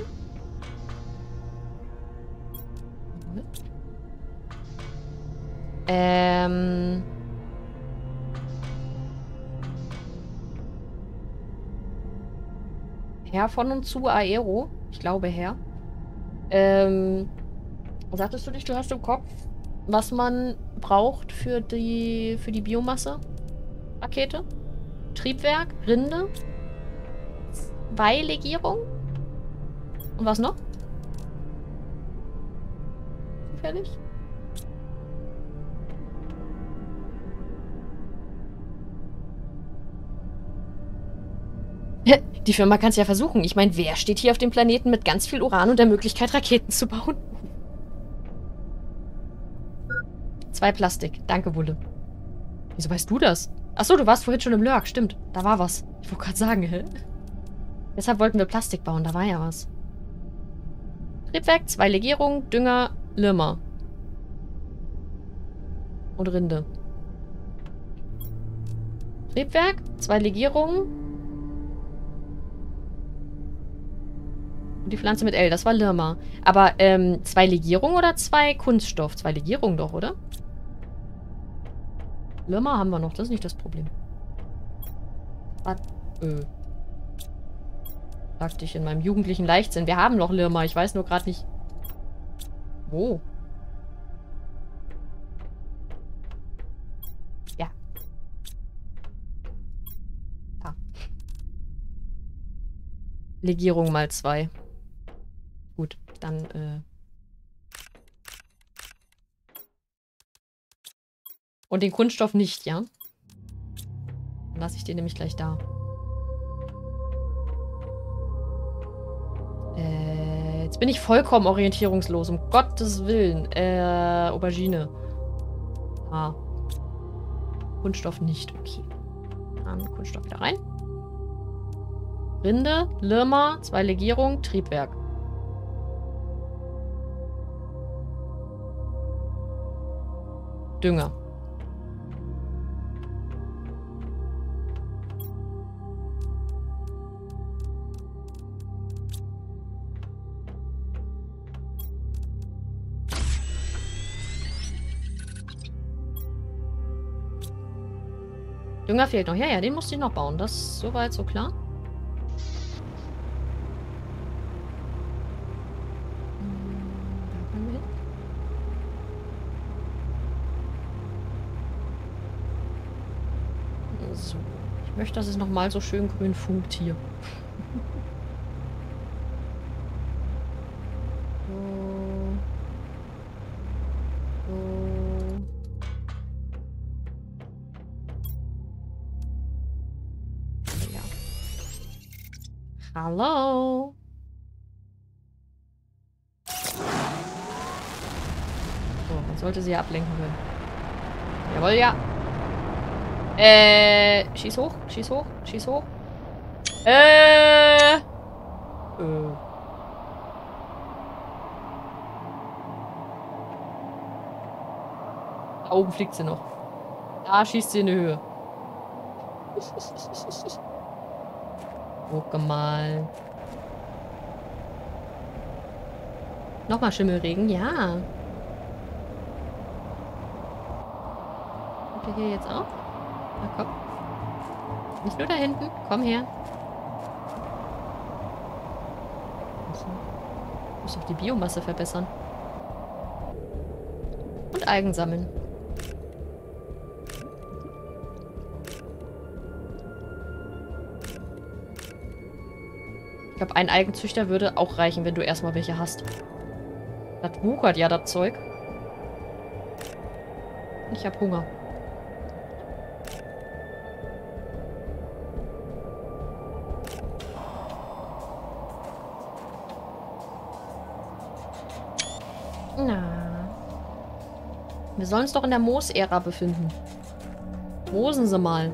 Herr von und zu Aero. Ich glaube, Herr. Sagtest du nicht, du hast im Kopf, was man braucht für die Biomasse-Rakete? Triebwerk, Rinde, 2 Legierung. Und was noch? Zufällig? Die Firma kann es ja versuchen. Ich meine, wer steht hier auf dem Planeten mit ganz viel Uran und der Möglichkeit, Raketen zu bauen? 2 Plastik. Danke, Wulle. Wieso weißt du das? Achso, du warst vorhin schon im Lurk. Stimmt, da war was. Ich wollte gerade sagen, hä? Deshalb wollten wir Plastik bauen. Da war ja was. Triebwerk, 2 Legierungen, Dünger, Lirmer. Und Rinde. Triebwerk, 2 Legierungen. Und die Pflanze mit L, das war Lirmer. Aber, 2 Legierungen oder 2 Kunststoff? 2 Legierungen doch, oder? Lirmer haben wir noch, das ist nicht das Problem. Was? Sagte ich in meinem jugendlichen Leichtsinn. Wir haben noch Lirmer, ich weiß nur gerade nicht... Wo? Ja. Da. Legierung mal 2. Gut, dann, Und den Kunststoff nicht, ja? Dann lasse ich den nämlich gleich da. Jetzt bin ich vollkommen orientierungslos, um Gottes Willen. Aubergine. Ah. Kunststoff nicht, okay. Dann Kunststoff wieder rein. Rinde, Lirma, 2 Legierungen, Triebwerk. Dünger. Dünger fehlt noch. Ja, ja, den musste ich noch bauen. Das ist soweit so klar. Da können wir hin. So. Ich möchte, dass es nochmal so schön grün funkt hier. Hallo. So, man sollte sie ja ablenken können. Jawohl, ja. Schieß hoch, schieß hoch, schieß hoch. Da oben fliegt sie noch. Da schießt sie in die Höhe. Guck mal. Nochmal Schimmelregen, ja. Kommt der hier jetzt auch? Na komm. Nicht nur da hinten. Komm her. Ich muss auch die Biomasse verbessern. Und Algen sammeln. Ich glaube, ein Algenzüchter würde auch reichen, wenn du erstmal welche hast. Das wuchert ja, das Zeug. Ich habe Hunger. Na. Wir sollen uns doch in der Moos-Ära befinden. Moosen Sie mal.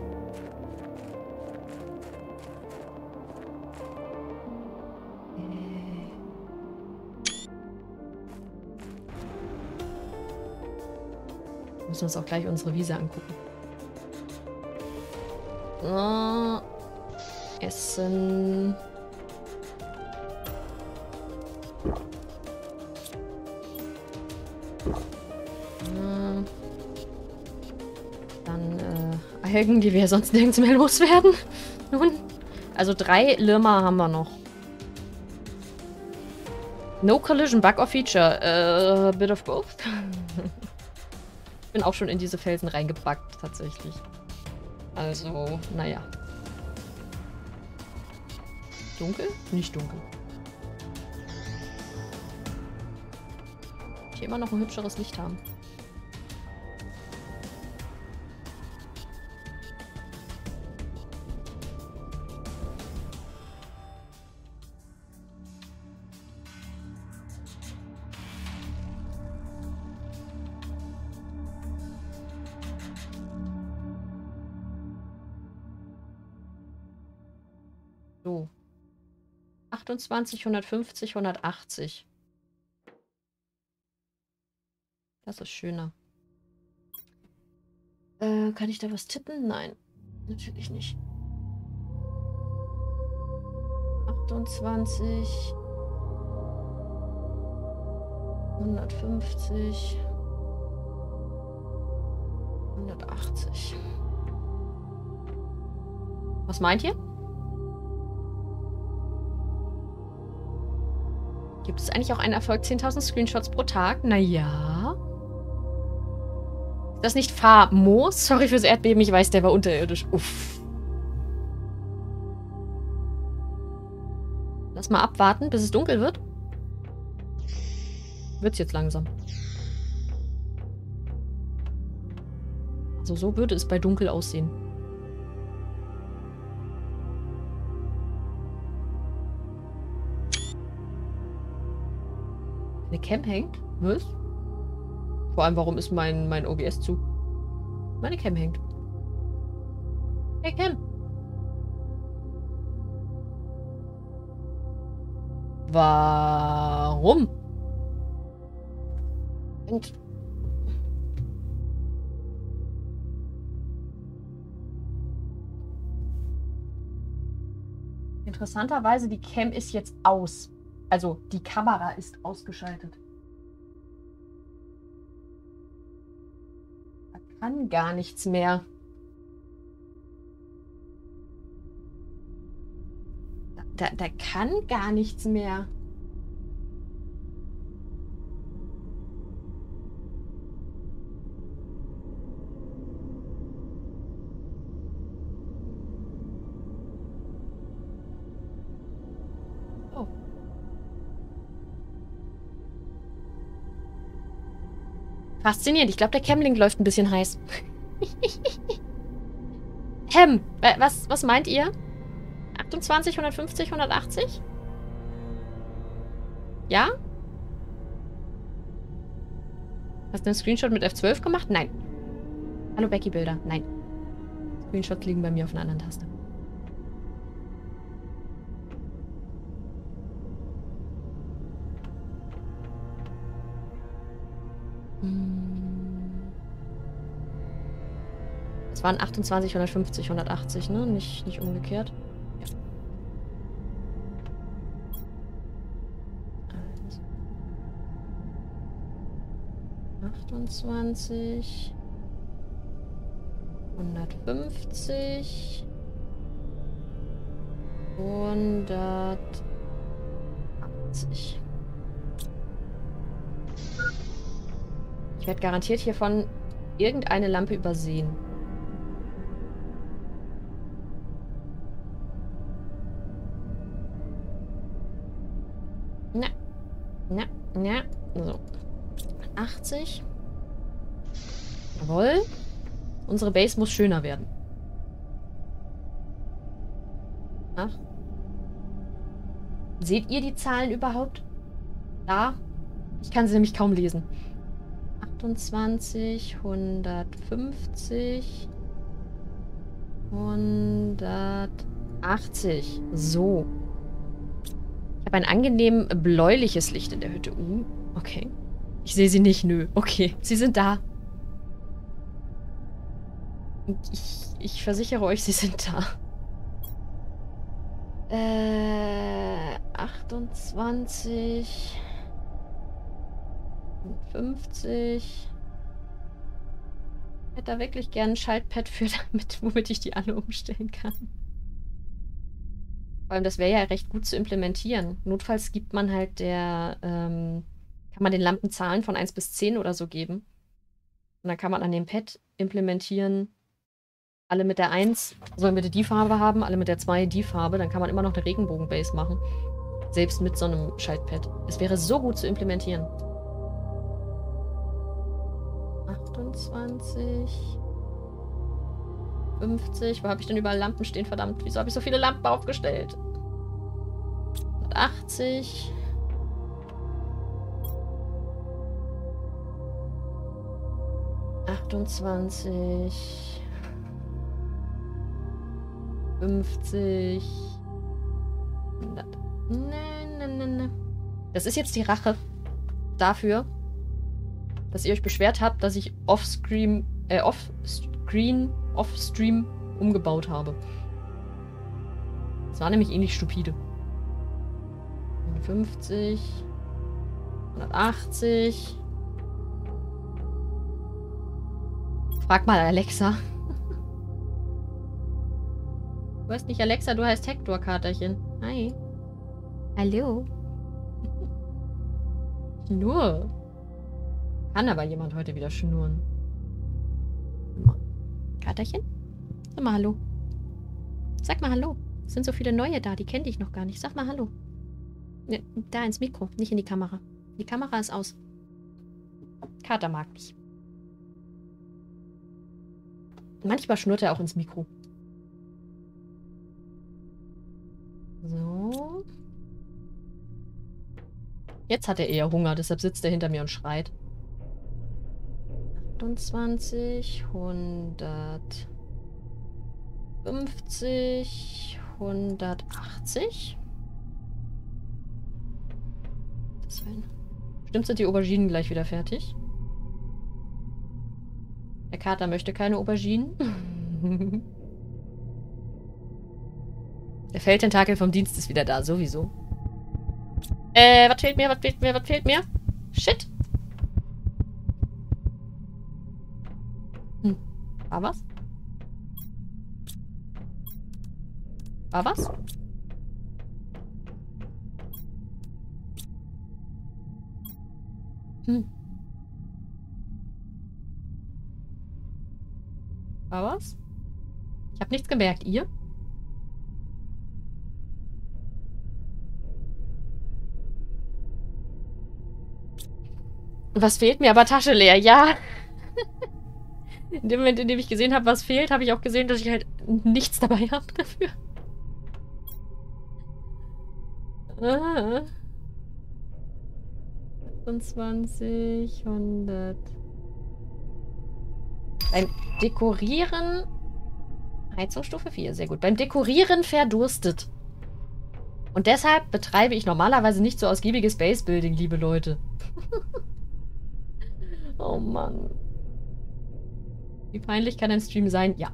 Müssen uns auch gleich unsere Wiese angucken. Essen. Dann Algen, die wir sonst nirgends mehr loswerden. Nun. Also 3 Lirma haben wir noch. No Collision, Bug or Feature. Bit of both. Ich bin auch schon in diese Felsen reingebackt, tatsächlich. Also, naja. Dunkel? Nicht dunkel. Ich immer noch ein hübscheres Licht haben. So. 28, 150, 180. Das ist schöner. Kann ich da was tippen? Nein. Natürlich nicht. 28. 150. 180. Was meint ihr? Gibt es eigentlich auch einen Erfolg 10.000 Screenshots pro Tag? Naja. Ist das nicht famos? Sorry fürs Erdbeben, ich weiß, der war unterirdisch. Uff. Lass mal abwarten, bis es dunkel wird. Wird's jetzt langsam. Also so würde es bei dunkel aussehen. Eine Cam hängt? Was? Vor allem, warum ist mein OBS zu? Meine Cam hängt. Hey Cam. Warum? Und interessanterweise, die Cam ist jetzt aus. Also, die Kamera ist ausgeschaltet. Da kann gar nichts mehr. Da kann gar nichts mehr. Oh. Faszinierend. Ich glaube, der Camlink läuft ein bisschen heiß. Was meint ihr? 28, 150, 180? Ja? Hast du einen Screenshot mit F12 gemacht? Nein. Hallo Becky Bilder. Nein. Screenshots liegen bei mir auf einer anderen Taste. Es waren 28, 150, 180, ne? Nicht umgekehrt. Ja. Also. 28. 150. 180. Ich werde garantiert hiervon irgendeine Lampe übersehen. Ja. So. 80. Jawohl. Unsere Base muss schöner werden. Ach. Seht ihr die Zahlen überhaupt? Da? Ich kann sie nämlich kaum lesen. 28, 150, 180. So. Ich habe ein angenehm bläuliches Licht in der Hütte. Okay. Ich sehe sie nicht, nö. Okay, sie sind da. Ich versichere euch, sie sind da. 28... 50. Ich hätte da wirklich gern ein Schaltpad für, womit ich die alle umstellen kann. Vor allem, das wäre ja recht gut zu implementieren. Notfalls gibt man halt kann man den Lampen Zahlen von 1 bis 10 oder so geben. Und dann kann man an dem Pad implementieren, alle mit der 1 sollen bitte die Farbe haben, alle mit der 2 die Farbe. Dann kann man immer noch eine Regenbogen-Base machen. Selbst mit so einem Schaltpad. Es wäre so gut zu implementieren. 28. 50. Wo habe ich denn überall Lampen stehen? Verdammt, wieso habe ich so viele Lampen aufgestellt? 180. 28. 50. 100. Nein. Das ist jetzt die Rache dafür, dass ihr euch beschwert habt, dass ich offstream umgebaut habe. Das war nämlich ähnlich stupide. 50. 180. Frag mal Alexa. Du heißt nicht Alexa, du heißt Hector, Katerchen. Hi. Hallo. Schnur. Kann aber jemand heute wieder schnurren. Katerchen? Sag mal hallo. Sag mal hallo. Es sind so viele neue da, die kenne ich noch gar nicht. Sag mal hallo. Ja, da ins Mikro, nicht in die Kamera. Die Kamera ist aus. Kater mag mich. Manchmal schnurrt er auch ins Mikro. So. Jetzt hat er eher Hunger, deshalb sitzt er hinter mir und schreit. 28, 150, 180. Bestimmt sind die Auberginen gleich wieder fertig. Der Kater möchte keine Auberginen. Der Feldtentakel vom Dienst ist wieder da, sowieso. Was fehlt mir, was fehlt mir, was fehlt mir? Shit. War was? War was? War was? Ich habe nichts gemerkt. Ihr? Was fehlt mir? Aber Tasche leer, ja. In dem Moment, in dem ich gesehen habe, was fehlt, habe ich auch gesehen, dass ich halt nichts dabei habe dafür. 25, 100. Beim Dekorieren... Heizungsstufe 4, sehr gut. Beim Dekorieren verdurstet. Und deshalb betreibe ich normalerweise nicht so ausgiebiges Base-Building, liebe Leute. Oh Mann. Wie peinlich kann ein Stream sein? Ja.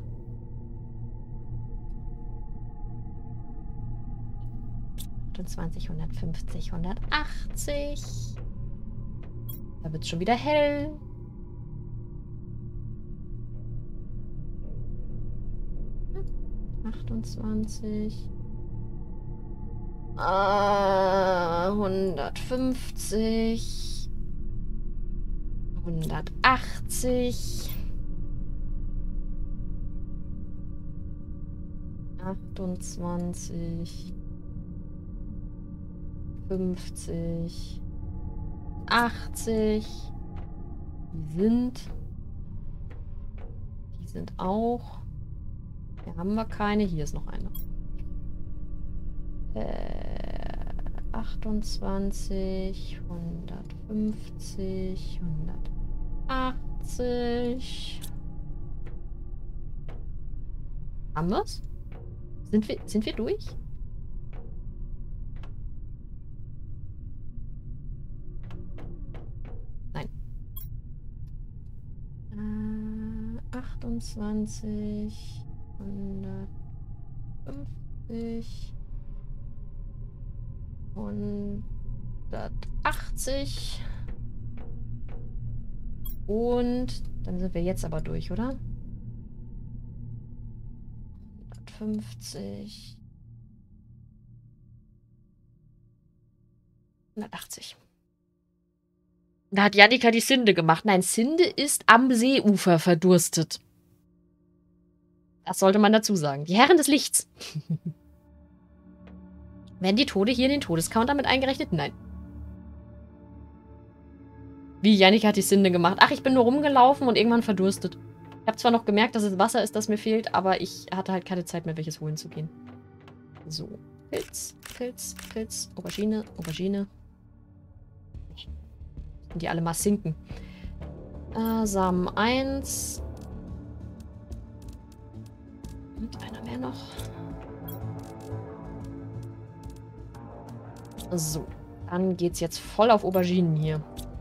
...120, 150, 180. Da wird es schon wieder hell. Hm. 28. 150. 180. 28. 50. 80. Die sind auch. Hier haben wir keine. Hier ist noch eine. 28. 150. 180. Haben wir's? Sind wir durch? Nein. 28, 150, 180. Und dann sind wir jetzt aber durch, oder? 150. 180. Da hat Jannika die Sinde gemacht. Nein, Sinde ist am Seeufer verdurstet. Das sollte man dazu sagen. Die Herren des Lichts. Werden die Tode hier in den Todescounter mit eingerechnet? Nein. Wie, Jannika hat die Sinde gemacht? Ach, ich bin nur rumgelaufen und irgendwann verdurstet. Ich habe zwar noch gemerkt, dass es Wasser ist, das mir fehlt, aber ich hatte halt keine Zeit mehr, welches holen zu gehen. So. Pilz, Pilz, Pilz, Aubergine, Aubergine. Und die alle mal sinken. Samen 1. Und einer mehr noch. So. Dann geht's jetzt voll auf Auberginen hier.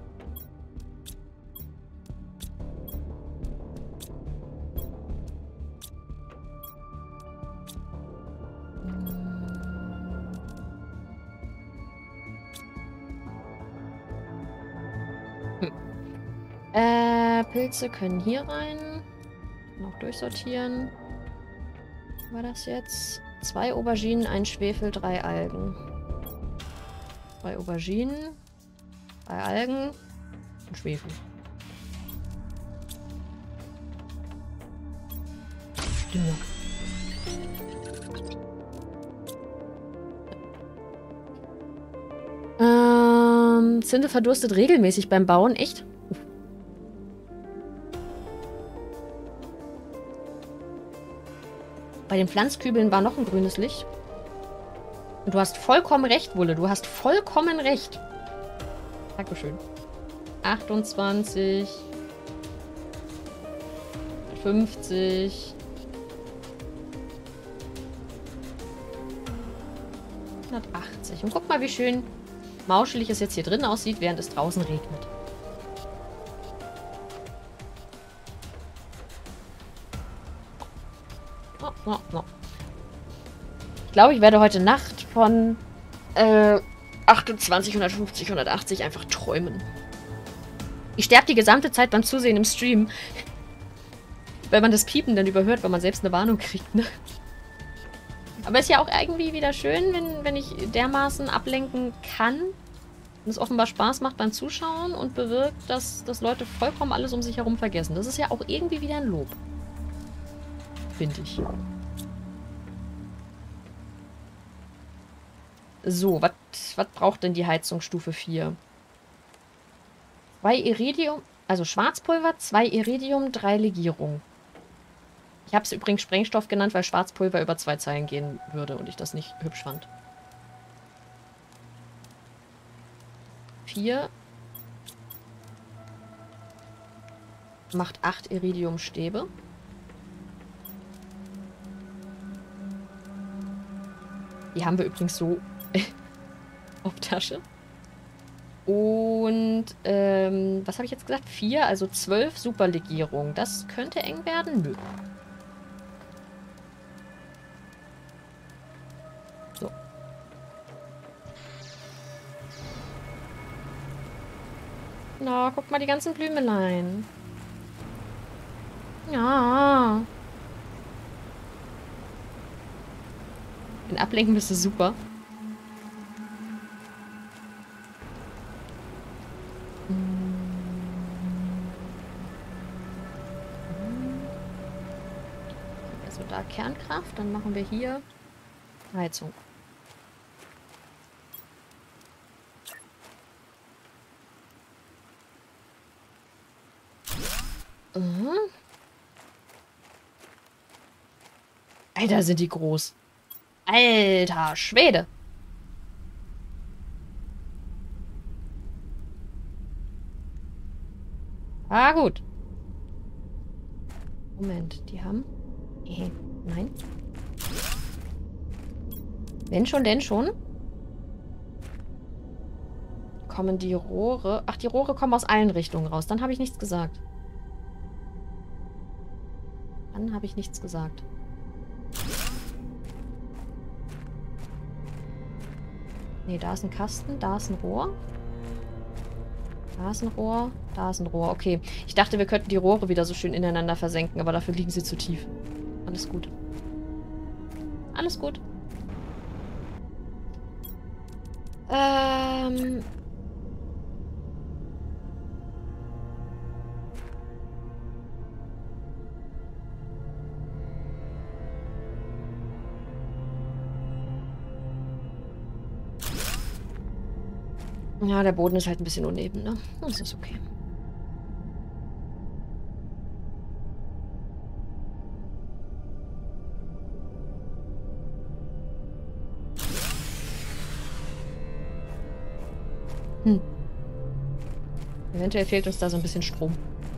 Pilze können hier rein. Noch durchsortieren. Was war das jetzt? 2 Auberginen, ein Schwefel, 3 Algen. 2 Auberginen, 3 Algen und Schwefel. Dünger. Zinde verdurstet regelmäßig beim Bauen. Echt? Bei den Pflanzkübeln war noch ein grünes Licht. Und du hast vollkommen recht, Wulle. Du hast vollkommen recht. Dankeschön. 28. 50. 180. Und guck mal, wie schön mauschelig es jetzt hier drin aussieht, während es draußen regnet. Oh, oh, oh. Ich glaube, ich werde heute Nacht von 28, 150, 180 einfach träumen. Ich sterbe die gesamte Zeit beim Zusehen im Stream. Weil man das Piepen dann überhört, weil man selbst eine Warnung kriegt, ne? Aber ist ja auch irgendwie wieder schön, wenn ich dermaßen ablenken kann. Und es offenbar Spaß macht beim Zuschauen und bewirkt, dass Leute vollkommen alles um sich herum vergessen. Das ist ja auch irgendwie wieder ein Lob. Finde ich. So, was braucht denn die Heizung Stufe 4? 2 Iridium, also Schwarzpulver, 2 Iridium, 3 Legierung. Ich habe es übrigens Sprengstoff genannt, weil Schwarzpulver über 2 Zeilen gehen würde und ich das nicht hübsch fand. 4 macht 8 Iridiumstäbe. Die haben wir übrigens so auf Tasche. Und, was habe ich jetzt gesagt? 4, also 12 Superlegierungen. Das könnte eng werden? Nö. So. Na, guck mal die ganzen Blümelein. Ja. Den ablenken bist du super. Also da Kernkraft, dann machen wir hier Heizung. Alter, sind die groß. Alter Schwede. Ah, gut. Moment, die haben... nein. Wenn schon, denn schon. Kommen die Rohre... Ach, die Rohre kommen aus allen Richtungen raus. Dann habe ich nichts gesagt. Dann habe ich nichts gesagt. Nee, da ist ein Kasten, da ist ein Rohr. Da ist ein Rohr, da ist ein Rohr. Okay, ich dachte, wir könnten die Rohre wieder so schön ineinander versenken, aber dafür liegen sie zu tief. Alles gut. Alles gut. Ja, der Boden ist halt ein bisschen uneben, ne? Das ist okay. Eventuell fehlt uns da so ein bisschen Strom.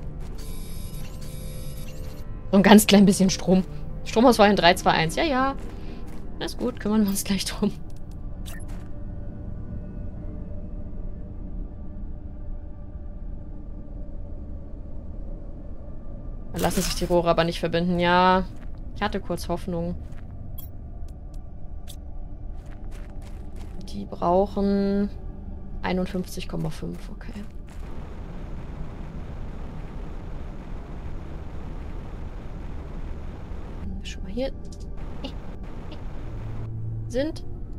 So ein ganz klein bisschen Strom. Stromausfall in 3, 2, 1. Ja, ja. Alles gut, kümmern wir uns gleich drum. Dann lassen sich die Rohre aber nicht verbinden. Ja, ich hatte kurz Hoffnung. Die brauchen 51,5, okay. Schon mal hier sind.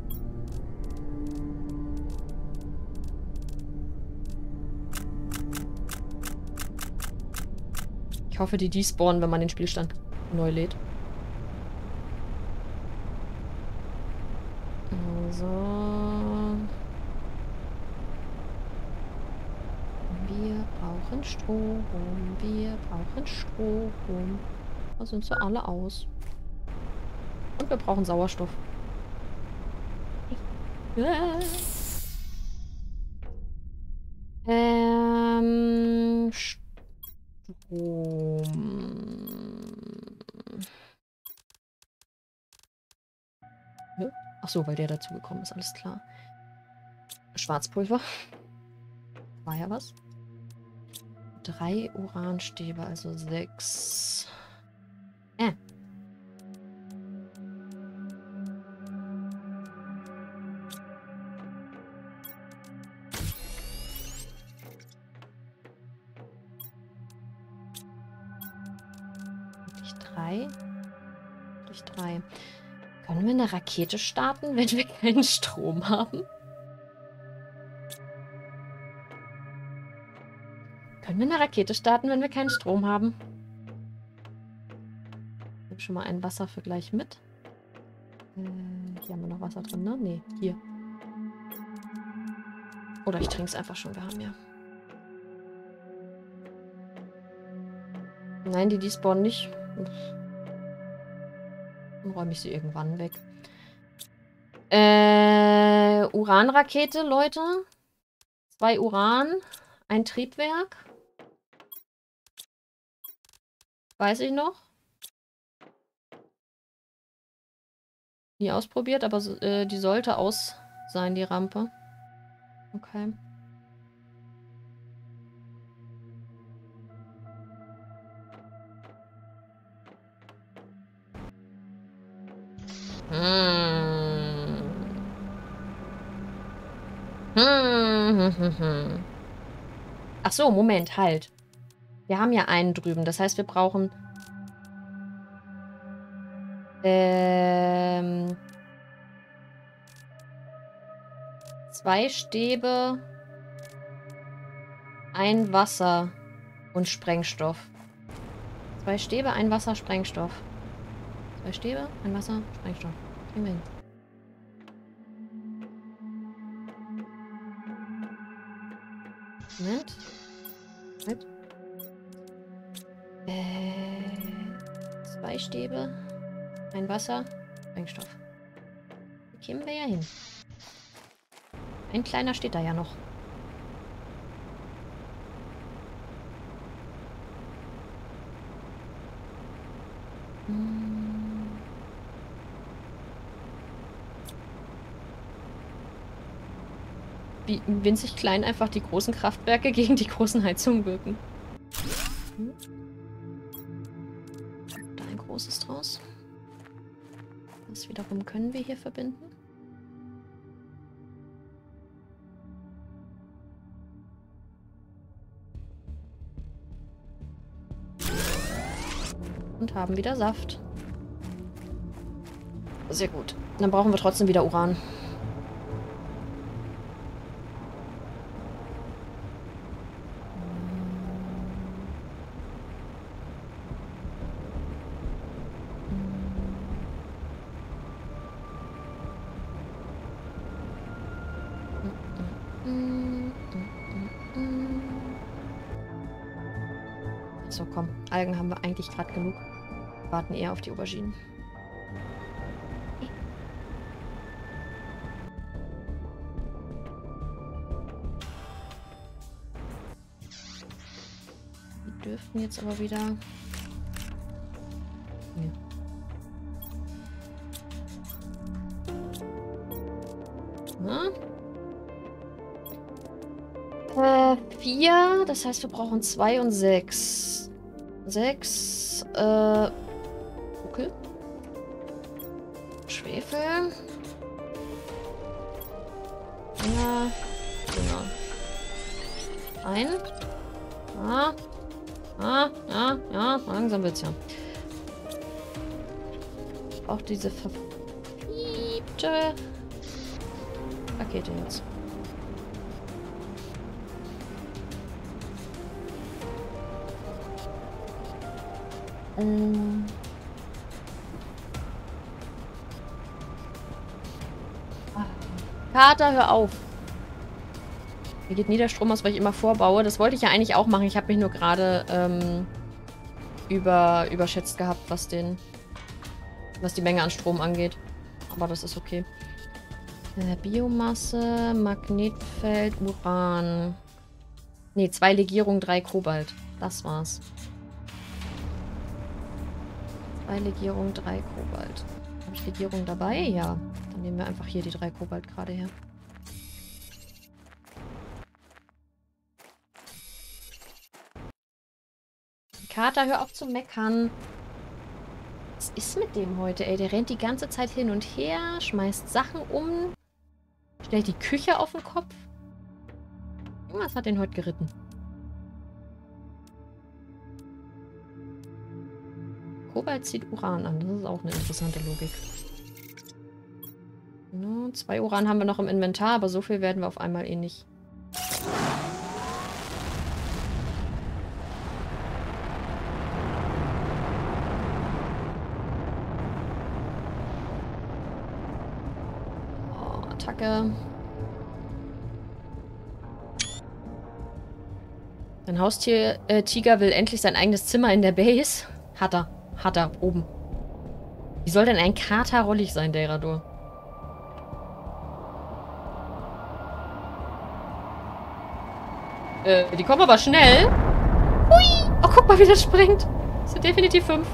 Ich hoffe, die despawnen, wenn man den Spielstand neu lädt. Also. Wir brauchen Strom. Wir brauchen Strom. Da sind sie alle aus. Und wir brauchen Sauerstoff. Ja. Ach so, weil der dazugekommen ist, alles klar. Schwarzpulver. War ja was. 3 Uranstäbe, also 6. 3. Durch 3. Können wir eine Rakete starten, wenn wir keinen Strom haben? Können wir eine Rakete starten, wenn wir keinen Strom haben? Ich nehme schon mal ein Wasser für gleich mit. Hier haben wir noch Wasser drin, ne? Nee, hier. Oder ich trinke es einfach schon, wir haben ja. Nein, die spawnen nicht. Dann räume ich sie irgendwann weg. Uranrakete, Leute. 2 Uran. Ein Triebwerk. Weiß ich noch. Nie ausprobiert, aber die sollte aus sein, die Rampe. Okay. Ach so, Moment, halt. Wir haben ja einen drüben. Das heißt, wir brauchen 2 Stäbe, ein Wasser und Sprengstoff. 2 Stäbe, ein Wasser, Sprengstoff. 2 Stäbe, ein Wasser, Sprengstoff. Kriegen wir hin. Moment. Halt. 2 Stäbe, ein Wasser, Sprengstoff. Da kämen wir ja hin. Ein kleiner steht da ja noch. Wie winzig klein einfach die großen Kraftwerke gegen die großen Heizungen wirken. Da ein großes draus. Das wiederum können wir hier verbinden. Und haben wieder Saft. Sehr gut. Dann brauchen wir trotzdem wieder Uran. So, komm. Algen haben wir eigentlich gerade genug. Wir warten eher auf die Auberginen. Die dürften jetzt aber wieder... Ja. Na? 4, das heißt, wir brauchen 2 und 6. 6, okay. Schwefel. Ja, genau. Ein. Ja, langsam wird's ja. Auch diese verfiebte Rakete jetzt. Kater, hör auf. Hier geht nie der Strom aus, weil ich immer vorbaue. Das wollte ich ja eigentlich auch machen. Ich habe mich nur gerade überschätzt gehabt, was die Menge an Strom angeht. Aber das ist okay. Biomasse, Magnetfeld, Uran. Ne, 2 Legierungen, 3 Kobalt. Das war's. 2 Legierungen, 3 Kobalt. Habe ich Legierungen dabei? Ja. Dann nehmen wir einfach hier die 3 Kobalt gerade her. Kater, hör auf zu meckern. Was ist mit dem heute, ey? Der rennt die ganze Zeit hin und her, schmeißt Sachen um, stellt die Küche auf den Kopf. Was hat den heute geritten? Kobalt zieht Uran an. Das ist auch eine interessante Logik. No, 2 Uran haben wir noch im Inventar, aber so viel werden wir auf einmal eh nicht. Oh, Attacke. Ein Haustier, Tiger will endlich sein eigenes Zimmer in der Base. Hat er. Hat er. Oben. Wie soll denn ein Kater rollig sein, Deradur? Die kommen aber schnell. Hui! Oh, guck mal, wie das springt. Das sind definitiv 5.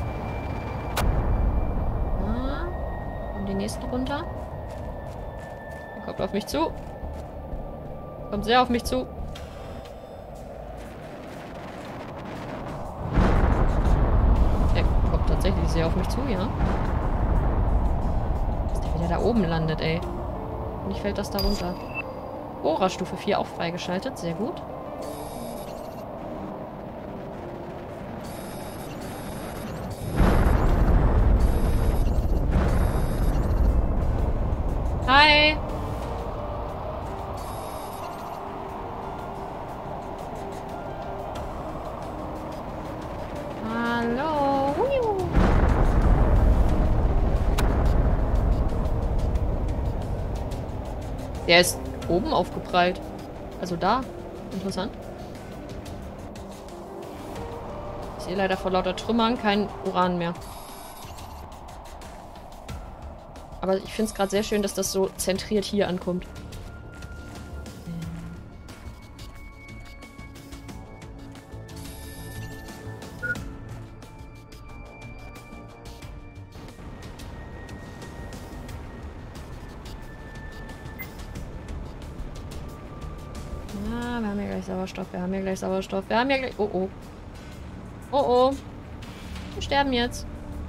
Ah, kommen die nächsten runter. Der kommt auf mich zu. Kommt sehr auf mich zu. Der kommt tatsächlich sehr auf mich zu, ja. Dass der wieder da oben landet, ey. Und nicht fällt das da runter. Bohrer Stufe 4 auch freigeschaltet. Sehr gut. Hi! Hallo! Huiu. Der ist oben aufgeprallt. Also da. Interessant. Ich sehe leider vor lauter Trümmern kein Uran mehr. Aber ich finde es gerade sehr schön, dass das so zentriert hier ankommt. Ja, wir haben ja gleich Sauerstoff, wir haben ja gleich Sauerstoff, wir haben ja gleich... Oh, oh. Oh, oh. Wir sterben jetzt.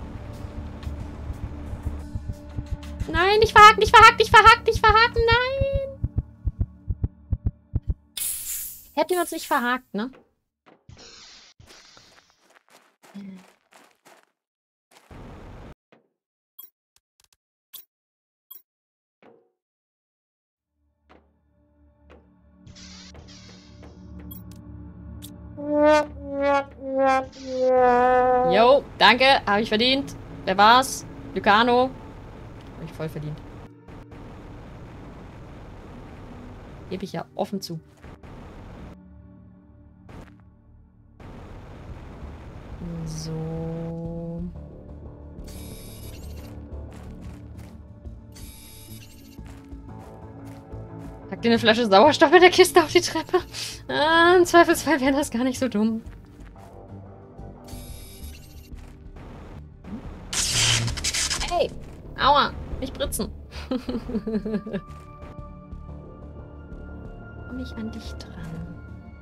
Nein, nicht verhaken, nicht verhaken, nicht verhaken, nicht verhaken, nein! Hätten wir uns nicht verhakt, ne? Jo, danke, habe ich verdient. Wer war's? Lucano. Habe ich voll verdient. Gebe ich ja offen zu. So. Pack dir eine Flasche Sauerstoff in der Kiste auf die Treppe. Ah, im Zweifelsfall wäre das gar nicht so dumm. Hey! Aua! Nicht britzen! Komm ich an dich dran?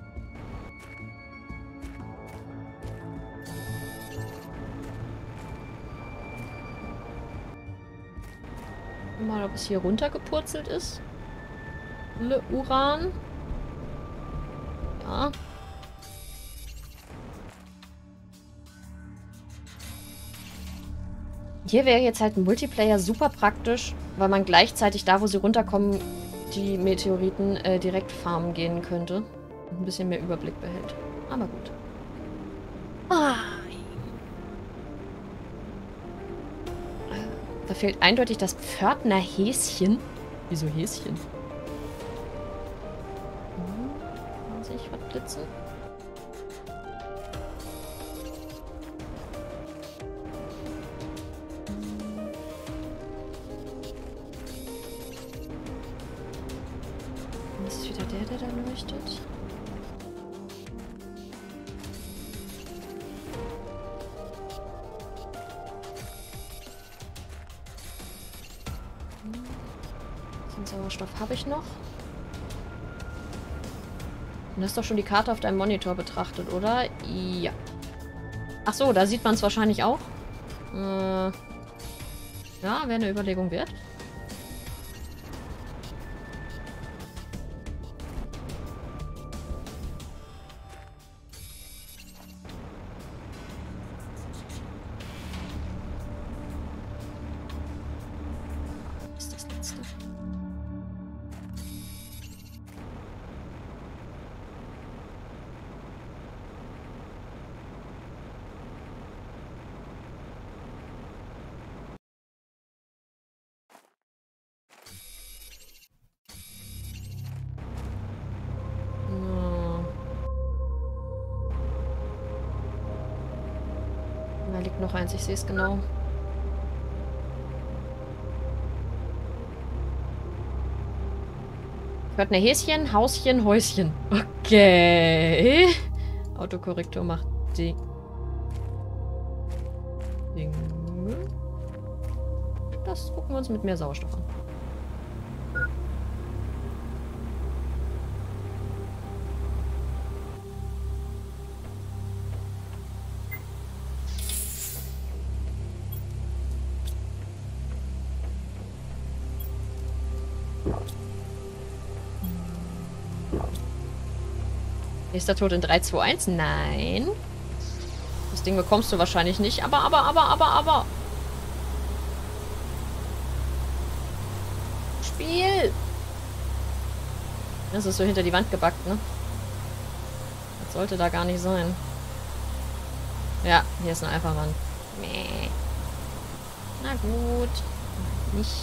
Mal, ob es hier runtergepurzelt ist. Uran. Ja. Hier wäre jetzt halt ein Multiplayer super praktisch, weil man gleichzeitig da, wo sie runterkommen, die Meteoriten direkt farmen gehen könnte. Und ein bisschen mehr Überblick behält. Aber gut. Ah. Da fehlt eindeutig das Pförtner Häschen. Wieso Häschen? Kann ich was blitzen? Das ist wieder der da leuchtet. Sauerstoff habe ich noch. Du hast doch schon die Karte auf deinem Monitor betrachtet, oder? Ja. Ach so, da sieht man es wahrscheinlich auch. Ja, wäre eine Überlegung wert. Was ist das letzte? Da liegt noch eins, ich sehe es genau. Hört eine Häschen, Hauschen, Häuschen. Okay. Autokorrektur macht Ding. Das gucken wir uns mit mehr Sauerstoff an. Nächster Tod in 3, 2, 1? Nein. Das Ding bekommst du wahrscheinlich nicht. Aber. Spiel! Das ist so hinter die Wand gebackt, ne? Das sollte da gar nicht sein. Ja, hier ist eine Alpha-Wand. Meh. Na gut. Nicht.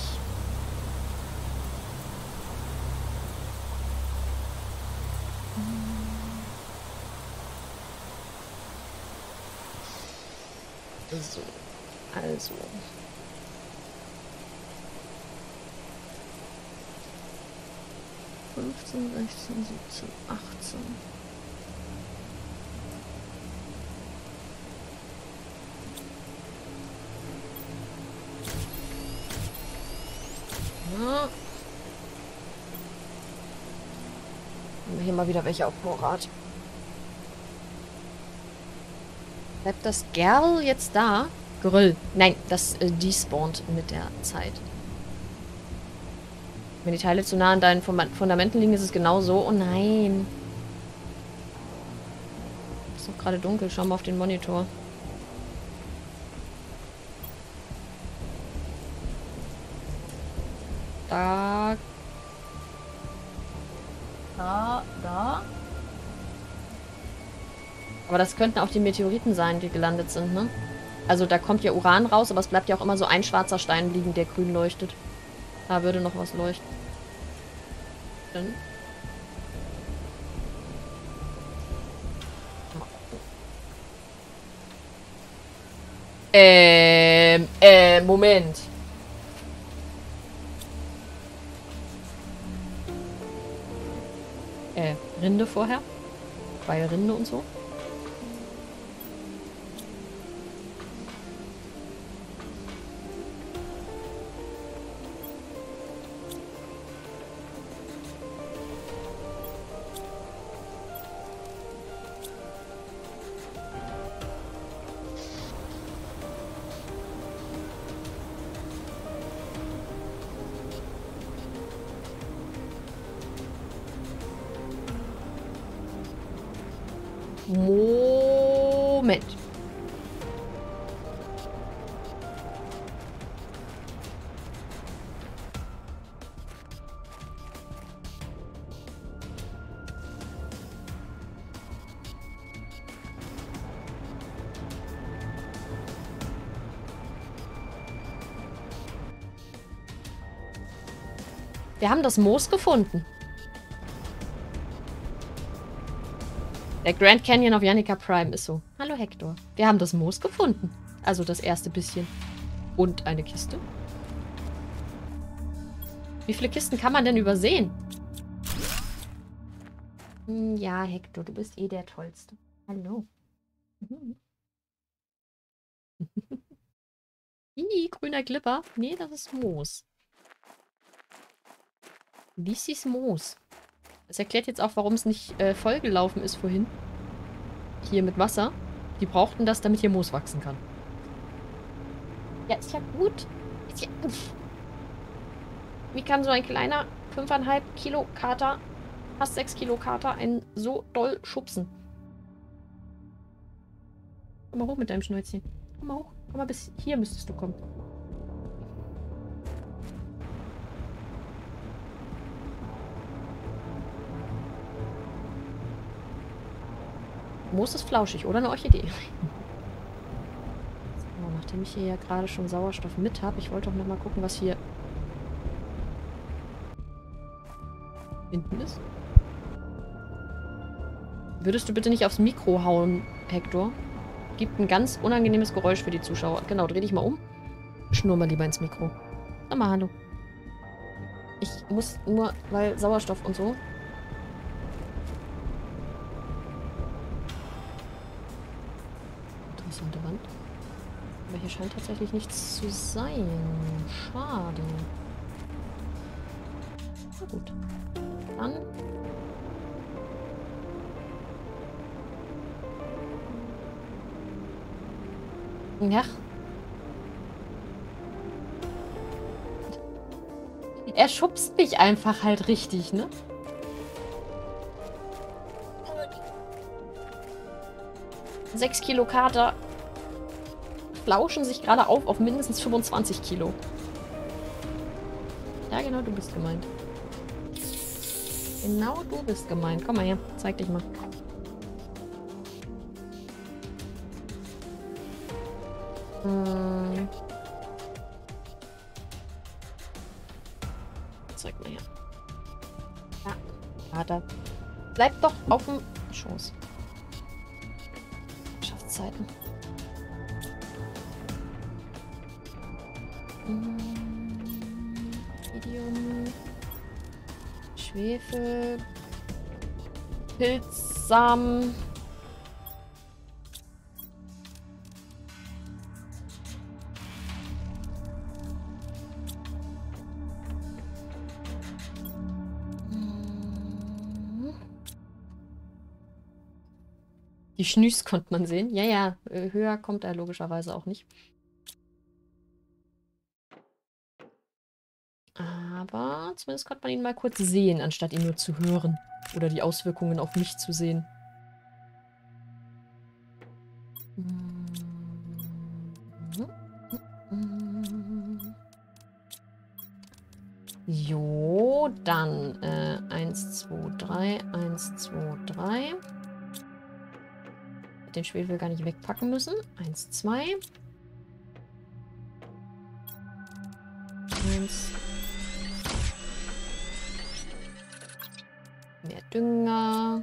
So. Also. ...15, 16, 17, 18... Ja. Haben wir hier mal wieder welche auf Vorrat. Bleibt das Gerl jetzt da? Grill. Nein, das despawnt mit der Zeit. Wenn die Teile zu nah an deinen Fundamenten liegen, ist es genau so. Oh nein. Ist doch gerade dunkel. Schau mal auf den Monitor. Da. Da. Aber das könnten auch die Meteoriten sein, die gelandet sind, ne? Also da kommt ja Uran raus, aber es bleibt ja auch immer so ein schwarzer Stein liegen, der grün leuchtet. Da würde noch was leuchten. Moment. Rinde vorher? Bei Rinde und so? Moment. Wir haben das Moos gefunden. Der Grand Canyon of Yannica Prime ist so. Hallo Hector. Wir haben das Moos gefunden. Also das erste bisschen. Und eine Kiste. Wie viele Kisten kann man denn übersehen? Ja, Hector, du bist eh der Tollste. Hallo. Ih, grüner Glipper. Nee, das ist Moos. Lisis Moos. Das erklärt jetzt auch, warum es nicht vollgelaufen ist vorhin. Hier mit Wasser. Die brauchten das, damit hier Moos wachsen kann. Ja, ist ja gut. Ist ja... Wie kann so ein kleiner 5,5 Kilo Kater, fast 6 Kilo Kater, einen so doll schubsen? Komm mal hoch mit deinem Schnäuzchen. Komm mal hoch. Komm mal bis hier müsstest du kommen. Moos ist flauschig, oder eine Orchidee. So, nachdem ich hier ja gerade schon Sauerstoff mit habe, ich wollte doch nochmal gucken, was hier hinten ist. Würdest du bitte nicht aufs Mikro hauen, Hector? Gibt ein ganz unangenehmes Geräusch für die Zuschauer. Genau, dreh dich mal um. Schnurr mal lieber ins Mikro. Sag mal hallo. Ich muss nur, weil Sauerstoff und so. Interessante Wand. Aber hier scheint tatsächlich nichts zu sein. Schade. Na gut. Dann... Ja. Er schubst mich einfach halt richtig, ne? 6 Kilo Kater flauschen sich gerade auf mindestens 25 Kilo. Ja, genau, du bist gemeint. Genau, du bist gemeint. Komm mal her, zeig dich mal. Zeig mal her. Ja, Kater. Bleib doch auf dem Schoß. Schaffzeiten. Medium. Schwefel. Pilzsamen. Die Schnüs konnte man sehen. Ja, ja, höher kommt er logischerweise auch nicht. Aber zumindest konnte man ihn mal kurz sehen, anstatt ihn nur zu hören. Oder die Auswirkungen auf mich zu sehen. Jo, dann 1, 2, 3, 1, 2, 3. Den Schwefel gar nicht wegpacken müssen. 1, 2. 1. Mehr Dünger.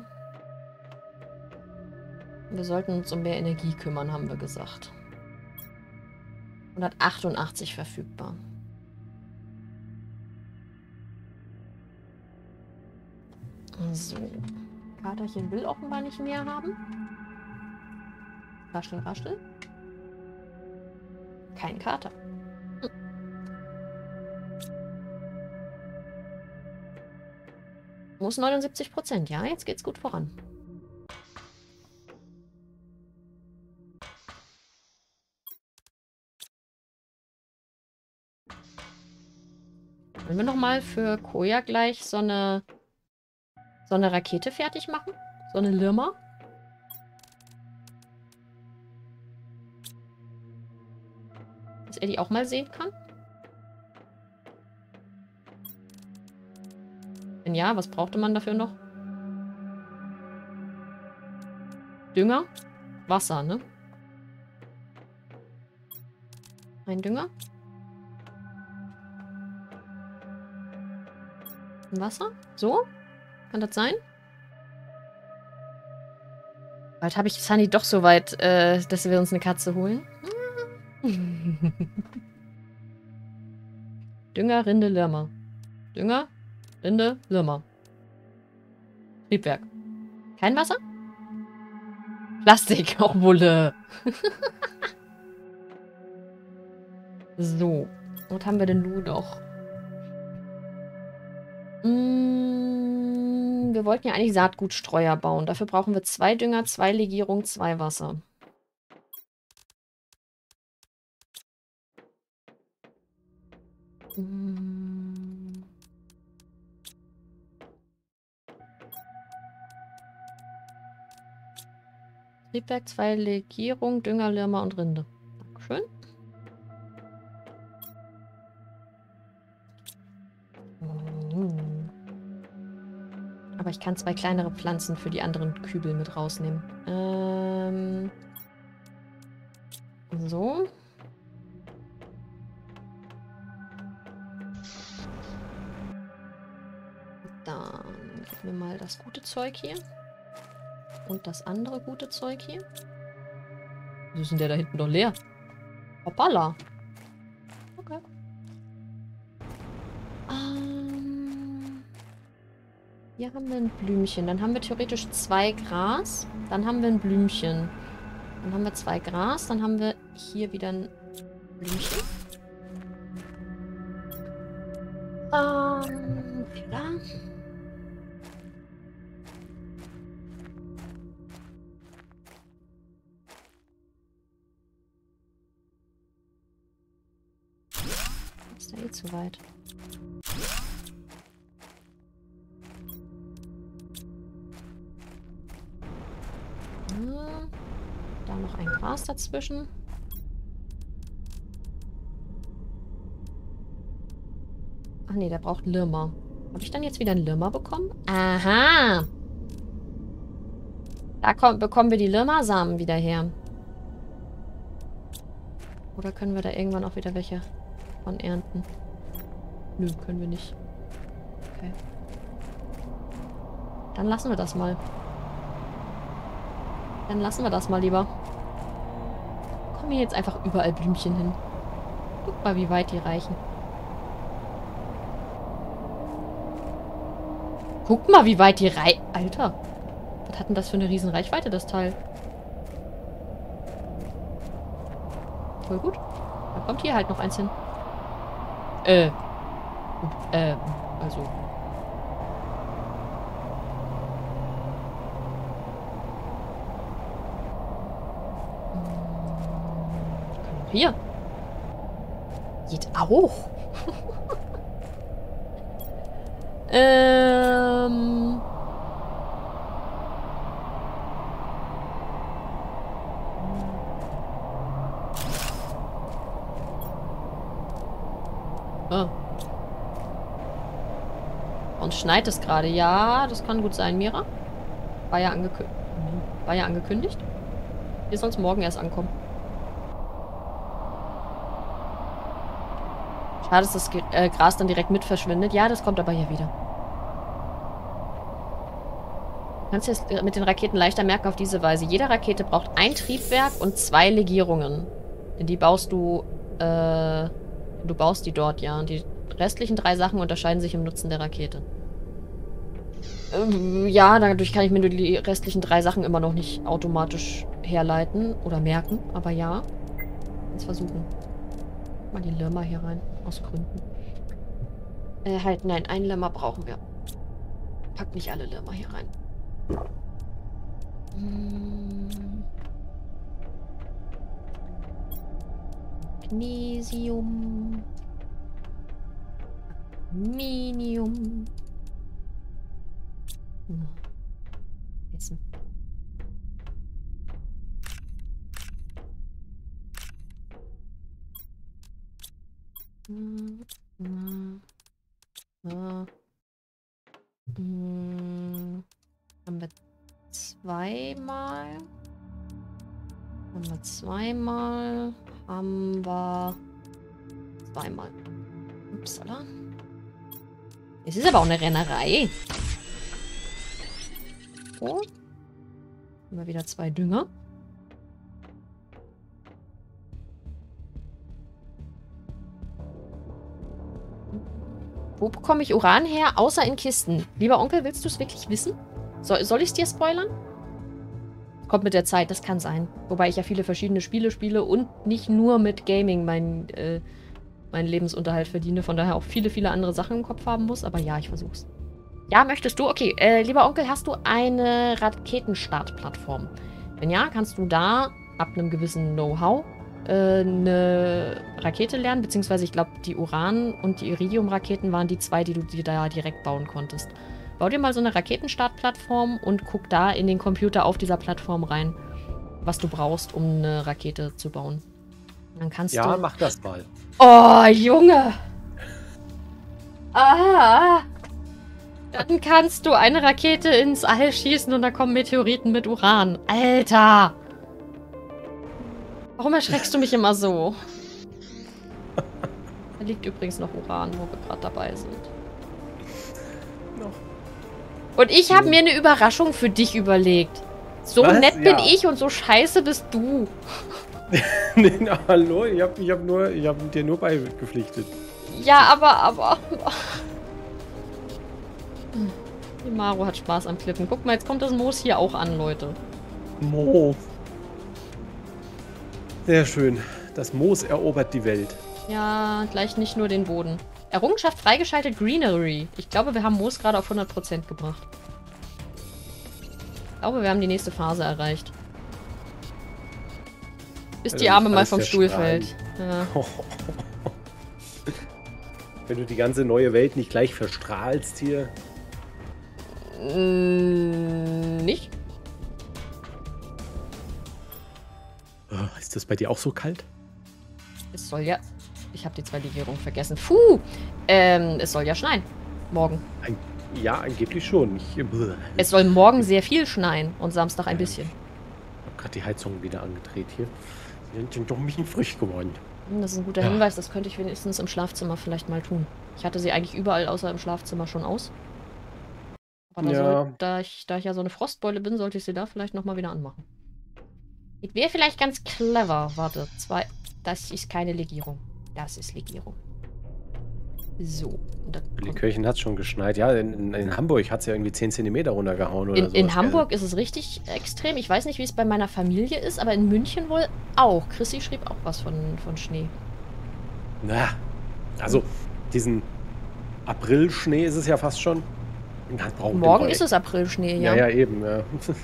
Wir sollten uns um mehr Energie kümmern, haben wir gesagt. 188 verfügbar. So. Katerchen will offenbar nicht mehr haben. Raschel, raschel. Kein Kater. Muss 79%. Ja, jetzt geht's gut voran. Wollen wir nochmal für Koya gleich so eine Rakete fertig machen? So eine Lirma? Dass er die auch mal sehen kann? Wenn ja, was brauchte man dafür noch? Dünger? Wasser, ne? Ein Dünger? Ein Wasser? So? Kann das sein? Bald habe ich Sunny doch so weit, dass wir uns eine Katze holen. Dünger, Rinde, Lirma. Dünger, Rinde, Lirma. Triebwerk. Kein Wasser? Plastik, auch Wolle. So. Was haben wir denn nun noch? Wir wollten ja eigentlich Saatgutstreuer bauen. Dafür brauchen wir 2 Dünger, 2 Legierung, 2 Wasser. Triebwerk, 2 Legierung, Dünger, Lirma und Rinde. Dankeschön. Aber ich kann 2 kleinere Pflanzen für die anderen Kübel mit rausnehmen. So. Dann gib mir mal das gute Zeug hier. Und das andere gute Zeug hier. Wieso ist denn der da hinten doch leer? Hoppala. Okay. Hier haben wir ein Blümchen. Dann haben wir theoretisch 2 Gras. Dann haben wir ein Blümchen. Dann haben wir 2 Gras. Dann haben wir hier wieder ein Blümchen. Da. Ist da eh zu weit. Da noch ein Gras dazwischen. Ach nee, der braucht Lirma. Habe ich dann jetzt wieder einen Lirma bekommen? Aha! Da bekommen wir die Lirma-Samen wieder her. Oder können wir da irgendwann auch wieder welche von ernten? Nö, können wir nicht. Okay. Dann lassen wir das mal. Dann lassen wir das mal lieber. Kommen hier jetzt einfach überall Blümchen hin. Guck mal, wie weit die reichen. Guck mal, wie weit die reichen. Alter. Was hat denn das für eine riesen Reichweite, das Teil? Voll gut. Da kommt hier halt noch eins hin. Also. Hier. Geht auch. Oh. Und schneit es gerade. Ja, das kann gut sein, Mira. War ja angekündigt. Wir sollen morgen erst ankommen. Schade, dass das Gras dann direkt mit verschwindet. Ja, das kommt aber hier wieder. Du kannst es mit den Raketen leichter merken auf diese Weise. Jede Rakete braucht ein Triebwerk und 2 Legierungen. Denn die baust du, du baust die dort, ja. Und die restlichen 3 Sachen unterscheiden sich im Nutzen der Rakete. Ja, dadurch kann ich mir nur die restlichen 3 Sachen immer noch nicht automatisch herleiten oder merken. Aber ja, kannst versuchen. Mal die Lirma hier rein. Aus Gründen. Halt, nein, einen Lirma brauchen wir. Pack nicht alle Lirma hier rein. Magnesium. Aluminium. Essen. Haben wir zweimal. Haben wir zweimal. Upsala. Es ist aber auch eine Rennerei. Oh. Haben wir wieder 2 Dünger. Wo bekomme ich Uran her, außer in Kisten? Lieber Onkel, willst du es wirklich wissen? Soll ich es dir spoilern? Kommt mit der Zeit, das kann sein. Wobei ich ja viele verschiedene Spiele spiele und nicht nur mit Gaming mein meinen Lebensunterhalt verdiene, von daher auch viele, viele andere Sachen im Kopf haben muss. Aber ja, ich versuch's. Ja, möchtest du? Okay, lieber Onkel, hast du eine Raketenstartplattform? Wenn ja, kannst du da ab einem gewissen Know-how eine Rakete lernen, beziehungsweise ich glaube, die Uran- und die Iridium-Raketen waren die zwei, die du dir da direkt bauen konntest. Bau dir mal so eine Raketenstartplattform und guck da in den Computer auf dieser Plattform rein, was du brauchst, um eine Rakete zu bauen. Dann kannst du... mach das mal. Oh, Junge! Ah! Dann kannst du eine Rakete ins All schießen und da kommen Meteoriten mit Uran. Alter! Warum erschreckst du mich immer so? Da liegt übrigens noch Uran, wo wir gerade dabei sind. Und ich habe mir eine Überraschung für dich überlegt. So nett bin ich und so scheiße bist du. Nee, na, hallo, ich hab dir nur beigepflichtet. Ja, aber... Die Maro hat Spaß am Klippen. Guck mal, jetzt kommt das Moos hier auch an, Leute. Moos. Sehr schön. Das Moos erobert die Welt. Ja, gleich nicht nur den Boden. Errungenschaft freigeschaltet Greenery. Ich glaube, wir haben Moos gerade auf 100% gebracht. Ich glaube, wir haben die nächste Phase erreicht. Bis die Arme mal vom Stuhl fällt. Ja. Wenn du die ganze neue Welt nicht gleich verstrahlst hier. Nicht? Ist das bei dir auch so kalt? Es soll ja... Ich habe die 2 Legierungen vergessen. Puh! Es soll ja schneien. Morgen. Ja, angeblich schon. Es soll morgen sehr viel schneien und Samstag ein bisschen. Ich habe gerade die Heizung wieder angedreht hier. Sie sind doch ein bisschen frisch geworden. Das ist ein guter Hinweis. Das könnte ich wenigstens im Schlafzimmer vielleicht mal tun. Ich hatte sie eigentlich überall außer im Schlafzimmer schon aus. Aber da ich ja so eine Frostbeule bin, sollte ich sie da vielleicht nochmal wieder anmachen. Das wäre vielleicht ganz clever. Warte, das ist keine Legierung. Das ist Legierung. So. In Kirchen hat es schon geschneit. Ja, in Hamburg hat es ja irgendwie 10 cm runtergehauen oder so. In Hamburg ist es richtig extrem. Ich weiß nicht, wie es bei meiner Familie ist, aber in München wohl auch. Chrissy schrieb auch was von Schnee. Na, also diesen April-Schnee ist es ja fast schon. Morgen ist es April-Schnee, ja. Ja, eben, ja.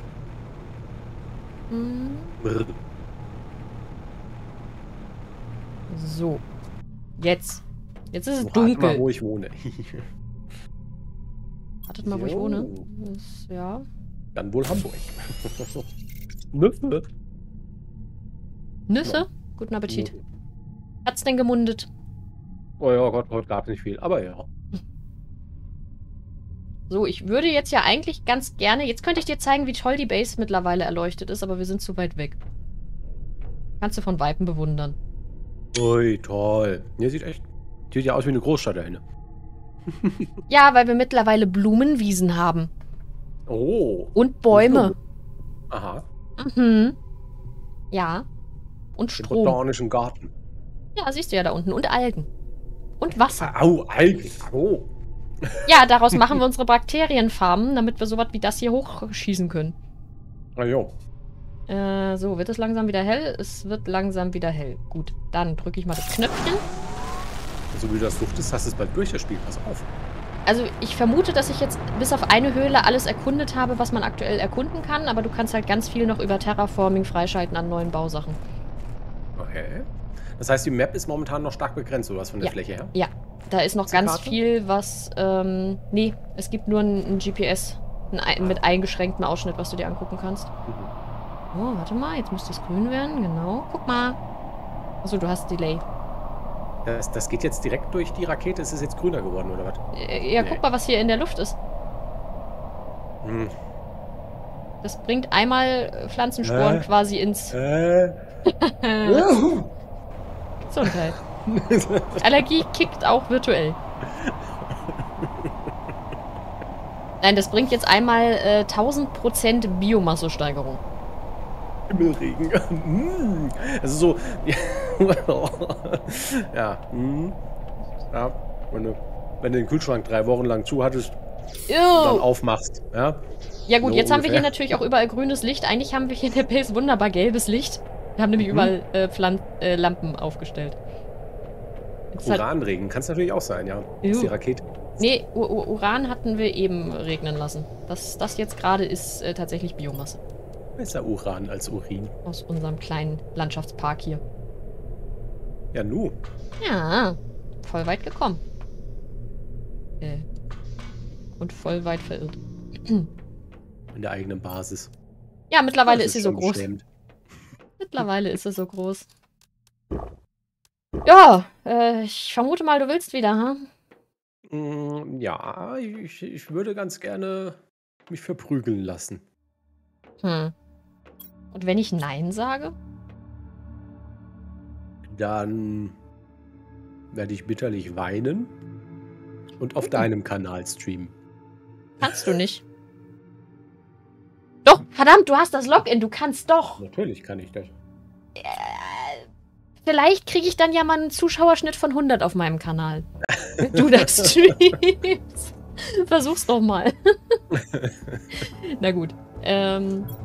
So. Jetzt ist es dunkel. Mal, wo ich wohne. Wartet mal, wo ich wohne. Ja. Dann wohl Hamburg. Nüsse. Nüsse? Ja. Guten Appetit. Hat's denn gemundet? Oh ja Gott, heute gab es nicht viel, aber ja. So, ich würde jetzt ja eigentlich ganz gerne... Jetzt könnte ich dir zeigen, wie toll die Base mittlerweile erleuchtet ist, aber wir sind zu weit weg. Kannst du von Weitem bewundern. Ui, toll. Ja, sieht ja aus wie eine Großstadt da hinten. Ja, weil wir mittlerweile Blumenwiesen haben. Oh. Und Bäume. Aha. Mhm. Ja. Und Strom. Den botanischen Garten. Ja, siehst du ja da unten. Und Algen. Und Wasser. Au, Algen. Au. Ja, daraus machen wir unsere Bakterienfarmen, damit wir sowas wie das hier hochschießen können. Ah, jo. So, wird es langsam wieder hell? Es wird langsam wieder hell. Gut, dann drücke ich mal das Knöpfchen. So wie du das suchtest, hast du es bald durch, das Spiel. Pass auf. Also, ich vermute, dass ich jetzt bis auf eine Höhle alles erkundet habe, was man aktuell erkunden kann, aber du kannst halt ganz viel noch über Terraforming freischalten an neuen Bausachen. Okay. Das heißt, die Map ist momentan noch stark begrenzt, oder was von der Fläche her? Ja, da ist noch ganz viel, was... nee, es gibt nur ein GPS mit eingeschränktem Ausschnitt, was du dir angucken kannst. Oh, warte mal, jetzt müsste es grün werden, genau. Guck mal. Achso, du hast Delay. Das geht jetzt direkt durch die Rakete, ist es jetzt grüner geworden, oder was? Ja, nee. Guck mal, was hier in der Luft ist. Das bringt einmal Pflanzensporen quasi ins... Gesundheit. Allergie kickt auch virtuell. Nein, das bringt jetzt einmal 1000% Biomasse-Steigerung. Himmelregen. Also so... ja. Ja, wenn du den Kühlschrank 3 Wochen lang zu hattest und dann aufmachst. Ja gut, so jetzt haben wir hier natürlich auch überall grünes Licht. Eigentlich haben wir hier in der Base wunderbar gelbes Licht. Wir haben nämlich überall Lampen aufgestellt. Uranregen kann es natürlich auch sein, ja. Das ist die Rakete. Nee, Uran hatten wir eben regnen lassen. Das jetzt gerade ist tatsächlich Biomasse. Besser Uran als Urin. Aus unserem kleinen Landschaftspark hier. Ja, nu. Ja, voll weit gekommen. Und voll weit verirrt. In der eigenen Basis. Ja, mittlerweile ist sie so groß. Beschämend. Mittlerweile ist sie so groß. Ja, ich vermute mal, du willst wieder, ha? Ja, ich würde ganz gerne mich verprügeln lassen. Hm. Und wenn ich Nein sage? Dann werde ich bitterlich weinen und auf deinem Kanal streamen. Kannst du nicht. Doch, verdammt, du hast das Login, du kannst doch. Natürlich kann ich das. Vielleicht kriege ich dann ja mal einen Zuschauerschnitt von 100 auf meinem Kanal. Wenn du das streamst. Versuch's doch mal. Na gut.